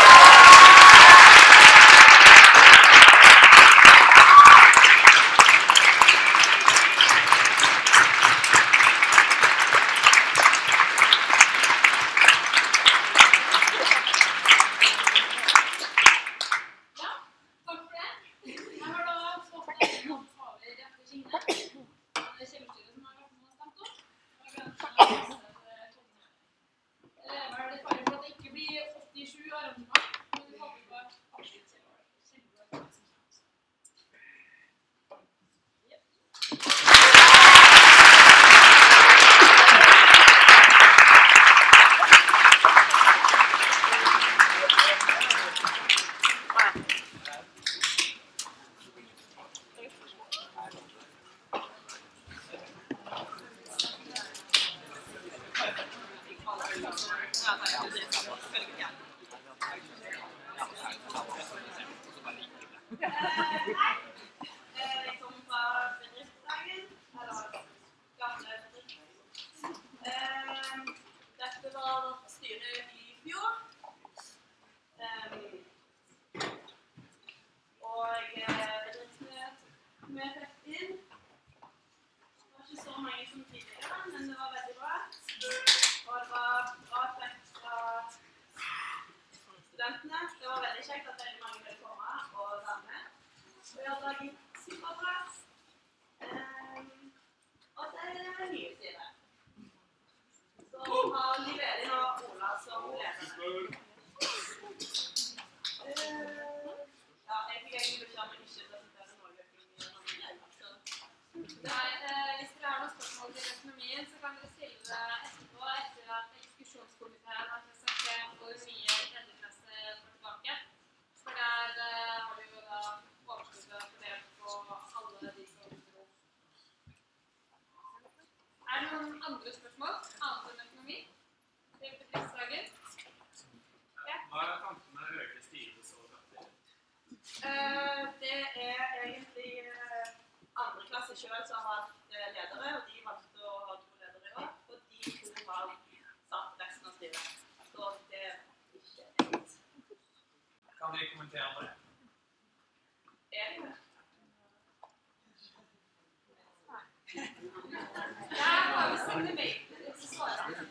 [SPEAKER 8] Kan dere kommentere på det?
[SPEAKER 6] Er det? Ja, jeg har jo sagt det meg. Det er ikke svaret.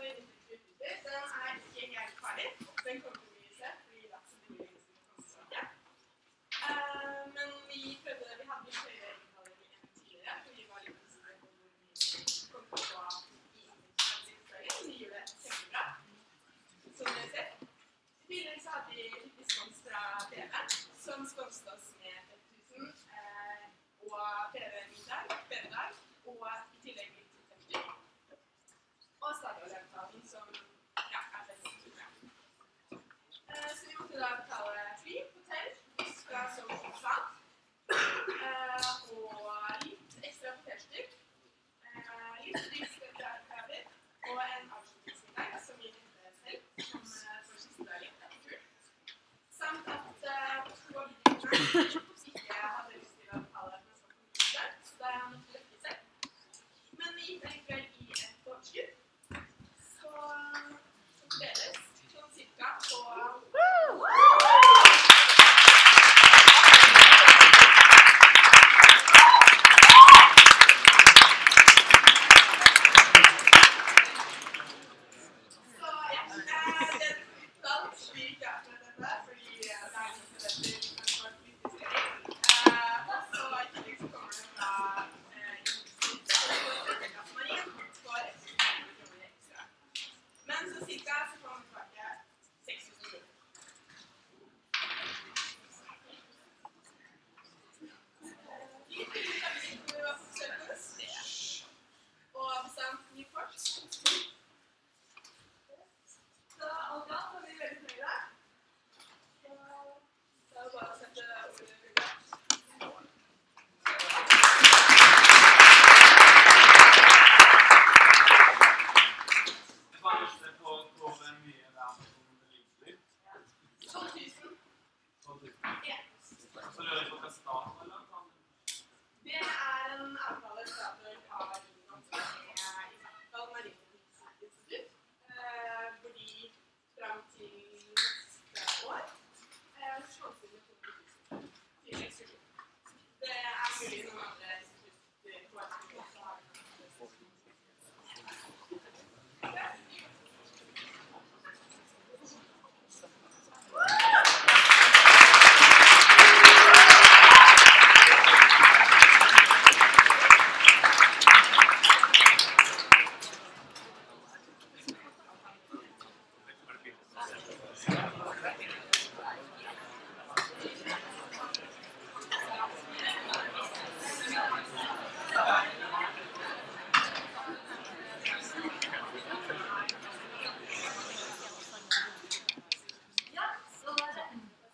[SPEAKER 14] utbytter, den er ikke helt ferdig. Den kommer til å bli sett, fordi det er så mye konkurranse. Uh, men vi prøvde, vi hadde litt høyere egenkaller enn tidligere, for vi var litt usikre på hvor mye vi kom til å få i inntektsdagen. Vi gjorde det kjempebra, som dere ser. I tillegg så hadde vi litt diskons fra P V, som sponset oss med fem tusen, eh, og P V-middag, P V-dag, og i tillegg litt tilfeldig. Og stadionavtalen som, ja, er veldig stor. Eh, så vi måtte da betale fly, hotell, skal som konstant, eh, og litt ekstra hotellstyr, eh, litt drivstøttekraver, og en avslutningsmiddag som vi henter selv, som eh, for siste dagen etter tur. Samt at eh, to av bilene ikke hadde lyst til å betale for en sånn konkurranse, så da er han måtte løkke selv. Men vi gikk likevel i et overskudd, så fordeles sånn cirka på Men så cirka så kommer vi tilbake seks tusen kroner. Litt ut av butikken vi var på Sørlandet. Og bestemt ny kort. Så alt i alt var vi veldig nøyde. Så det er jo bare å sette ordet i gang. tolv tusen. Ja.
[SPEAKER 8] Så lurer jeg på hva staten eller noe?
[SPEAKER 14] Det er en avtale Statoil har inngått med i hvert fall Marineteknisk institutt, eh, hvor de frem til neste år eh, slår til med to hundre tusen til eksklusjon. Det er mulig noen andre institutter på et punkt også har det.
[SPEAKER 6] Ja, så var det.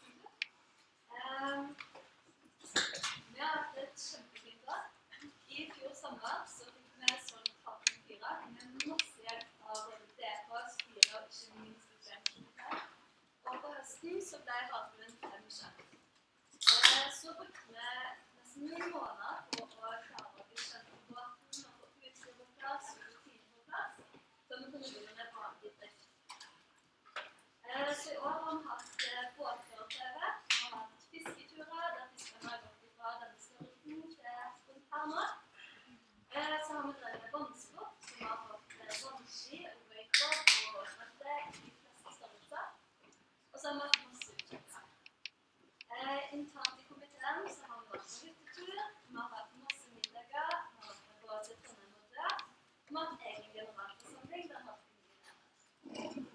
[SPEAKER 6] Um, vi har hatt et kjempefint år. I fjor sommer så fikk vi solgt Tapen fire med masse hjelp av både D K, styre og ikke minst utredningskomiteen. Og på høsten så ble radioen fem kjent. Uh, så brukte vi nesten noen måneder på å klare å bli kjent på båten og få utstyr på plass og rutiner på plass, så vi kunne begynne vanlig drift. Eh, Så i år har vi hatt eh, båtfører-T V, vi har hatt fisketurer, der fiskerne har gått fra denne størrelsen til rundt her nå. Eh, Så har vi drevet vannsport, som har fått eh, vannski, wakeboard og våtmøtte i de fleste størrelser. Og så har vi hatt masse utkjøpere. Eh, Internt i komiteen så har vi vært på hyttetur, vi har hatt masse middager, vi har vært med både til Trondheim og Dø, og vi har hatt egen generalforsamling der vi har hatt mye nærmere.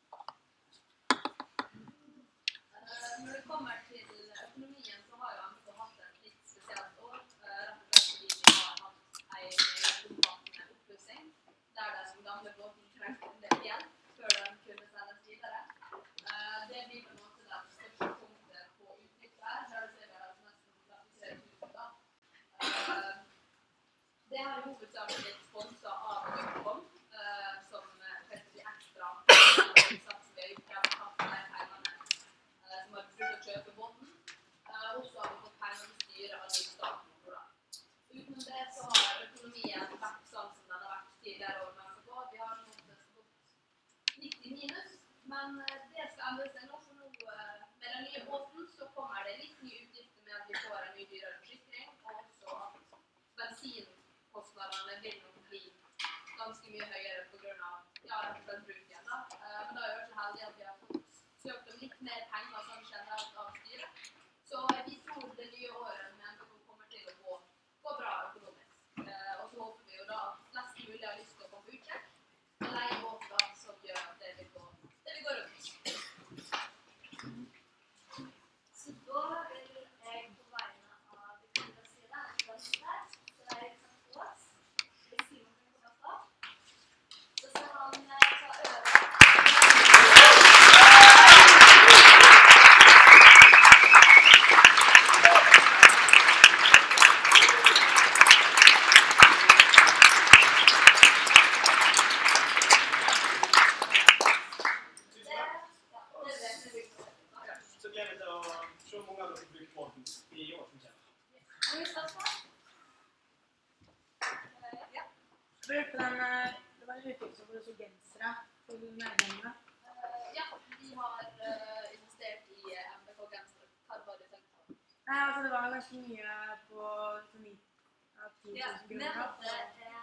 [SPEAKER 6] Når det kommer til økonomien, så har jo M F hatt et litt spesielt år. Rett og slett fordi vi har hatt en meget omfattende oppussing, der den gamle båten trengte en del hjelp før den kunne sendes videre. Det blir på en måte det største punktet på utgifter, der det ser vi at nesten trettitre tusen da. Det har i hovedsak blitt sponset av Ukom, som fikk ekstra innsats ved utgifter med pengene. Som har brukt å kjøpe båten, og så har vi fått penger til styre av de starten. Utenom det så har økonomien vært sånn som den har vært tidligere år med M F K. Vi har fått nitti minus, men det skal endre seg nå, så nå med den nye båten så kommer det litt nye utgifter med at vi får en ny dyrere forsikring, og også at bensinkostnadene vil nok bli ganske mye høyere på grunn av ja, den bruken da. Eh, men da er jeg jo ikke heldig at vi har fått søkt om litt mer penger sånn generelt av styret. Så vi tror det nye året med M B K kommer til å gå, gå bra økonomisk. Eh, og så håper vi jo da at flest mulig har lyst til å komme på utkjekk og leie båter som gjør at det vil gå, det vil gå rundt.
[SPEAKER 10] Så da vil jeg på vegne av det kunne si det, så jeg kan få oss. Hvis Simon kan komme oss opp. Så skal han ta over.
[SPEAKER 11] Så gleder jeg til å se hvor mange av dere bruker båten i år som kommer.
[SPEAKER 10] Har vi spørsmål?
[SPEAKER 6] Ja.
[SPEAKER 16] Spør på den, eh, det var en utgivelse hvor det så gensere for medlemmene.
[SPEAKER 6] Eh, ja, vi har eh, investert i eh, M B K-gensere. Hva var det du tenkte på?
[SPEAKER 16] Nei, altså det var ganske mye på ni av ti
[SPEAKER 10] Ja,
[SPEAKER 16] tusen
[SPEAKER 10] vi
[SPEAKER 16] kroner.
[SPEAKER 10] hadde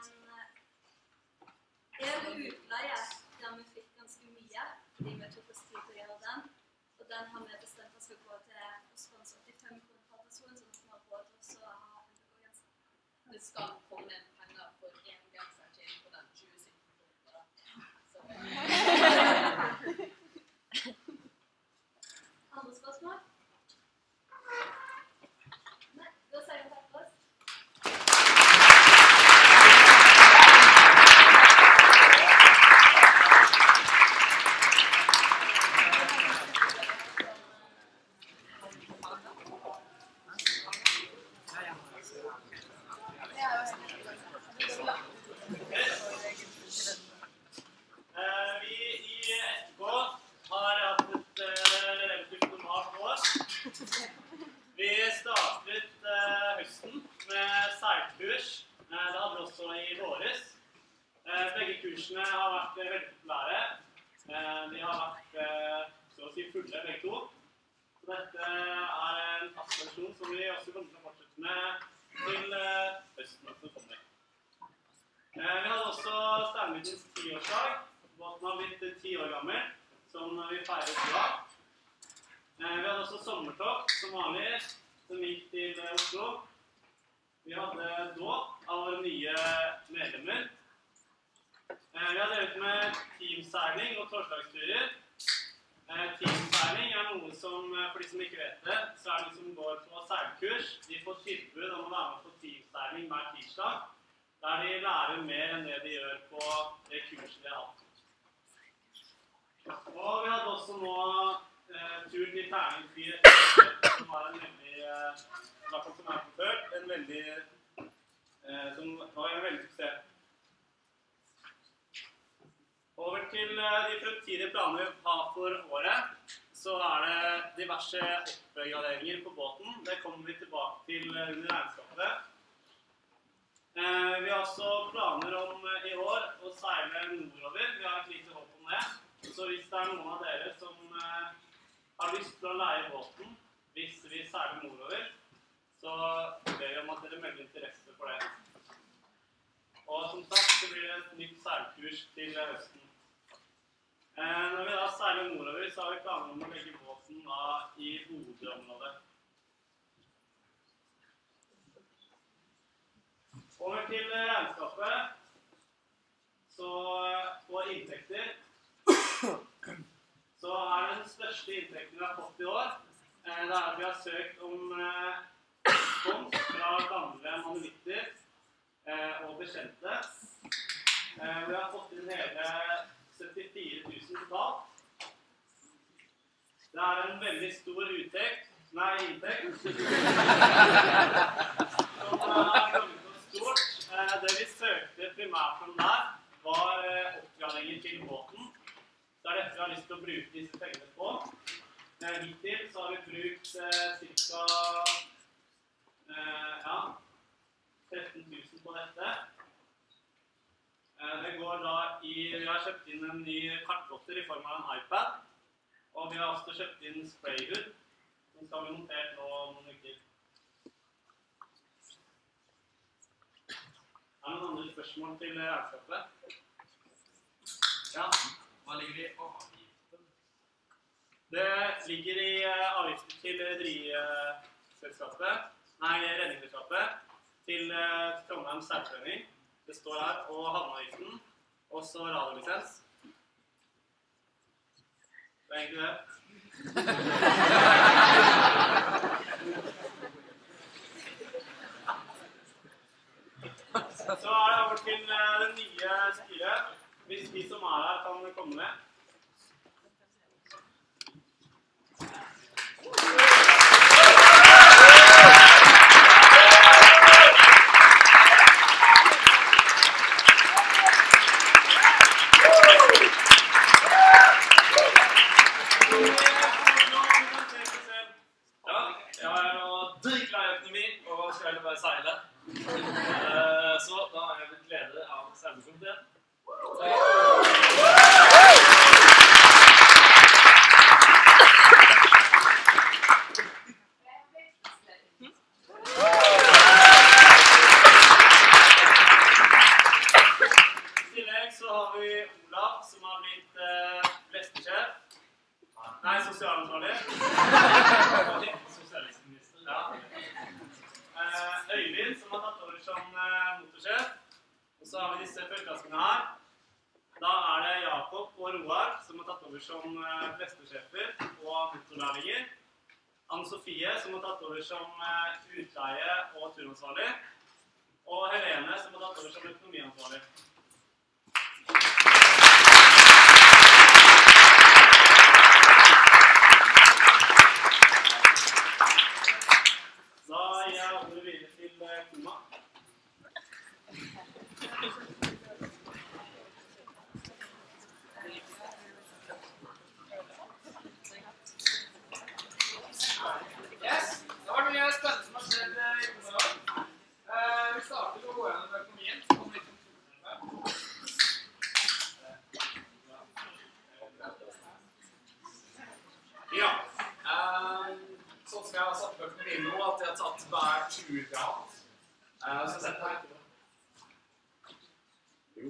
[SPEAKER 10] en, en utleie der vi fikk ganske mye, fordi vi tok oss tid til å gjøre den. Og den har vi bestemt at skal gå til å sponse åttifem kroner per person, sånn at vi har råd til å ha M B K-genser.
[SPEAKER 6] Det skal komme inn penger for en genser til på den tjue sytten.
[SPEAKER 10] Andre spørsmål? Nei, da sier vi takk for oss.
[SPEAKER 15] Eh, vi i S K har hatt et eh, relativt normalt år. Vi startet eh, høsten med seilkurs. Eh, det hadde vi også i våres. Eh, begge kursene har vært eh, veldig populære. Eh, de har vært eh, så å si fulle begge to. Så dette er en fast versjon som vi også kommer til å fortsette med til eh, høsten som kommer. Eh, vi hadde også Steinvidens tiårsdag. Båten har blitt ti år gammel, som vi feiret i dag. Eh, vi hadde også sommertog, som vanlig, som gikk til eh, Oslo. Vi hadde dåp av våre nye medlemmer. Eh, vi har drevet med teamseiling og torsdagsturer. Eh, teamseiling er noe som, eh, for de som ikke vet det, så er de som går på seilkurs. De får tilbud om å være med på teamseiling hver tirsdag, der de lærer mer enn det de gjør på det kurset de har hatt. Og vi hadde også nå eh, tur til Terning fire, som var en veldig, eh, som er forført, en veldig, eh, som var en veldig suksess. Over til eh, de fremtidige planer vi har for året, så er det diverse oppgraderinger på båten. Det kommer vi tilbake til eh, under regnskapet. Eh, vi har også planer om eh, i år å seile nordover. Vi har et lite håp om det. Så hvis det er noen av dere som eh, har lyst til å leie båten, hvis vi seiler nordover, så ber vi om at dere melder interesse for det. Og som sagt, så blir det et nytt seilkurs til høsten. Eh, når vi da seiler nordover, så har vi planer om å legge båten da i Bodø-området. Over til regnskapet, så på inntekter, så er den største inntekten vi har fått i år, eh, det er at vi har søkt om eh, spons fra gamle manulitter eh, og bekjente. Eh, vi har fått inn hele syttifire tusen totalt. Det er en veldig stor uttekt, nei, inntekt, som er ganske stort. Eh, det vi søkte primært om der, var eh, oppgraderinger til båten. Det er dette vi har lyst til å bruke disse pengene på. Eh, hittil så har vi brukt eh, ca. Eh, ja, tretten tusen på dette. Eh, det går da i, vi har kjøpt inn en ny kartplotter i form av en iPad. Og vi har også kjøpt inn sprayhood, som skal bli montert nå om noen uker.
[SPEAKER 8] Er det noen andre spørsmål til regnskapet? Ja.
[SPEAKER 7] Hva ligger i avgiften?
[SPEAKER 8] Det ligger i avgiften til rederiselskapet, nei, redningsselskapet, til Trondheim Seilforening. Det står her, og havneavgiften, og så radiolisens. Det er egentlig det. Så er det over til det nye styret. Hvis de som er her kan komme med. Anne-Sofie, som har tatt over som utleie og turansvarlig, og Helene, som har tatt over som økonomiansvarlig. Da gir jeg ordet videre til Koma.
[SPEAKER 13] Yes, det var mye spennende som har skjedd i Kommodal. Eh, vi starter med å gå gjennom økonomien.
[SPEAKER 8] Ja.
[SPEAKER 7] Eh, sånn som jeg har satt på økonomien nå, at jeg har tatt hver turgrad. Eh, så sett her. Jo.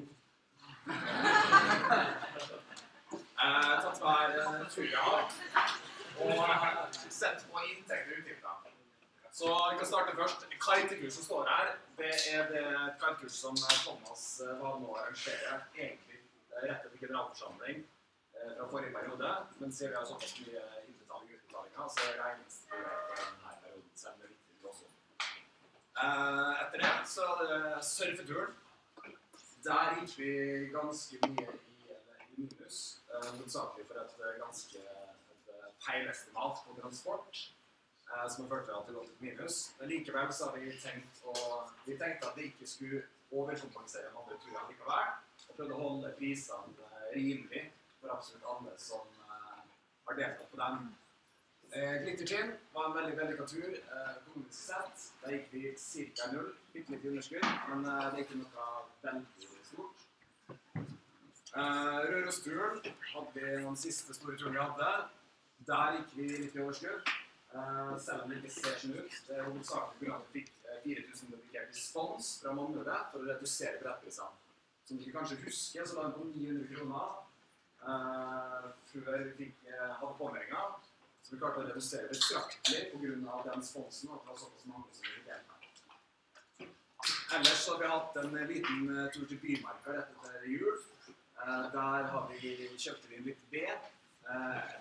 [SPEAKER 7] Eh, tatt hver turgrad. Og sett på inntekter og utgifter. Så vi kan starte først. Kite-kurs som står her, det er det kite-kurs som Thomas var nå arrangerer, egentlig rett etter generalforsamling fra forrige periode. Men siden vi har såpass mye innbetaling og utbetalinger, så regnes det på denne perioden, selv om det er viktig også. Etter det så er det surfeturen. Der gikk vi ganske mye i, i minus, hovedsakelig for et ganske feilestimat på transport, eh, som har ført til at det gått et minus. Men likevel så har vi tenkt, å, vi tenkte at det ikke skulle overkompensere med andre turer likevel, og prøvde å holde prisene eh, rimelig for absolutt alle som eh, har deltatt på dem. Eh, Glittertinn var en veldig vellykket tur, eh, økonomisk sett. Der gikk vi cirka null, litt litt underskudd, men eh, det er ikke noe veldig stort. Eh, Rørosturen hadde vi den siste store turen vi hadde. Der gikk vi litt i overskudd, uh, selv om det ikke ser sånn ut. Det er hovedsakelig grunn av at vi fikk uh, fire tusen dedikert respons fra Magnule for å redusere billettprisene. Som dere kanskje husker, så var den på ni hundre kroner uh, før vi fikk, uh, hadde påmeldinger. Så vi klarte å redusere betraktelig på grunn av den sponsen, og det var såpass mange som vi delte. Ellers så har vi hatt en liten uh, tur til Bymarka rett etter jul. Uh, der har vi kjøpt inn litt ved. Et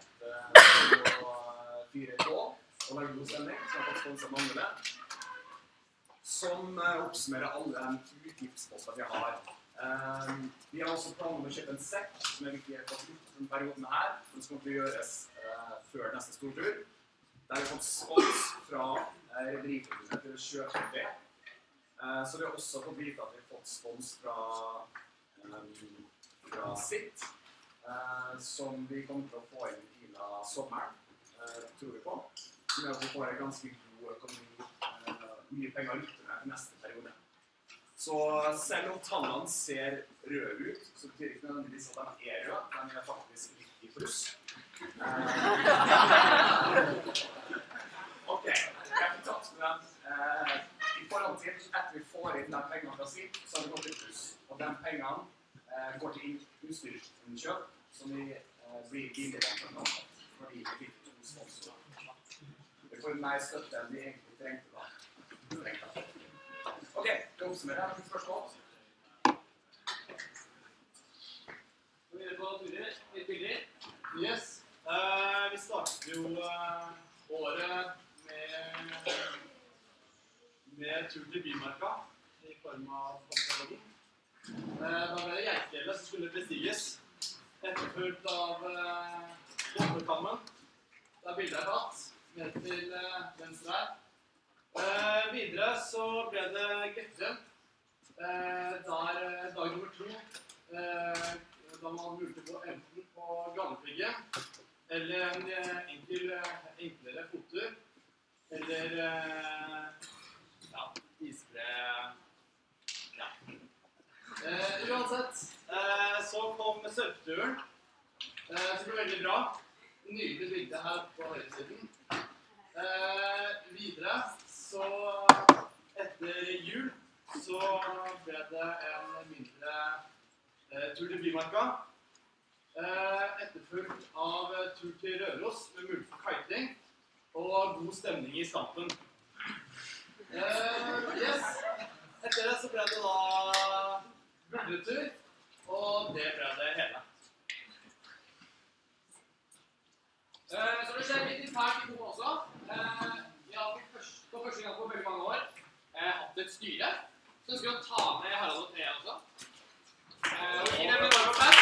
[SPEAKER 7] fire K og lage god stemning, som har fått sponset Magnule, som oppsummerer alle de utgiftspostene vi har. Vi har også planer om å kjøpe en sekk, som er viktig for denne perioden her, som kommer til å gjøres før neste stortur. Der har vi fått spons fra Rederiforbundet til å kjøpe ved. Så vi har også fått vite at vi har fått spons fra, fra sitt. Uh, som vi kommer til å få inn i tiden av sommeren, uh, tror vi på. Som gjør at vi får en ganske god økonomi, uh, mye penger å lytte med til neste periode. Så selv om tallene ser røde ut, så betyr ikke nødvendigvis at de er røde, de er faktisk litt i pluss. Uh, ok, jeg har tatt med dem. Uh, I forhold
[SPEAKER 11] fremtid, etter vi får inn de pengene fra S I P, så har det gått i pluss. Og de pengene eh, går til utstyrsinnkjøp, som vi eh, blir billigere for noe, fordi vi fikk to sponsorer. Vi får mer støtte enn vi egentlig trengte da. Ok, vi oppsummerer her til spørsmål.
[SPEAKER 8] Skal vi gjøre på turer? Litt bilder? Yes. Uh, vi startet jo uh, året med, med tur til Bymarka i form av Fantasien. Uh, da ble det Geitfjellet som skulle bestiges, etterfulgt av uh, Bombekammen. Da bildet er tatt, ned til uh, venstre her. Uh, videre så ble det Gøtteren, uh, der uh, dag nummer to, uh, da man lurte på enten på Granefryggen, eller en uh, enkel, uh, enklere fottur, eller uh, ja, isbre, ja. Uh, uansett, uh, så kom surfturen, uh, som ble veldig bra. Nydelig bilde her på høyresiden. Uh, videre, så etter jul, så ble det en mindre uh, tur til Bymarka. Uh, etterfulgt av uh, tur til Røros med mulighet for kiting og god stemning i Stampen. Uh, yes. Etter det så ble det da buldretur, og det ble det hele. Uh, så det skjer litt internt i Kona også. Uh, vi har for første, for første gang på veldig mange år uh, hatt et styre. Så ønsker vi å ta med Harald og Thea også. Uh, og gi dem en varm applaus.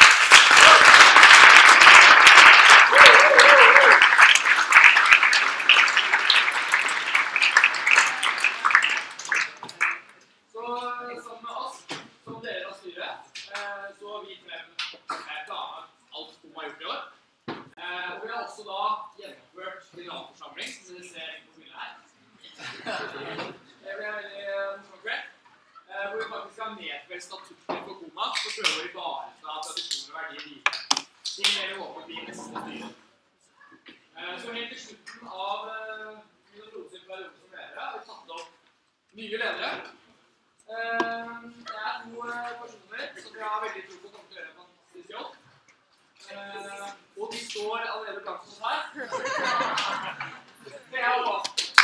[SPEAKER 8] Så sammen med oss, som dere av styret, uh, så har vi frem uh, planen alt to har gjort i år. Uh, og vi har også da gjennomført generalforsamling, som dere ser på bildet her. Det ble veldig morsomt kveld, uh, hvor vi faktisk har nedfelt statutter for Kona, for å prøve å ivareta tradisjoner og verdier videre til dere håper blir neste styre. Uh, så helt til slutten av uh, min og Frode sin periode som ledere har vi tatt opp nye ledere. Uh, det er to uh, personer som vi har veldig tro på kommer til å gjøre en fantastisk jobb. Uh, og de står allerede blant oss her. Det er jo bra.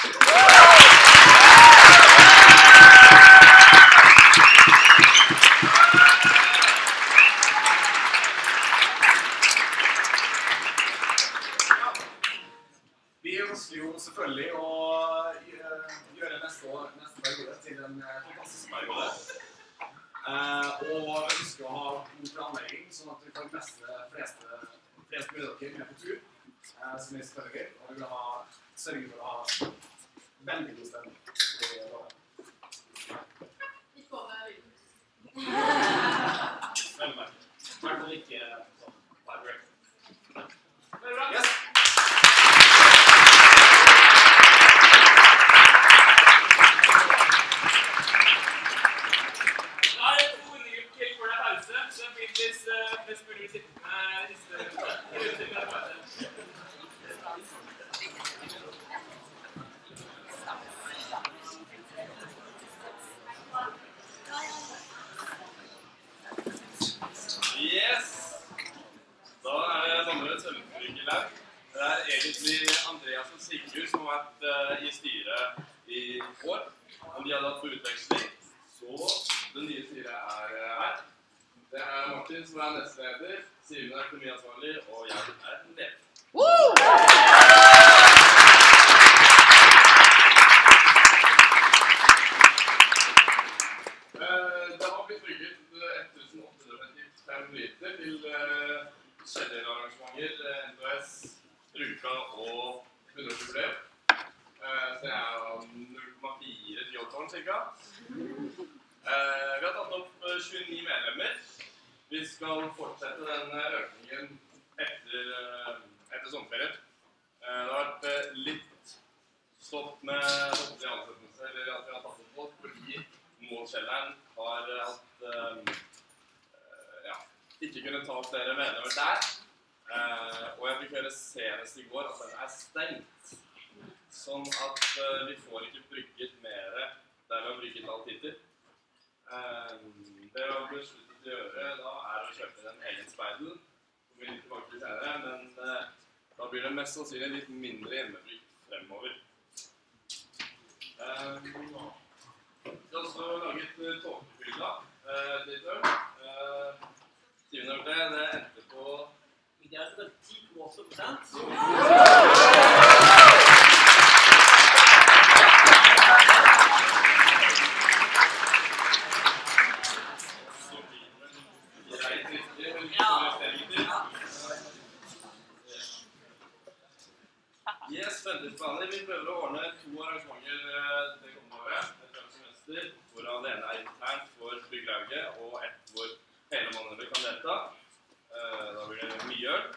[SPEAKER 11] Vi ønsker jo selvfølgelig å gjøre neste år, neste periode til en fantastisk periode. Uh, og ønsker å ha god planlegging, sånn at vi får mest, flest, flest mulig dere med på tur, uh, som vi selvfølgelig vil. Og vi vil ha, sørge for å ha veldig god stemning.
[SPEAKER 6] Ikke over lyden.
[SPEAKER 8] Veldig merkelig. I hvert fall ikke sånn vibrate.
[SPEAKER 11] Veldig bra. Yes.
[SPEAKER 8] Best mulig vi sitter med siste Yes! Da er det Sandre Sølvfrygge her. Det er egentlig Andreas og Sigurd som har vært uh, i styret i år. Men de hadde hatt på utveksling, så det nye styret er uh, her. Det er Martin som er nestleder, Simen er økonomiansvarlig, og jeg er leder. Det har blitt bygget ett tusen åtte hundre og femtifem liter til kjellerarrangementer, N T S, Ruka og hundreårsjubileum. Så det er null komma fire Fjordtårn cirka. Vi har tatt opp tjueni medlemmer. Vi skal fortsette den økningen etter, etter sommerferien. Det har vært litt stopp med åtte ansettelser, eller at vi har tatt opp folk, fordi målkjelleren har hatt, ja, ikke kunnet ta opp flere medlemmer der. Og jeg fikk høre senest i går at den er stengt, sånn at vi får ikke brygget mer
[SPEAKER 4] der vi har brygget alt hittil. Det vi har besluttet å gjøre da er å kjøpe en egen speidel, som vi litt tilbake til senere, men da blir det mest sannsynlig litt mindre hjemmebrygg fremover. Vi har også laget tåkefylla litt øl. syvende øl, det endte på
[SPEAKER 15] ideelt ti komma åtte prosent.
[SPEAKER 4] Yes, fremtidsplaner. Vi prøver å ordne to arrangementer det kommende året, et semester, hvorav det ene er internt for bryggelauget, og et hvor hele måneden kan delta. Da blir det mye øl.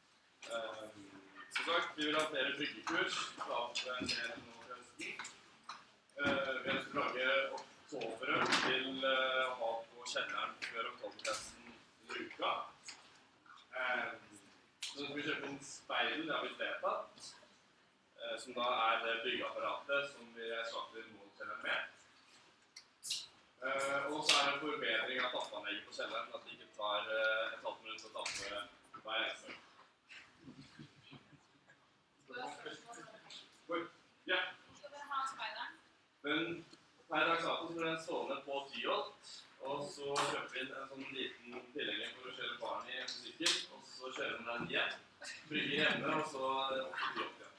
[SPEAKER 4] Som sagt, vi vil ha flere bryggekurs, ta opp en del nå til høsten. Vi ønsker å lage oktoberøl til å ha på kjelleren før oktoberfesten i uka. Så skal vi kjøpe en speidel, det har vi vedtatt, som da er det byggeapparatet som vi starter målkjelleren med. Og så er det en forbedring av tappanlegget på kjelleren, at det ikke tar et halvt minutt å tappe hver eneste. Ja.
[SPEAKER 6] Skal dere ha speideren?
[SPEAKER 4] Men per dags dato så blir den stående på Tyholt, og så kjøper vi en sånn liten tilhenger for å kjøre barn i en sykkel, og så kjører vi den hjem, brygger hjemme, og så opp til Tyholt igjen.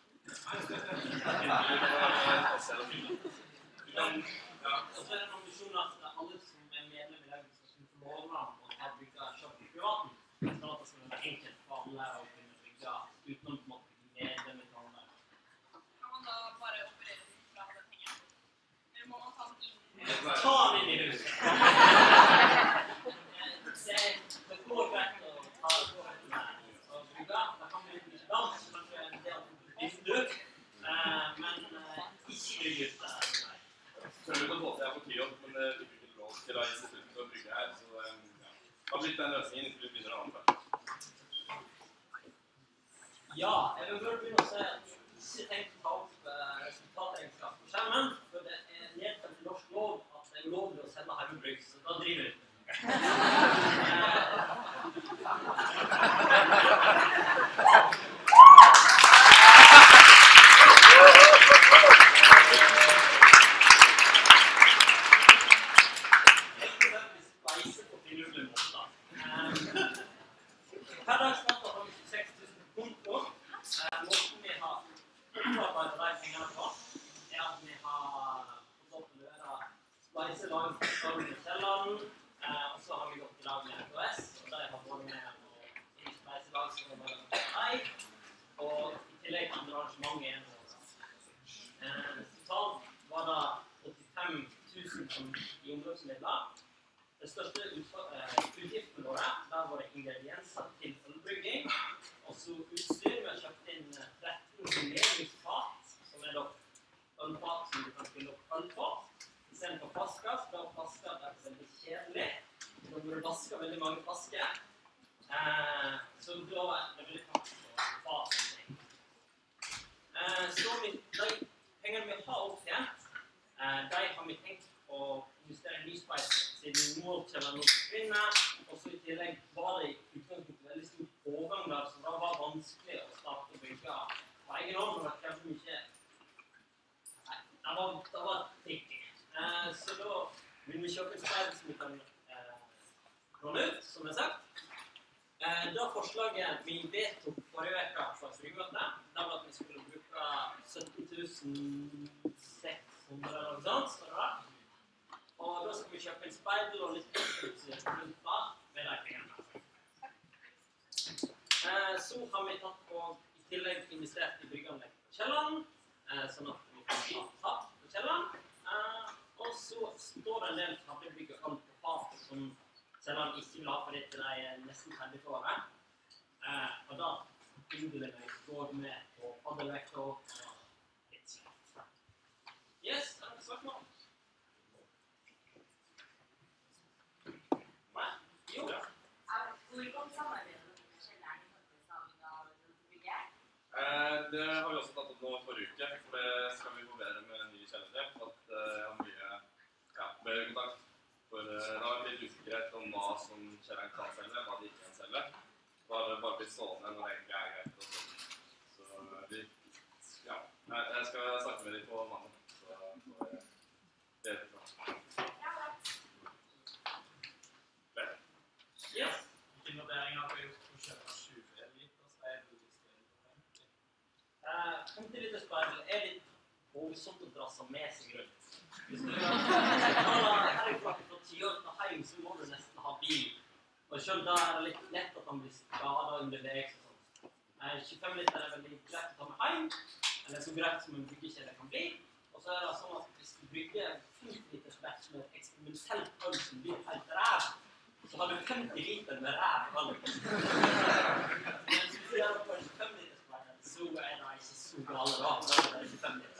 [SPEAKER 15] Ja, og så er det en ambisjon at alle som er medlem i laget skal kunne få lov å ta bygge kjøpt i privaten, sånn at det skal være enkelt for alle å kunne bygge uten å måtte medlem i tallet.
[SPEAKER 6] Kan man da bare operere den fra den hengen? Eller må man ta den inn?
[SPEAKER 15] Ta den inn i huset! Det går greit å ta det på og bygge. Da kan vi ikke dans, kanskje en del litt død, men ikke bygge ut det.
[SPEAKER 4] Så vi kan få til her på Tyholt, men det fikk vi ikke lov til å instituttet til å brygge her, så ja. Det har blitt den løsningen inntil vi begynner å annet.
[SPEAKER 15] Ja, jeg vil bare begynne å si at jeg ikke tenkt å ta opp resultategenskap på skjermen, for det er nedfelt i norsk lov at det er ulovlig å sende hjemmebrygg, så da driver vi. Per dags dato har vi tjueseks tusen konto. Måten vi har opparbeidet de pengene på, er at vi har fått opp løra spleiselag for Stormen i Kjelland, og så har vi gått i lag med F K S, og de har vært med på i spleiselag som har vært med deg, og i tillegg til andre arrangementer igjen. Totalt var det åttifem tusen som i omløpsmidler. Det største utgiftene våre, der var det ingredienser til ølbrygging, og så utstyr. Vi har kjøpt inn tretten formeringsfat, som er da ølfat som du kan fylle opp øl på. I stedet for flasker, så da flasker er veldig kjedelig. Da må du vaske veldig mange flasker. Så da er det veldig praktisk å fat og ting. Så de pengene vi har opptjent, de har vi tenkt å investere i ny speise, siden målkjelleren nå forsvinner, og så i tillegg var det i utgangspunktet veldig stor overgang der, så da var det vanskelig å starte å bygge på egen hånd, og det krevde mye. Nei, det var, det var tricky. Eh, så da vil vi kjøpe en speil som vi kan eh, låne ut, som jeg har sagt. Eh, da forslaget vi vedtok forrige uke på et frymøte, da var at vi skulle bruke sytten tusen seks hundre eller noe sånt, så det var. Og da skal vi kjøpe en speidel og litt utstyr rundt da, med de pengene. Eh, så har vi tatt og i tillegg investert i byggeanlegg på kjelleren, eh, sånn at vi kan ta tatt på kjelleren. Eh, og så står det en del fabrikkbygge alt på fat som kjelleren ikke vil ha fordi de er nesten ferdig for året. Eh, og da innbyller jeg går med på paddelvekter og litt slikt. Yes, det er spørsmål.
[SPEAKER 12] Hvordan samarbeider du med kjelleren i faktisk av bygget?
[SPEAKER 4] Det har vi også tatt opp nå forrige uke, for det skal vi forbedre med en ny kjellertreff, at jeg har mye det har vært litt usikkerhet om hva som Kjelleren kan selge, hva de ikke kan selge. Da har det bare blitt stående når det egentlig er greit. Og sånn. Så vi, ja, jeg skal snakke med dem på mandag. Så får jeg det fra.
[SPEAKER 15] Yes. Hvilke vurderinger har du gjort for å kjøpe tjue liters edel i stedet for femti? Eh, femti liters edel er litt voldsomt å dra seg med seg rundt. Hvis du har helgflaket fra Tyholta hjem, så må du nesten ha bil. Og selv da er det litt lett at han blir skadet underveis og sånt. Eh, tjuefem liter er veldig greit å ta med hjem, eller så greit som en byggekjede kan bli. Og så er det sånn at hvis du brygger femti liters batch med et eksperimentelt øl som blir helt ræv, så har du femti liter med ræv øl. Men hvis du gjør det på en tjuefem liters batch, så er det ikke så gale da. Da er det tjuefem liter.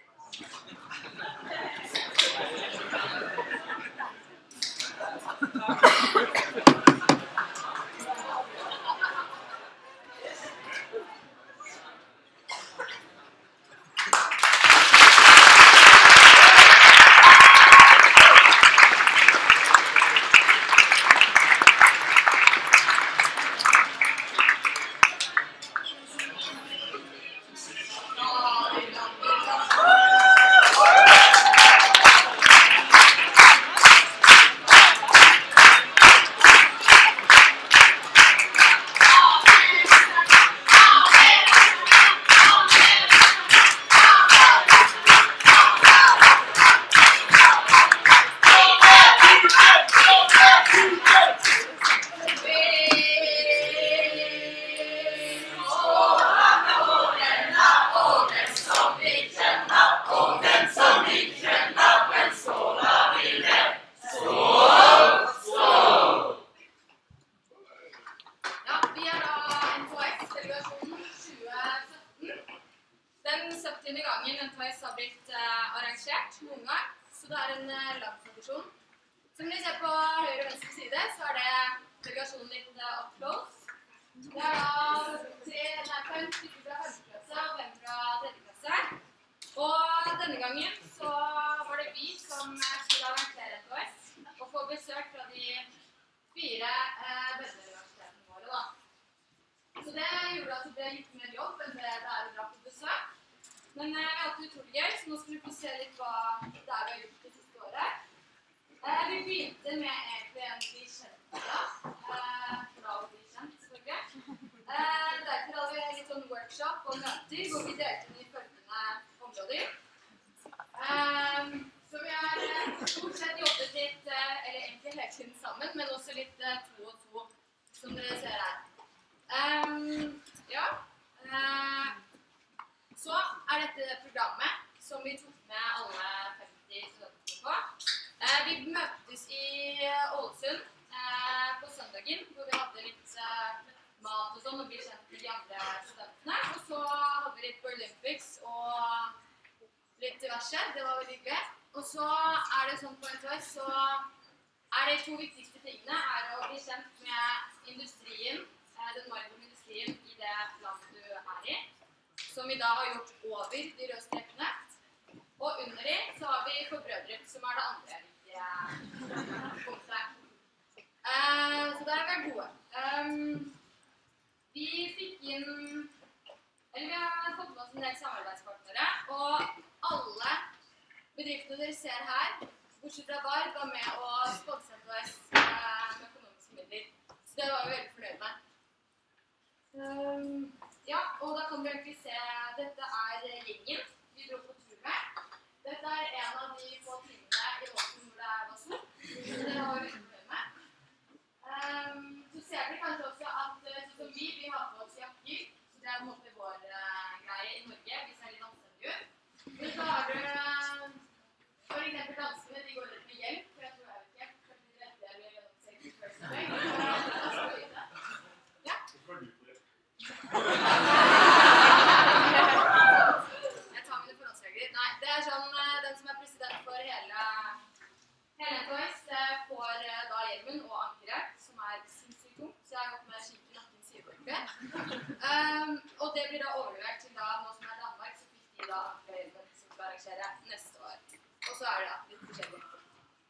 [SPEAKER 12] Um, og det blir da overlevert til da, nå som er Danmark, så fikk de da hjelmen som skal arrangere neste år. Og så er det da litt forskjellig.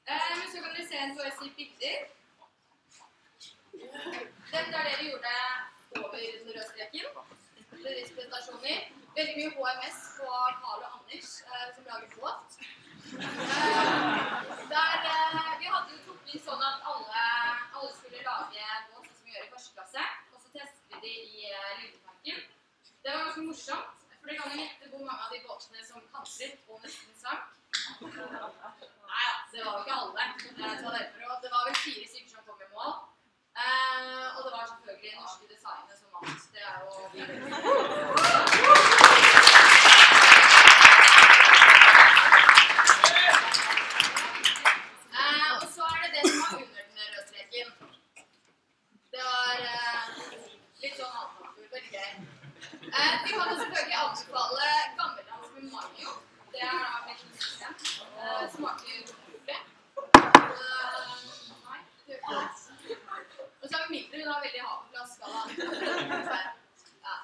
[SPEAKER 6] Eh, men så kan dere se en H S I-bilder. Dette er det vi gjorde over den røde streken. Bedriftspresentasjoner. Veldig mye H M S på Karl og Anders, eh, som lager båt. Eh, der eh, vi hadde tok vi sånn at alle, alle skulle lage båt som vi gjør i første klasse, og så testet vi de i eh, Lilletanken. Det var ganske morsomt, for det kan jo gjette hvor mange av de båtene som kantret og nesten sank. Nei, ja, det var jo ikke alle. Det var vel fire stykker som kom i mål. Uh, og det var selvfølgelig norske designet som vant. Det er jo uh, Og så er det det som var under den røde streken. Det var uh, litt sånn antaktur, veldig gøy. Uh, vi kan selvfølgelig anbefale gammeldansk med Mario. Det er da veldig mye. Uh, smaker utrolig. Uh, nei, det gjør ikke. Og så har vi mindre, hun har veldig haveflaskala. Ja.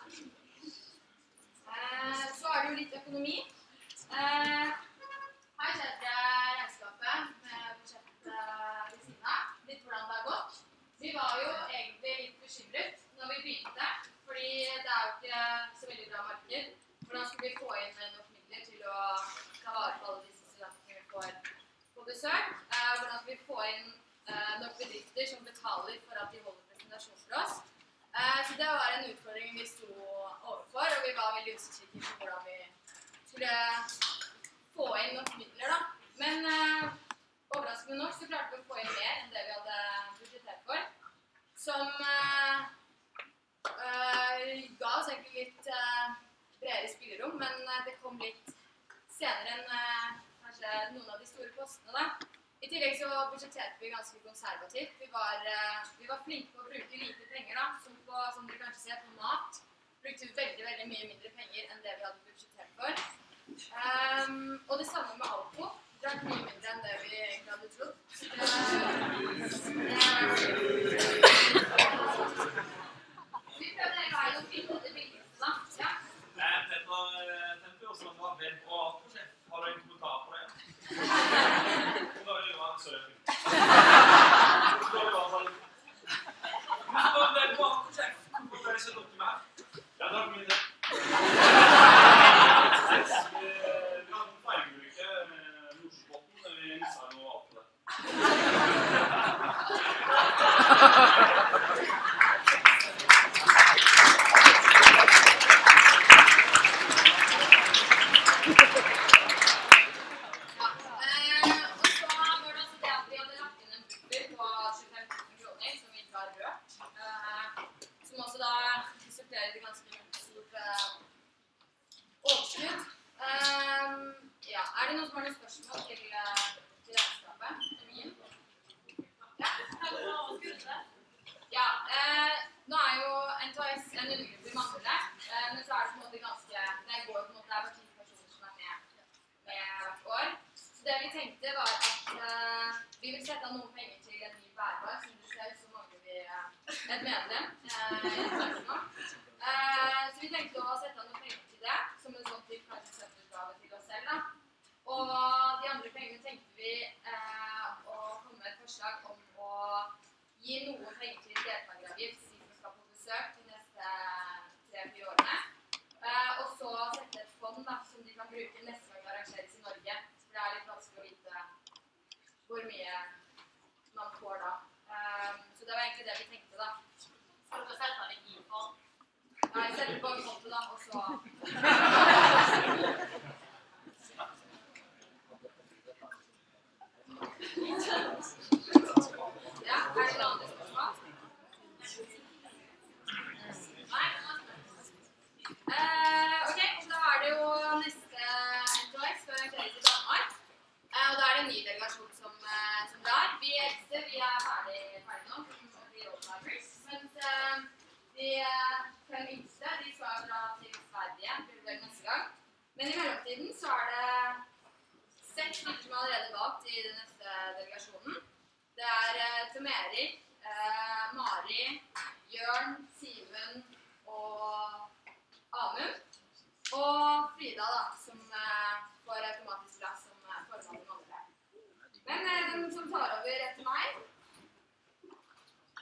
[SPEAKER 6] Eh, så er det jo litt økonomi. Eh, her ser dere regnskapet med budsjettet ved siden av. Litt hvordan det har gått. Vi var jo egentlig litt bekymret når vi begynte, fordi det er jo ikke så veldig bra marked. Hvordan skulle vi få inn nok midler til å ta vare på alle disse studentene vi får på besøk? Eh, hvordan skal vi få inn nok bedrifter som betaler for at de holder presentasjon for oss. Uh, så det var en utfordring vi sto overfor, og vi var veldig usikre på hvordan vi skulle få inn nok midler da. Men uh, overraskende nok så klarte vi å få inn mer enn det vi hadde budsjettert for, som uh, uh, ga oss egentlig litt uh, bredere spillerom, men uh, det kom litt senere enn uh, kanskje noen av de store postene da. I tillegg så budsjetterte vi ganske konservativt. Vi var, uh, vi var flinke på å bruke lite penger da, som, på, som dere kanskje ser på mat. Brukte vi veldig, veldig mye mindre penger enn det vi hadde budsjettert for. Um, og det samme med alkohol. Drakk mye mindre enn det vi egentlig hadde trodd. Uh, vi prøvde hele veien å finne det billigste da. Ja.
[SPEAKER 8] Dette temper som var web- og A-prosjekt. Har du en kommentar på det? Sorry. Det var sånn. Men det var en bra prosjekt. Hvorfor er det så dere med? Ja, det var mye det. Vi hadde en feilbruke med Nordsjøbåten, men vi mistet noe av det.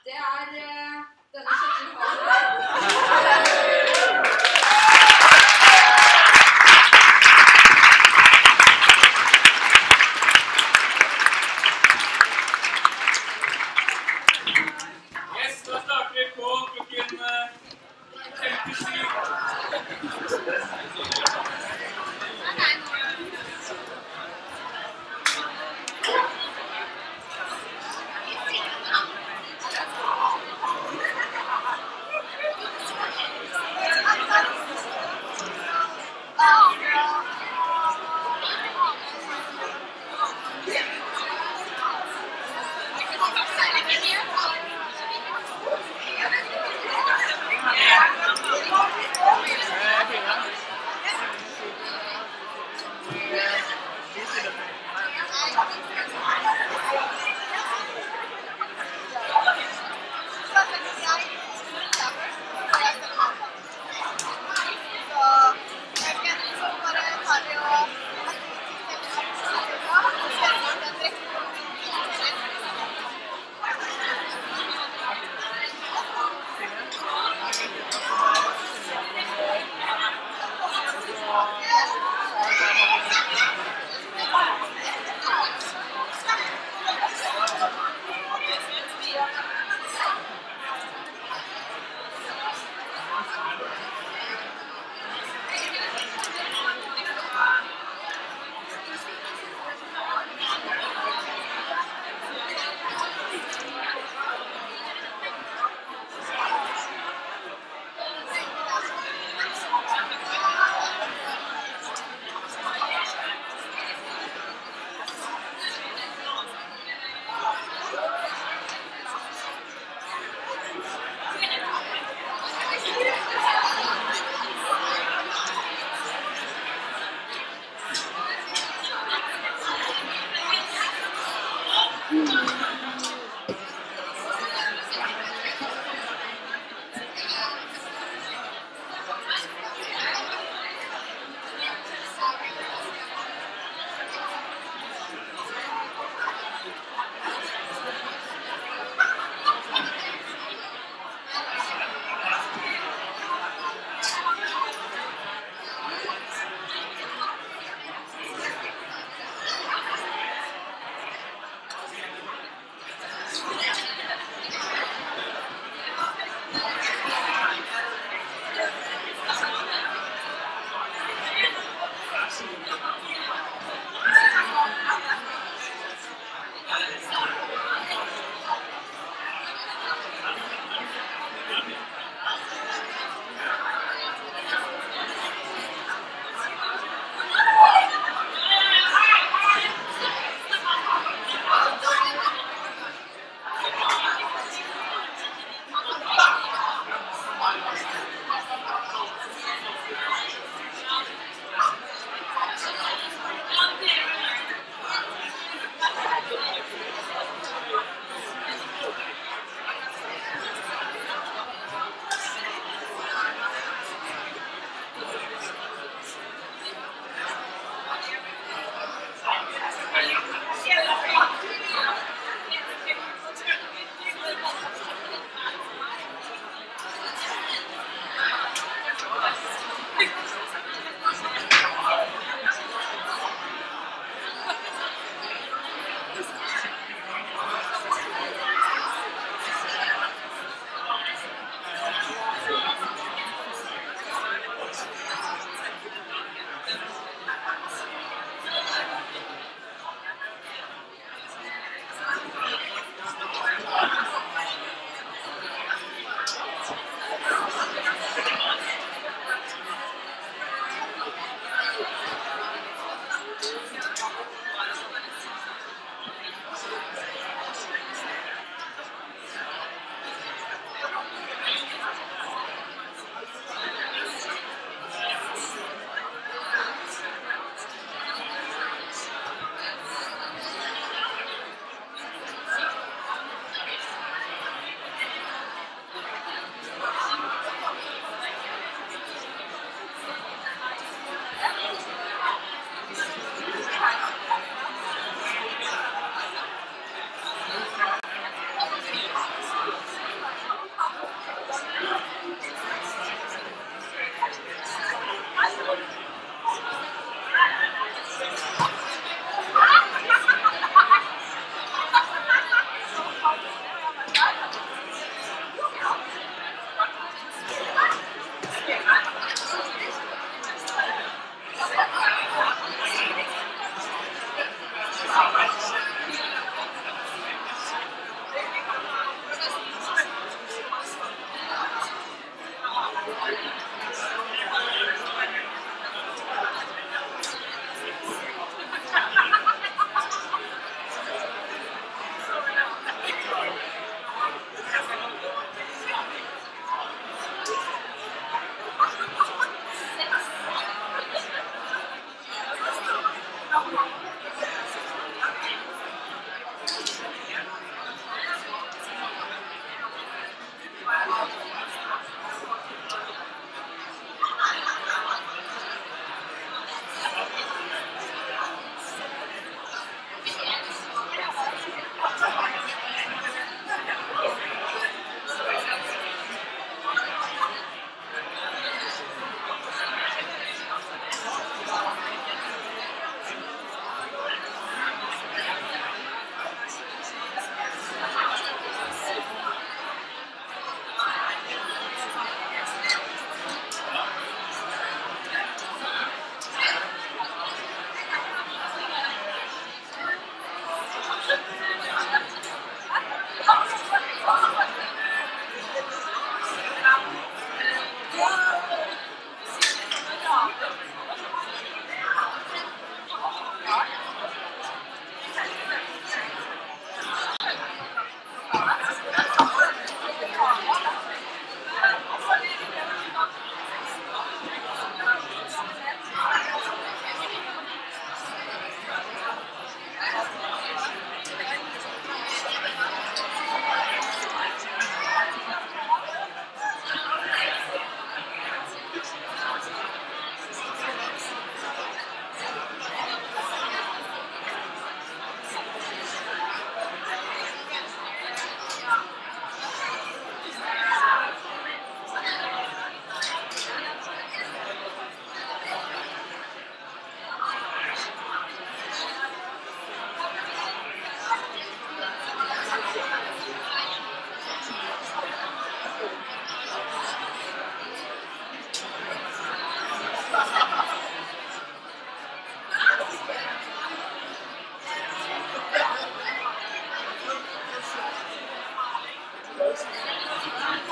[SPEAKER 6] Det er eh, denne kjøttkjøttkaren.
[SPEAKER 5] Yes, da starter vi på klokken femtisju.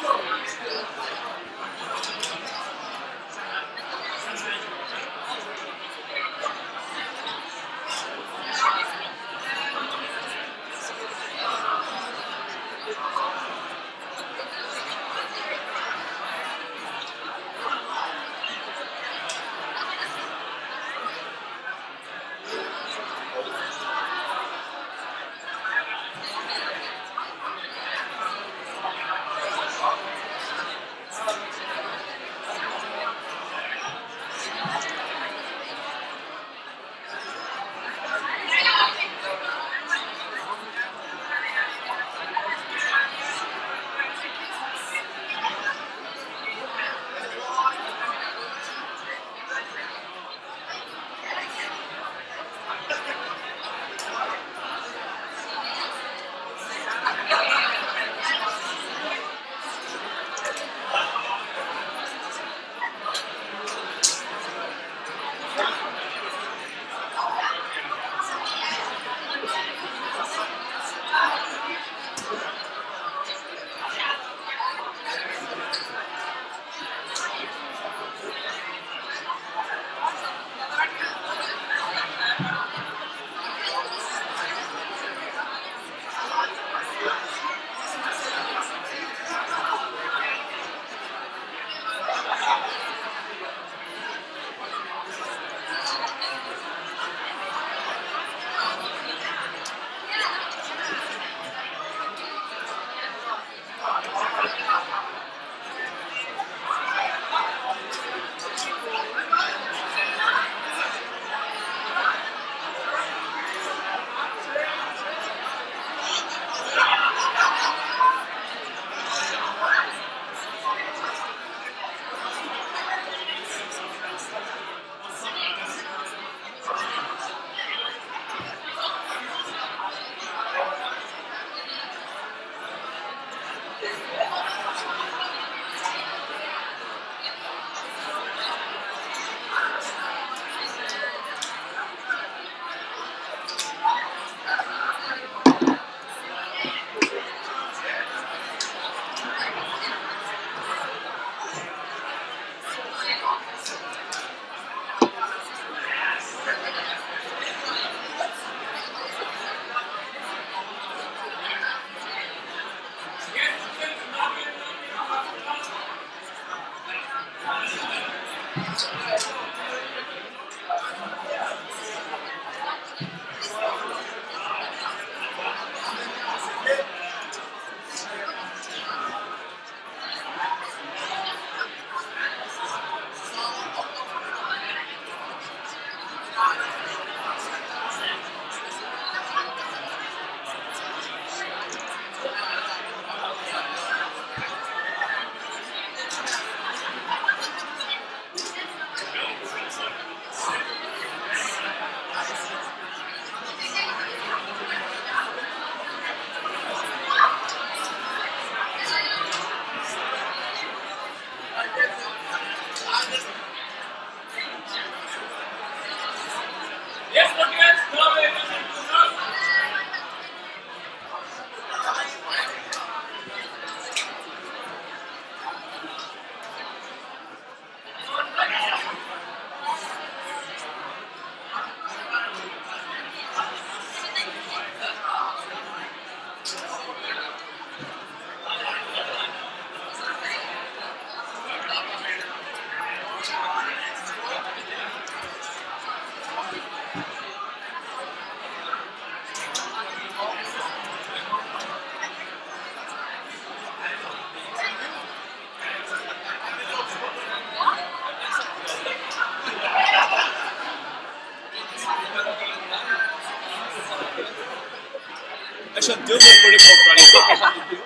[SPEAKER 4] Jeg skjønte jo hvor det kom fra, liksom.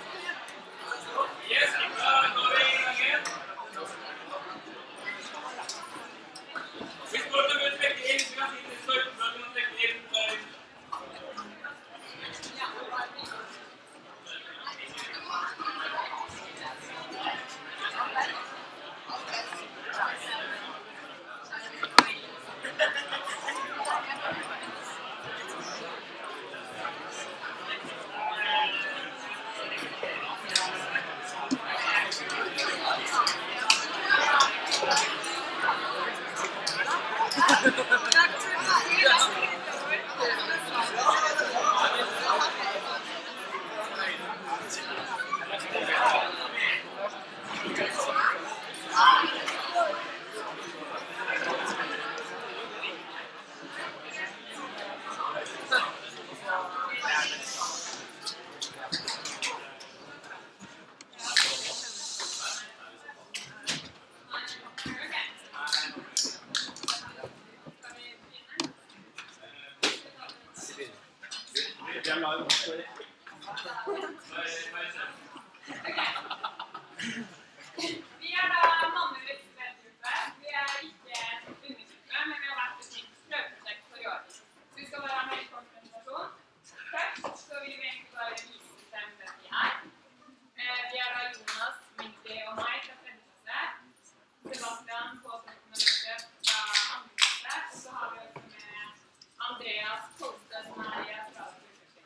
[SPEAKER 5] Yes, da går vi i gang igjen. Hvis du har lyst til å trekke inn, så kan du si til støyten for at du må trekke inn.
[SPEAKER 8] Vi er live også.
[SPEAKER 1] Vi er da mannlig studentgruppe. Vi er ikke undersøkere, men vi har vært et nytt prøveprosjekt for i år. Så vi skal bare ha en helt kort presentasjon. Først så vil vi egentlig bare vise dem hvem vi er. Vi er da Jonas, Minty og meg fra tredje klasse. Sebastian på syttende løpet fra andre klasse. Og så har vi også med Andreas Kolstad som er i Australia.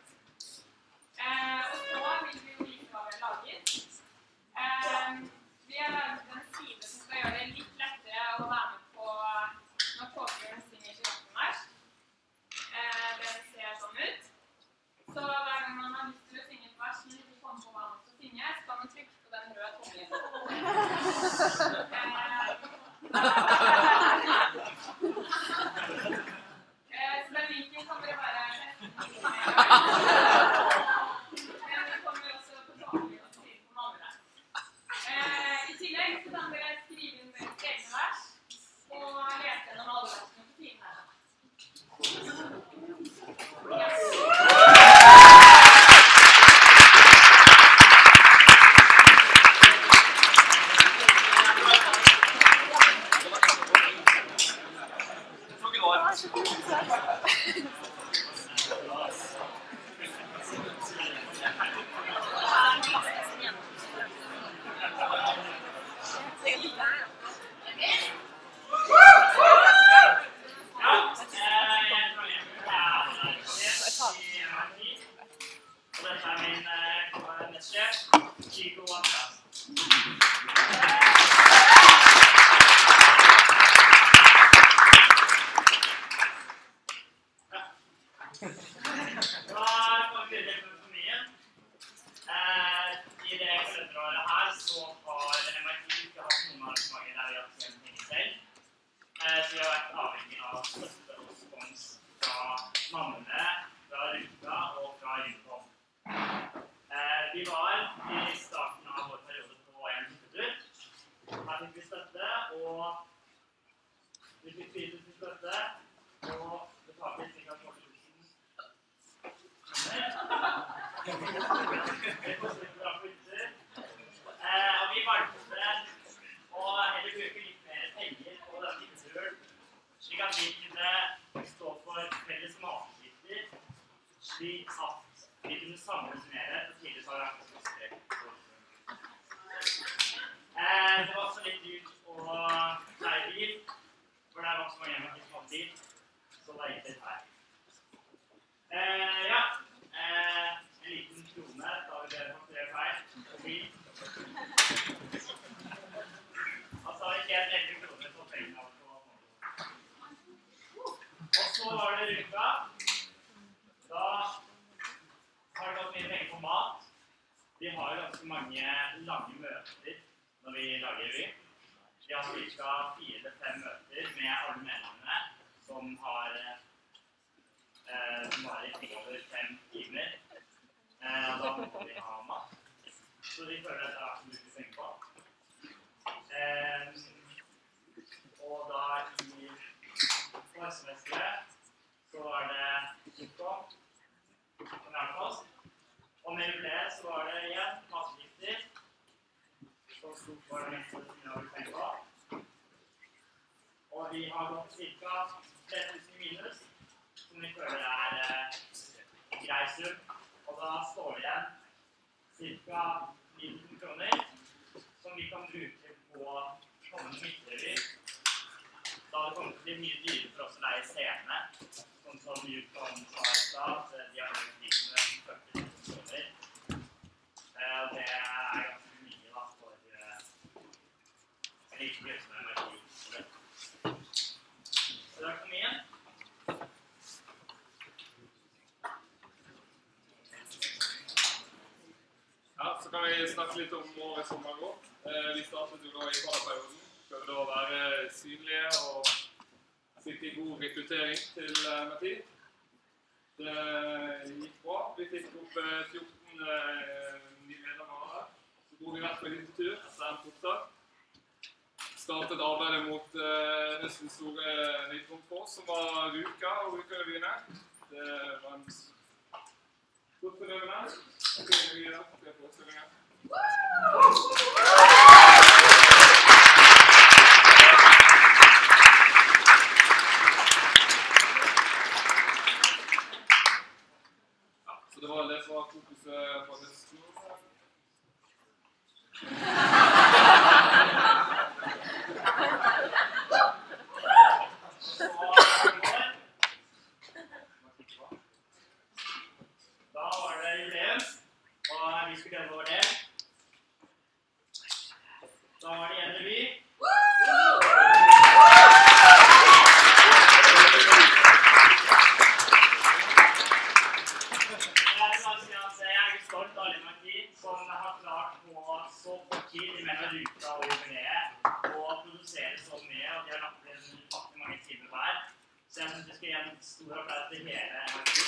[SPEAKER 1] Og så vil vi jo vise hva vi har laget. Vi har laget en side som skal gjøre det litt lettere å være med på når påfølgeren synger Giraffemarsj. Den ser sånn ut. Så hver gang man har lyst til å synge et vers, men ikke kommer på hva man skal synge, så kan man trykke på den røde tommelen. Så den linken kan dere bare teste. Men vi kommer også på tommelen og skrive på andre. I tillegg så kan dere skrive inn deres egne vers og lese gjennom alle versene på tiden her.
[SPEAKER 8] Kan vi snakke litt om året som har gått. Vi startet jo da i valgperioden. Prøvde å være synlige og sitte i god rekruttering til Mati. Det gikk bra. Vi fikk opp fjorten nye medlemmer her. Så dro vi rett på en tur etter en opptak. Startet arbeidet mot høstens store høydepunkt for oss, som var Ruka og Ruka-revyene. Det var en
[SPEAKER 5] Godt for dere. Jeg tror vi gjør det for forestillinger. Så det var det som var fokuset på høsten.
[SPEAKER 15] Da var det jubileum, og vi skulle glemme over det. Da var det igjen revy. Jeg er stolt av Linn Marti, som har klart på så kort tid mellom ruta og jubileet å produsere så mye, og de har lagt inn faktisk mange timer hver. Så jeg synes vi skal gi en stor applaus til hele Marti.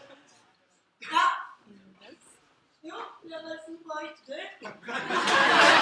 [SPEAKER 16] Ja, Leversen på hyttetur.